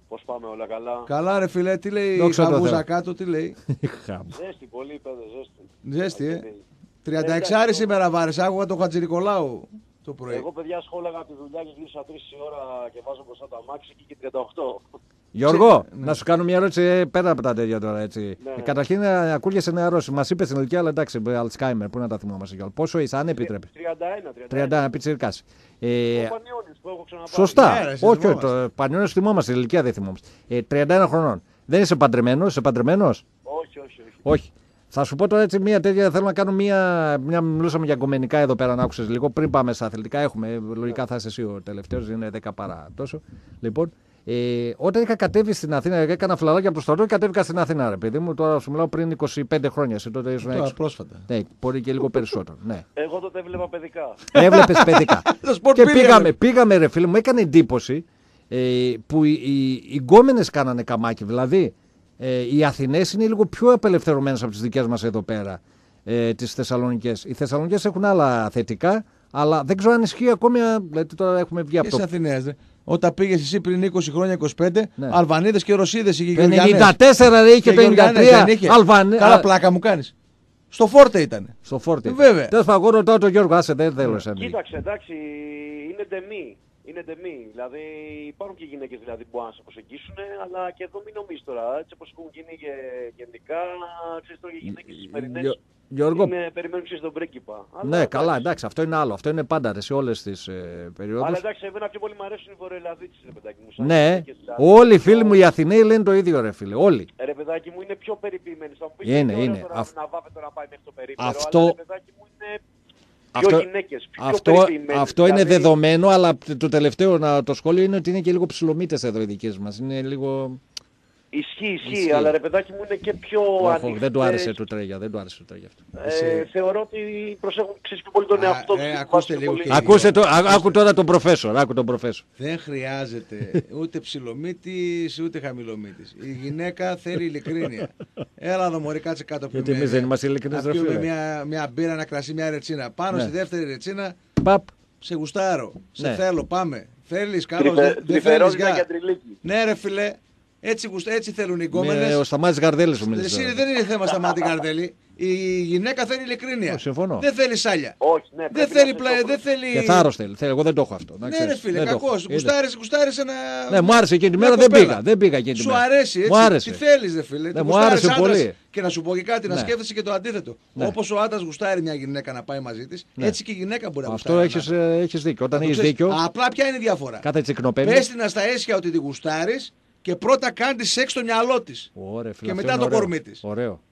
Πώς πάμε, όλα καλά? Καλά ρε φίλε, τι λέει η Χαβούζα κάτω, τι λέει? Ζέστη, πολύ πέδε, ζέστη. Ζέστη, ε. τριάντα έξι σήμερα βάρες, άκουγα τον Χατζηνικολάου το πρωί. Εγώ παιδιά σχόλαγα από τη δουλειά και γύρισα τρεις η ώρα και βάζω μπροστά το αμάξι και τριάντα οκτώ. Γιώργο, ναι. να σου κάνω μια ερώτηση πέρα από τα τέτοια τώρα. Έτσι. Ναι, ναι. Καταρχήν, ακούγεσαι νεαρός. Μας είπες στην ηλικία, αλλά εντάξει, Αλτσχάιμερ, πού να τα θυμόμαστε κιόλας. Πόσο είσαι, αν επιτρέπει? τριάντα ένα. τριάντα ένα, πιτσιρικάς. Ε, ο Πανιώνης που έχω ξαναπάρει. Σωστά. Ναι, όχι, όχι, το Πανιώνης θυμόμαστε, η ηλικία δεν θυμόμαστε. Ε, τριάντα ένα χρονών. Δεν είσαι παντρεμένος, είσαι παντρεμένος? Όχι, όχι, όχι. όχι. Θα σου πω τώρα έτσι μια τέτοια. Θέλω να κάνω μια. μια μιλούσαμε για γκομενικά εδώ πέρα, να άκουσες λίγο. Πριν πάμε στα αθλητικά, έχουμε. Λογικά θα είσαι εσύ ο τελευταίος, είναι δέκα παρά τόσο. Λοιπόν, ε, όταν είχα κατέβει στην Αθήνα, έκανα φλαράκια από το στρατό και κατέβηκα στην Αθήνα, ρε παιδί μου. Τώρα σου μιλάω πριν είκοσι πέντε χρόνια. Εσύ τότε ήσουν έξω. Πρόσφατα. Ναι, μπορεί και λίγο περισσότερο. Ναι. Εγώ τότε έβλεπα παιδικά. Έβλεπες παιδικά. και πήγαμε, πήγαμε, ρε φίλε μου, έκανε εντύπωση ε, που οι, οι, οι γκόμενες κάνανε καμάκι. Δηλαδή. Ε, οι Αθηνές είναι λίγο πιο απελευθερωμένες από τις δικές μας εδώ πέρα, ε, τις Θεσσαλονικές. Οι Θεσσαλονικές έχουν άλλα θετικά, αλλά δεν ξέρω αν ισχύει ακόμη. Δηλαδή τώρα έχουμε βγει από το. Τις Αθηνές, δε. Όταν πήγες εσύ πριν είκοσι χρόνια, είκοσι πέντε, ναι. Αλβανίδες και Ρωσίδες είχε. πενήντα τέσσερα είχε, πενήντα τρία Αλβανίδες. Καλά πλάκα μου κάνεις. Στο Φόρτε ήταν. Στο Φόρτε. Βέβαια. Τέλος πάντων, εγώ ρωτάω τον Γιώργο, άσε δεν θέλω εσένα. Κοίταξε, εντάξει, είναι τεμή. Είναι τεμή. Δηλαδή υπάρχουν και γυναίκες δηλαδή, που μπορούν να σε προσεγγίσουν, αλλά και εδώ μην νομίζεις τώρα. Έτσι όπως έχουν γίνει και γενικά, ξέρεις τώρα οι γυναίκες τις σημερινές. Γιώργο... Είναι, περιμένουν ξέρεις τον πρίγκιπα. Ναι, αλλά, καλά, εντάξει, αυτό είναι άλλο. Αυτό είναι πάντα σε όλες τις ε, περιόδους. Αλλά εντάξει, εμένα πιο πολύ μου αρέσουν οι Βορειοελλαδίτες, ρε παιδάκι μου. Ναι, δηλαδή, όλοι οι φίλοι μου οι Αθηναίοι λένε το ίδιο, ρε φίλε. Όλοι. Ρε παιδάκι μου είναι πιο περιποιημένοι. Θα μου πεις είναι, είναι. Τώρα, Αυ... να βάβε τώρα να πάει μέχρι το περίπτερο. Αυτό... Αλλά ρε παιδάκι μου είναι. Αυτό, γυναίκες, αυτό, αυτό δηλαδή... είναι δεδομένο, αλλά το τελευταίο το σχόλιο είναι ότι είναι και λίγο ψιλομύτες εδώ οι δικές μας. Είναι λίγο... Ισχύει, ισχύει, ισχύει, αλλά ρε παιδάκι μου είναι και πιο ανοιχτές. Δεν του άρεσε το Τρέγια, δεν του άρεσε το Τρέγια αυτό. Ε, θεωρώ ότι προσέχουν ξέρεις πιο πολύ τον εαυτό τους. Ε, ακούστε λίγο πολύ... Ακούστε το, α, άκου τώρα τον προφέσορ, άκου τον προφέσορ. Δεν χρειάζεται ούτε ψιλομύτης ούτε χαμηλομύτης. Η γυναίκα θέλει ειλικρίνεια. Έλα εδώ μωρή, κάτσε κάτω από Γιατί εμείς δεν είμαστε ειλικρινείς, ρε φίλε. Μια, μια μπύρα, ένα κρασί, μια ρετσίνα. Πάνω ναι. στη δεύτερη ρετσίνα, Παπ. σε γουστάρω, σε ναι. θέλω, πάμε. Θέλεις, καλώς, δεν θέλεις, γεια. Ναι ρε φίλε. Έτσι, έτσι θέλουν οι γκόμενες. Ο Σταμάτης Γαρδέλης που μίλησε. Δεν είναι θέμα Σταμάτη Γαρδέλη. Η γυναίκα θέλει ειλικρίνεια. Συμφωνώ. Δεν θέλει σάλια. Όχι, ναι, δεν θέλει πλάι, δεν θέλει. Και θάρρος θέλει. Εγώ δεν το έχω αυτό. Ναι, ρε φίλε, κακός. Γουστάρεις ένα. Ναι, μου άρεσε εκείνη τη μέρα, δεν πήγα. Δεν πήγα εκείνη τη μέρα. Σου αρέσει, έτσι. Μου άρεσε. Τι θέλεις, ρε φίλε. Ναι, μου άρεσε πολύ. Και να σου πω και κάτι, να σκέφτεσαι και το αντίθετο. Όπως ο άντρας γουστάρει μια γυναίκα να πάει μαζί της, έτσι και η γυναίκα μπορεί να γουστάρει. Αυτό έχεις δίκιο. Όταν έχεις δίκιο. Απλά ποια είναι η διαφορά. Κάθε τσικνοπέντε. Πες την στα αίσια ότι τη γουστάρεις. Και πρώτα κάνει σεξ στο μυαλό της. Και μετά το κορμί της. Ωραίο.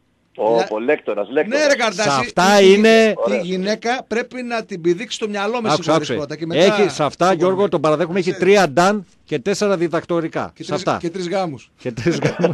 Ο λέκτορας, λέκτορας. Ναι, ρε Καρτάση. Σε αυτά είναι. Τη γυναίκα πρέπει να την πηδήξει στο μυαλό με συγχωρείς πρώτα. Και μετά... Έχει σε αυτά, Γιώργο, τον παραδέχομαι, έχει τρία νταν και τέσσερα διδακτορικά. Και, σε αυτά. και τρεις γάμους. Και τρεις γάμους.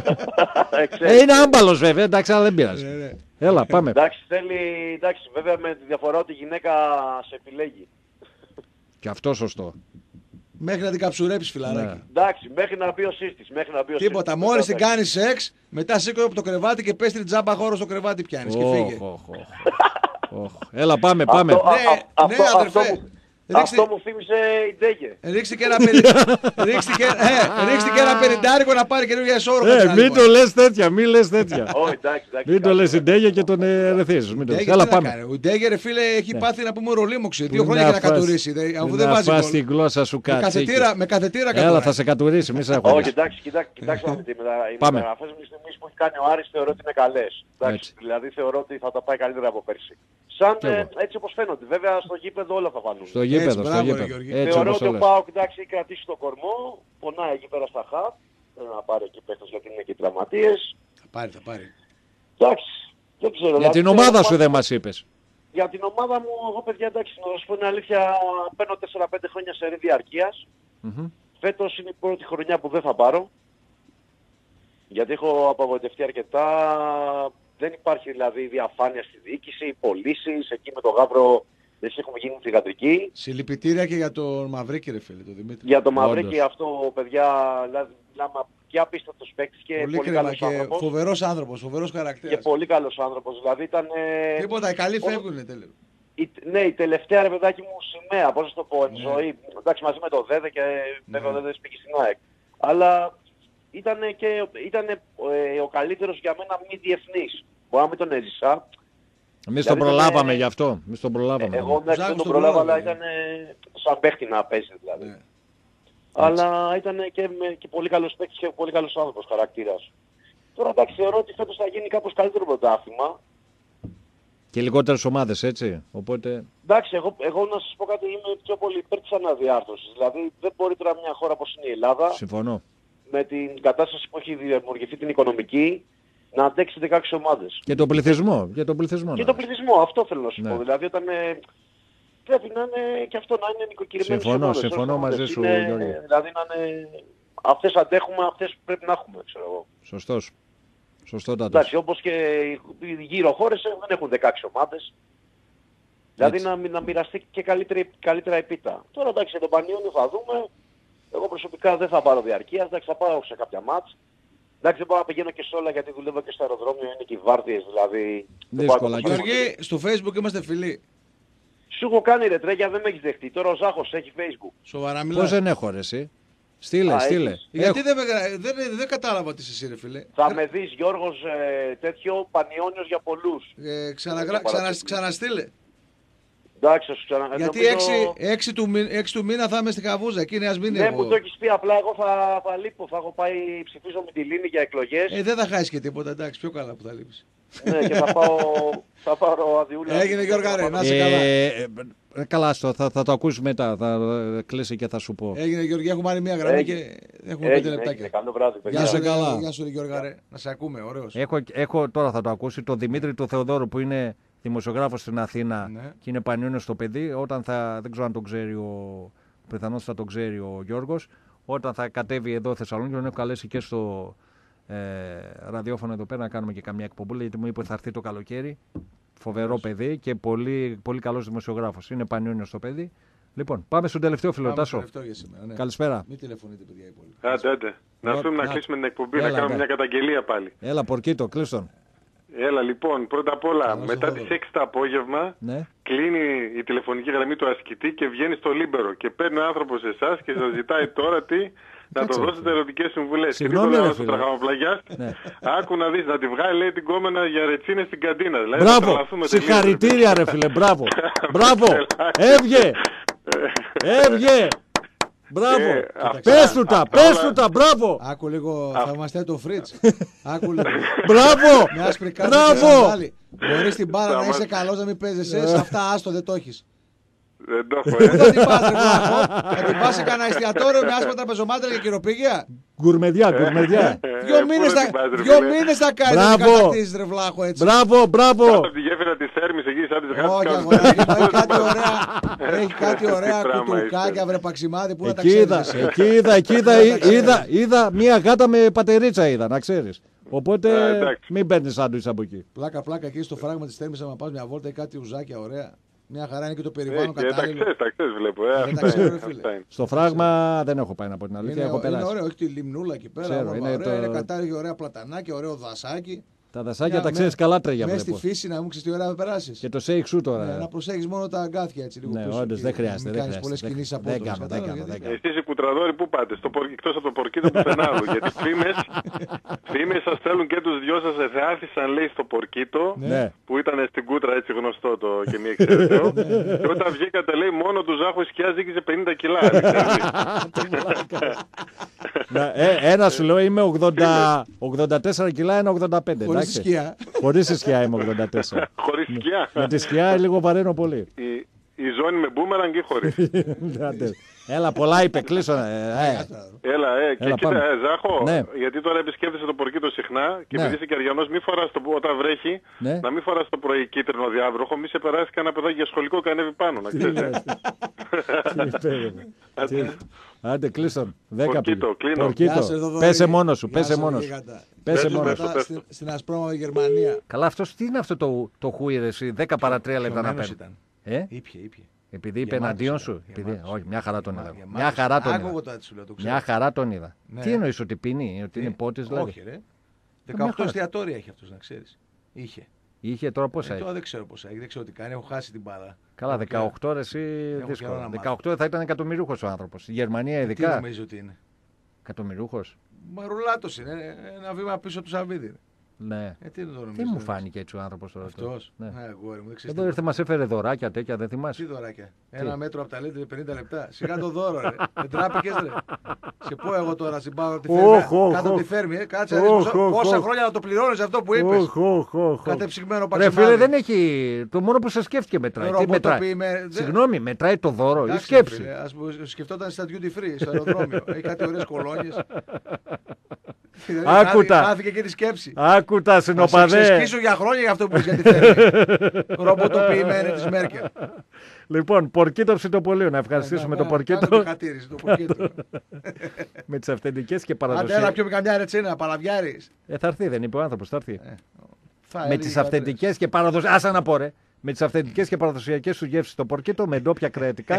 ε, είναι άμπαλος βέβαια, εντάξει, αλλά δεν πειράζει. Έλα, πάμε. Εντάξει, θέλει, εντάξει, βέβαια με τη διαφορά ότι η γυναίκα σε επιλέγει. Και αυτό σωστό. Μέχρι να την καψουρέψεις, φιλαράκι. Ναι. Εντάξει, μέχρι να μπει ο σύστης. Τίποτα. Μόλις την κάνεις σεξ, μετά σήκω από το κρεβάτι και πες την τζάμπα χώρο στο κρεβάτι πιάνεις. Oh, και φύγε. Oh, oh, oh. Έλα, πάμε, πάμε. Αυτό, ναι, α, ναι, αυτό, αδερφέ. Αυτό μου, ρίξτε... αυτό μου θύμισε η Ντέγε. Ρίξτε και ένα, περι... ρίξτε και... ε, ρίξτε και ένα πενηντάρικο να πάρει καινούργια ισόρροπα. Ε, μην το λες τέτοια, μην λες τέτοια. Oh, εντάξει, εντάξει, μην το λες η Ντέγε και τον ερεθίζεις. Έλα, πάμε. Ο Ντέγε, ρε φίλε, έχει πάθει να πούμε ρολίμωξη. Δύο χρόνια για να κατουρίσει. Αφού δεν βάζει γκολ. Την γλώσσα σου κάτσε. Με καθετήρα κατουράει. Έλα, θα σε κατουρίσει, μη σε έχω. Όχι, εντάξει, κοιτάξτε να δείτε. Οι μεταγραφές με τις τιμές που έχει κάνει ο Άρης θεωρώ ότι είναι καλές. Δηλαδή θεωρώ ότι θα τα πάει καλύτερα από πέρσι. Σαν ε, έτσι όπως φαίνονται. Βέβαια στο γήπεδο όλα θα βάλουν. Στο γήπεδο, στο γήπεδο. Θεωρώ ότι ο ΠΑΟΚ εντάξει έχει κρατήσει το κορμό. Πονάει εκεί πέρα στα χαφ. Θέλω να πάρει εκεί παίχτες γιατί είναι και τραυματίες. Θα πάρει, θα πάρει. Εντάξει, δεν ξέρω. Για δηλαδή, την ομάδα σου δεν μας είπες. Για την ομάδα μου, εγώ παιδιά εντάξει, να σου πω την αλήθεια, παίρνω τέσσερα πέντε χρόνια σε ρή διαρκείας. Mm-hmm. Φέτος είναι η πρώτη χρονιά που δεν θα πάρω. Γιατί έχω απογοητευτεί αρκετά. Δεν υπάρχει δηλαδή διαφάνεια στη διοίκηση, πωλήσεις, εκεί με τον Γαύρο δεν έχουμε γίνει θυγατρική. Συλληπιτήρια και για τον Μαυρίκη ρε φίλε, τον Δημήτρη. Για τον Μαυρίκη αυτό παιδιά, δηλαδή και απίστευτος παίκτης και πολύ, πολύ καλός και άνθρωπος. Φοβερός άνθρωπος, φοβερός χαρακτήρας. Και πολύ καλός άνθρωπος, δηλαδή ήταν... Τίποτα, οι καλοί φεύγουνε τέλος. Η, ναι, η τελευταία ρε παιδάκι μου σημαία, πώς να το πω, εν ναι. ζωή. Εντάξει, μαζί με το Δέδε και βέβαια ναι. ο Δέδε πήγε στην ΑΕΚ. Αλλά ήταν και ήτανε, ε, ο καλύτερος για μένα μη διεθνής. Μπορεί να μην τον έζησα. Εμείς τον προλάβαμε γι' αυτό. Εμείς τον προλάβαμε. Ε, εγώ δεν τον προλάβα, αλλά ήταν σαν παίχτη να παίζει δηλαδή. Ναι. Αλλά ήταν και, και πολύ καλός παίκτης και πολύ καλός άνθρωπος χαρακτήρας. Τώρα εντάξει, θεωρώ ότι φέτος θα γίνει κάπως καλύτερο πρωτάθλημα. Και λιγότερες ομάδες, έτσι. Οπότε... Εντάξει, εγώ, εγώ να σας πω κάτι, είμαι πιο πολύ υπέρ της αναδιάρθρωσης. Δηλαδή δεν μπορεί τώρα μια χώρα όπως είναι η Ελλάδα, συμφωνώ, με την κατάσταση που έχει δημιουργηθεί την οικονομική, να αντέξει δεκαέξι ομάδες. Και τον πληθυσμό. Και τον πληθυσμό, και τον πληθυσμό, αυτό θέλω να σου ναι. πω. Δηλαδή όταν ε, πρέπει να είναι και αυτό να είναι νοικοκυριμένες συμφωνώ, ομάδες. Συμφωνώ μαζί σου, είναι, Γιώργη. Δηλαδή να είναι... Αυτές αντέχουμε, αυτές πρέπει να έχουμε, ξέρω εγώ. Σωστός. Σωστότατος. Εντάξει, όπως και οι γύρω χώρες δεν έχουν δεκαέξι ομάδες. Δηλαδή να, να μοιραστεί και καλύτερη, καλύτερα η πίτα. Τώρα εντάξει, για τον Πανιόνιο θα δούμε. Εγώ προσωπικά δεν θα πάρω διαρκείας, εντάξει, θα πάω σε κάποια μάτς. Εντάξει, δεν μπορώ να πηγαίνω και σε όλα γιατί δουλεύω και στο αεροδρόμιο, είναι και οι βάρδιες δηλαδή. Δύσκολα. Γιώργη, στο Facebook είμαστε φίλοι. Σου έχω κάνει ρε τρέγια, δεν με έχεις δεχτεί. Τώρα ο Ζάχος έχει Facebook. Σοβαρά μιλάς. Πώς δεν έχω ρε εσύ. Στείλε, Α, στείλε. Έχεις. Γιατί δεν, δεν, δεν, δεν κατάλαβα τι είσαι εσύ ρε φίλε. Θα με δεις Γιώργος ε, τέτοιο Πανιόνιος για πολλούς. Ε, ξαναγρα... ξανα... Ξαναστείλε. Εντάξει, σου ξανα... Γιατί έξι του, του μήνα θα είμαι στη Καβούζα, εκεί ας μην ναι, μου το έχεις πει, απλά εγώ θα, θα λείπω, θα έχω πάει ψηφίζω με τη Λίνη για εκλογές. Ε, δεν θα χάσει και τίποτα, εντάξει, πιο καλά που θα λείπεις. Ναι, και θα πάω, θα πάρω αδειούλα. Έγινε Γιώργα ρε, να είσαι καλά. Ε, ε, καλά, στο, θα, θα το ακούσεις μετά, θα κλείσει και θα σου πω. Έγινε Γιώργη, έχουμε άλλη μια γραμμή έγινε. Και έχουμε πέντε λεπτάκια. Καλό βράδυ, παιδιά. Γεια σου καλά. Γεια σου Γιώργα ρε, να σε ακούμε, ωραίος. Έχω, έχω, τώρα θα το ακούσει, τον Δημήτρη του Θεοδόρου που είναι δημοσιογράφος στην Αθήνα ναι. Και είναι Πανιόνιος στο παιδί, όταν θα, δεν ξέρω αν τον ξέρει ο, πιθανώς θα τον ξέρει ο Γιώργος, όταν θα κατέβει εδώ Θεσσαλονίκη, τον έχω καλέσει και στο ε, ραδιόφωνο εδώ πέρα να κάνουμε και καμιά εκπομπή, γιατί μου είπε ότι θα έρθει το καλοκαίρι, φοβερό παιδί και πολύ, πολύ καλός δημοσιογράφος, είναι Πανιόνιος στο παιδί. Λοιπόν, πάμε στον τελευταίο φίλο, Τάσο. Ναι. Καλησπέρα. Μην τηλεφωνείτε παιδιά υπόλοιπα. Άντε, άντε. Να έρθουμε να κλείσουμε την εκπομπή, έλα, να κάνουμε ναι. μια καταγγελία πάλι. Έλα, Πορκίτο, κλείστον. Έλα λοιπόν, πρώτα απ' όλα, Καλώς μετά τις έξι το απόγευμα ναι. κλείνει η τηλεφωνική γραμμή του ασκητή και βγαίνει στο Λίμπερο και παίρνει ο άνθρωπος εσάς και σας ζητάει τώρα τι, να το δώσετε ερωτικές συμβουλές. Και τι το λέω στον Τραχαμαπλαγιάς, άκου να δεις, να τη βγάλει λέει την κόμενα για ρετσίνες στην καντίνα. Δηλαδή, μπράβο, συγχαρητήρια ρε φίλε, μπράβο, μπράβο, έβγε, έβγε. Μπράβο! Ε, πες του τα, πες του τα, μπράβο! Άκου λίγο, θα είμαστε το Φρίτς. Άκου λίγο. Μπράβο! Μια άσπρη κάρτα. Μπράβο! Μπορείς την μπάλα να είσαι καλός να μην παίζεις εσύ, αυτά άστο δεν το έχεις. Δεν το έχω, ε. Πού θα την πας, ρε Βλάχο? Θα την πας σε κανένα εστιατόριο με άσπρα τραπεζομάτρα και κυροπήγια? Γκουρμεδιά, γκουρμεδιά. Δυο μήνες θα κάνεις να κατακτήσεις, ρε Βλάχο, έτσι. Μπράβο, μπράβο. Κάτω από τη γέφυρα της Θέρμης εκεί, σαν τις γάτες. Όχι, αγοράκι, έχει κάτι ωραία, έχει κάτι ωραία κουτουλκάκια, βρε Παξιμάδι, πού να τα ξέρεις. Εκεί είδα, εκεί είδα, είδα μία γάτα με πατερίτσα είδα, να ξέρεις. Οπότε μην παίρνεις σάντουιτς από εκεί. Πλάκα, πλάκα εκεί στο φράγμα της Θέρμης, άμα πας μια βόλτα, έχει κάτι ουζάκια ωραία. Μια χαρά είναι και το περιβάλλον ε, κατάλληλο. Τα ξέρεις, τα ξέρεις βλέπω. Ε, αυτά, τα ξέρω, αυτά είναι. Στο φράγμα δεν έχω πάει να πω την αλήθεια. Είναι, έχω περάσει. Είναι ωραίο, έχει τη λιμνούλα εκεί πέρα. Ξέρω, είναι, είναι, ωραία, το... είναι κατάλληλο, ωραία πλατανάκια, ωραίο δασάκι. Τα δασάκια τα ξέρεις καλά τρέγια. Μέσα στη φύση να μου ξέρεις τι ωραία να περάσεις. Και το σέικ σου τώρα. Ναι, να προσέχεις μόνο τα αγκάθια έτσι λίγο. Ναι, όντως δεν χρειάζεται. Δεν κάνεις πολλές κινήσεις από δεν κάνω, δεν κάνω. Εσείς οι κουτραδόροι πού πάτε, εκτός από το Πορκίτο πουθενά άλλου. Γιατί φήμες σας θέλουν και τους δυο σας εθεάθησαν λέει στο Πορκίτο που ήταν στην Κούτρα έτσι γνωστό το και μη εξαιρετικό. Και όταν βγήκατε λέει μόνο του Ζάχου Σκιά ζύγιζε πενήντα κιλά. Ένα σου λέω είμαι ογδόντα τέσσερα κιλά, ένα ογδόντα πέντε. Χωρίς σκιά. Χωρίς σκιά είμαι ογδόντα τέσσερα. Χωρίς σκιά. Με τη σκιά λίγο βαραίνω πολύ. Η, η ζώνη με μπούμεραν και χωρίς. Έλα, πολλά είπε, κλείσω. Ε, ε. Έλα, ε, και Έλα, κοίτα, ε, Ζάχο, ναι. γιατί τώρα επισκέφτεσαι το Πορκίτο συχνά και ναι. επειδή είσαι και αριανός, μη φοράς το, όταν βρέχει, ναι. να μην φοράς το πρωί κίτρινο διάβροχο, μη σε περάσει κανένα παιδάκι για σχολικό και ανέβει πάνω, να ξέρεις. Άντε, κλείστον. Δέκα Πορκίτο, κλείνω. Πορκίτο. Πέσε μόνος σου, πέσε μόνος σου. Πέσε μόνος σου. Στην Ασπρόμαυρη Γερμανία. Καλά, αυτός τι είναι αυτό το, το χούιρε εσύ, δέκα παρά τρία λεπτά να παίρνει. Ε? Ήπια, ήπια. Επειδή είπε εναντίον σου. Επειδή... Όχι, μια χαρά τον είδα. Μια χαρά τον είδα. Μια χαρά τον είδα. Τι εννοείς ότι πίνει, ότι είναι πότης δηλαδή? Όχι ρε. δεκαοκτώ εστιατόρια έχει αυτός να ξέρεις. Είχε. Είχε τώρα πόσα ε, έχει. Τώρα δεν ξέρω πόσα έχει, δεν ξέρω τι κάνει, έχω χάσει την μπάλα. Καλά, δεκαοκτώ ρε εσύ δύσκολο. δεκαοκτώ θα ήταν εκατομμυρούχος ο άνθρωπος. Η Γερμανία ειδικά. Τι νομίζω ότι είναι. Εκατομμυρούχος. Μαρουλάτος είναι. Ένα βήμα πίσω από του Σαββίδη. Ναι. Ε, τι τι μου φάνηκε έτσι ο άνθρωπος τώρα. Αυτός. Ναι. Ναι, αγόρι μου, εδώ ήρθε, μας έφερε δωράκια τέτοια, δεν θυμάσαι. Τι δωράκια. Τι? Ένα μέτρο από τα λίτρια πενήντα λεπτά. Σιγά το δώρο, ρε. Δεν τράπηκες, ρε. Σε πω εγώ τώρα, στην πάω τη φέρμη. Κάτω τη φέρμη, ε. Κάτσε. Πόσα χρόνια να το πληρώνεις αυτό που είπες. Κατεψυγμένο παξιμάδι. Ρε φίλε, δεν έχει. Το μόνο που σε σκέφτηκε μετράει. Τι μετράει. Συγγνώμη, μετράει το δώρο ή σκέψη. Α σκεφτόταν στα duty free, στο αεροδρόμιο. Έχει κάτι ωραίες κολόνιες. Άκουτα. Χάθηκε και τη σκέψη. Άκουτα, συνοπαδέ. Θα σε σκίσω για χρόνια για αυτό που είσαι για τη φέρμη. Ρομποτοποιημένη της Μέρκελ. Λοιπόν, πορκίτο ψητοπολείο. Να ευχαριστήσουμε το πορκίτο. Με τις αυθεντικές και παραδοσιακές. Αντέλα, πιω με καμιά ρετσίνα, παραβιάρης. Ε, θα έρθει, δεν είπε ο άνθρωπος, θα έρθει. Με τις αυθεντικές και παραδοσιακές. Άσα να πω, ρε. Με τις αυθεντικές και παραδοσιακές σου γεύσεις το πορκίτο, με ντόπια κρεατικά.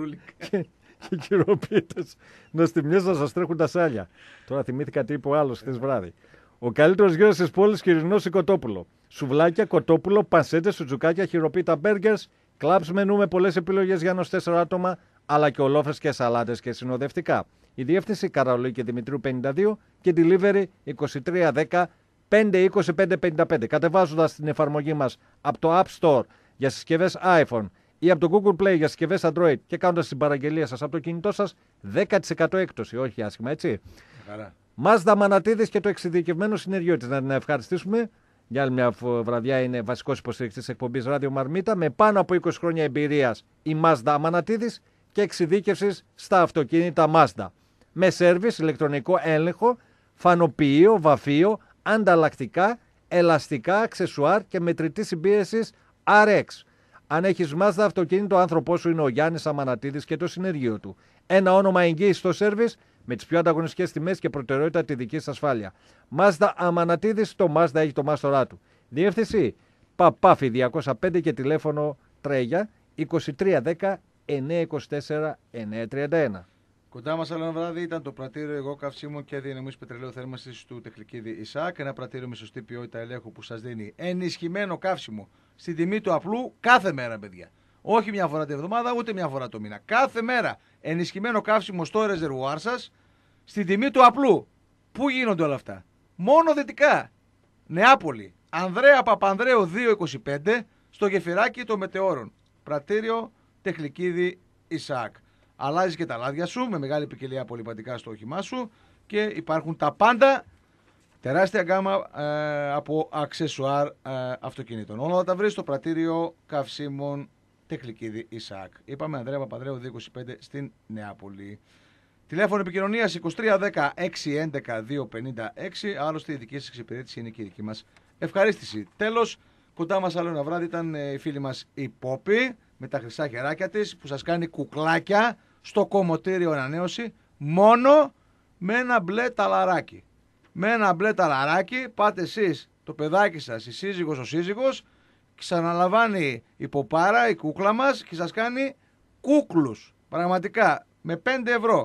Και κυροπίτες να στη μια να σας τρέχουν τα σάλια. Τώρα θυμήθηκα τι είπε ο άλλος χθες βράδυ. Ο καλύτερος γύρος της πόλης, Κυρινός Κοτόπουλο. Σουβλάκια, κοτόπουλο, πανσέτες, σουτζουκάκια, χειροποίητα μπέργκερς, κλαμπς μενού με πολλές επιλογές για τέσσερα άτομα, αλλά και ολόφρες και σαλάτες και συνοδευτικά. Η διεύθυνση Καραολίου και Δημητρίου πενήντα δύο και delivery είκοσι τρία δέκα πεντακόσια είκοσι πέντε πενήντα πέντε. Κατεβάζοντας την εφαρμογή μας από το App Store για συσκευές iPhone ή από το Google Play για συσκευές Android και κάνοντας την παραγγελία σας από το κινητό σας, δέκα τοις εκατό έκπτωση. Όχι άσχημα, έτσι. Χαρά. Μάζδα Μανατίδης και το εξειδικευμένο συνεργείο της. Να την ευχαριστήσουμε. Για άλλη μια βραδιά είναι βασικός υποστηρικτής εκπομπής Ράδιο Μαρμίτα με πάνω από είκοσι χρόνια εμπειρίας η Μάζδα Μανατίδης και εξειδίκευσης στα αυτοκίνητα Μάζδα. Με σέρβις, ηλεκτρονικό έλεγχο, φανοποιείο, βαφείο, ανταλλακτικά, ελαστικά, αξεσουάρ και μετρητή συμπίεσης αρ εξ. Αν έχεις Mazda αυτοκίνητο, ο άνθρωπός σου είναι ο Γιάννης Αμανατίδης και το συνεργείο του. Ένα όνομα εγγύης στο σέρβις με τις πιο ανταγωνιστικές τιμές και προτεραιότητα τη δική σας ασφάλεια. Mazda Αμανατίδης, το Mazda έχει το μάστορά του. Διεύθυνση Παπάφη διακόσια πέντε και τηλέφωνο Τρέγια είκοσι τρία δέκα εννιακόσια είκοσι τέσσερα εννιακόσια τριάντα ένα. Κοντά μας άλλο ένα βράδυ ήταν το πρατήριο εγώ καυσίμων και διανομής πετρελαίου θέρμανσης του Τεχνικίδη Ισάκ. Ένα πρατήριο με σωστή ποιότητα ελέγχου που σας δίνει ενισχυμένο καύσιμο στην τιμή του απλού κάθε μέρα, παιδιά. Όχι μια φορά την εβδομάδα, ούτε μια φορά το μήνα. Κάθε μέρα ενισχυμένο καύσιμο στο ρεζερβουάρ σας στην τιμή του απλού. Πού γίνονται όλα αυτά? Μόνο δυτικά. Νεάπολη. Ανδρέα Παπανδρέου διακόσια είκοσι πέντε στο γεφυράκι των Μετεώρων. Πρατήριο Τεχνικίδη Ισάκ. Αλλάζει και τα λάδια σου με μεγάλη ποικιλία πολυπαντικά στο όχημά σου και υπάρχουν τα πάντα. Τεράστια γκάμα ε, από αξεσουάρ ε, αυτοκινήτων. Όλα τα βρεις στο πρατήριο καυσίμων Τεχνικίδη Ισάκ. Είπαμε Ανδρέα Παπανδρέου διακόσια είκοσι πέντε στην Νεάπολη. Τηλέφωνο επικοινωνίας είκοσι τρία δέκα έξι έντεκα διακόσια πενήντα έξι. Άλλωστε η δική σας εξυπηρέτηση είναι και η δική μας ευχαρίστηση. Τέλος, κοντά μας άλλο ένα βράδυ ήταν η φίλη μας η Πόπη με τα χρυσά χεράκια της που σας κάνει κουκλάκια στο κομμωτήριο ανανέωση μόνο με ένα μπλε ταλαράκι. Με ένα μπλε ταλαράκι πάτε εσείς, το παιδάκι σας, η σύζυγος, ο σύζυγος, ξαναλαμβάνει η ποπάρα, η κούκλα μας και σας κάνει κούκλους. Πραγματικά με πέντε ευρώ.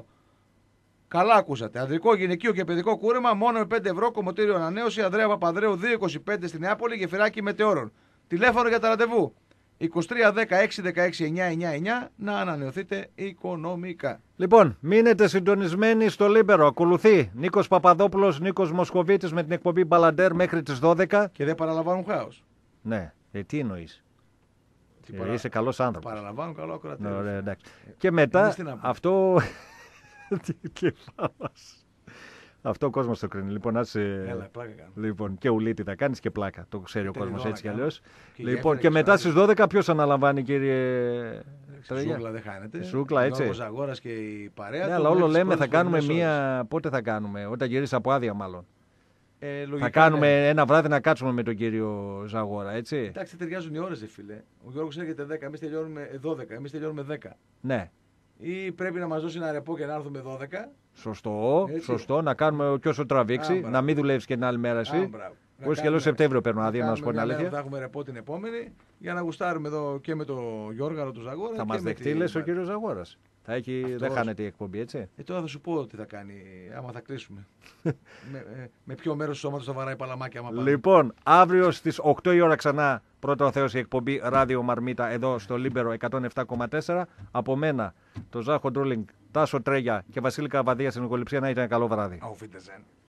Καλά ακούσατε. Ανδρικό, γυναικείο και παιδικό κούρεμα μόνο με πέντε ευρώ. Κομμωτήριο ανανέωση. Ανδρέα Παπανδρέου διακόσια είκοσι πέντε στη Νεάπολη. Γεφυράκι Μετεώρων. Τηλέφωνο για τα ραντεβού είκοσι τρία δέκα έξι δεκαέξι εννιακόσια ενενήντα εννέα να ανανεωθείτε οικονομικά. Λοιπόν, μείνετε συντονισμένοι στο Λίμπερο. Ακολουθεί Νίκος Παπαδόπουλος, Νίκος Μοσχοβίτης με την εκπομπή Μπαλαντέρ μέχρι τις δώδεκα. Και δεν παραλαμβάνουν χάος. Ναι, ε, τι εννοείς? Ε, παρα... Είσαι καλός άνθρωπος. Παραλαμβάνουν καλό ακροατήριο. Ναι, ωραία, εντάξει. Ε, και μετά αυτό. Τι κεφάλας. Αυτό ο κόσμος το κρίνει. Λοιπόν, ας, Έλα, πλάκα κάνω. Λοιπόν, και ουλίτη θα κάνεις και πλάκα. Το ξέρει ο κόσμος έτσι κι αλλιώς. Λοιπόν, και μετά στις δώδεκα ποιος αναλαμβάνει, κύριε Τρέγια? Σούκλα δεν χάνεται. Σούκλα, έτσι. Ο Ζαγόρας και η παρέα. Ναι, αλλά όλο λέμε θα κάνουμε μία. Πότε θα κάνουμε? Όταν γυρίσει από άδεια, μάλλον. Ε, λογικά, θα κάνουμε ναι. ένα βράδυ να κάτσουμε με τον κύριο Ζαγόρα, έτσι. Εντάξει, ταιριάζουν οι ώρες, φίλε. Ο Γιώργος έρχεται δέκα, εμείς τελειώνουμε δώδεκα, εμείς τελειώνουμε δέκα. Ναι. Ή πρέπει να μας δώσει ένα ρεπό και να έρθουμε δώδεκα. Σωστό, έτσι. Σωστό. Να κάνουμε και όσο τραβήξει, Α, να μην δουλεύει και την άλλη μέρα εσύ. Πώς και λέω Σεπτέμβριο παίρνω άδεια, να σου πω την αλήθεια. Θα έχουμε ρεπό την επόμενη για να γουστάρουμε εδώ και με τον Γιώργαρο του Ζαγόρα. Θα μας δεχτεί, λες, ο κύριος Ζαγόρας. Θα έχει, Αυτός... δεν χάνεται η εκπομπή, έτσι. Ε, τώρα θα σου πω τι θα κάνει, άμα θα κλείσουμε. με, ε, με ποιο μέρος του σώματος θα βαράει παλαμάκια, άμα πάμε. Λοιπόν, αύριο στις οκτώ η ώρα ξανά, πρώτο ο Θεός, η εκπομπή Ράδιο Μαρμίτα εδώ στο Λίμπερο εκατόν επτά κόμμα τέσσερα. Από μένα, το Ζάχο Ντρούλινγκ Τάσο Τρέγια και Βασίλη Καβαδία στην οικοληψία. Να ήταν καλό βράδυ. Auf Wiedersehen.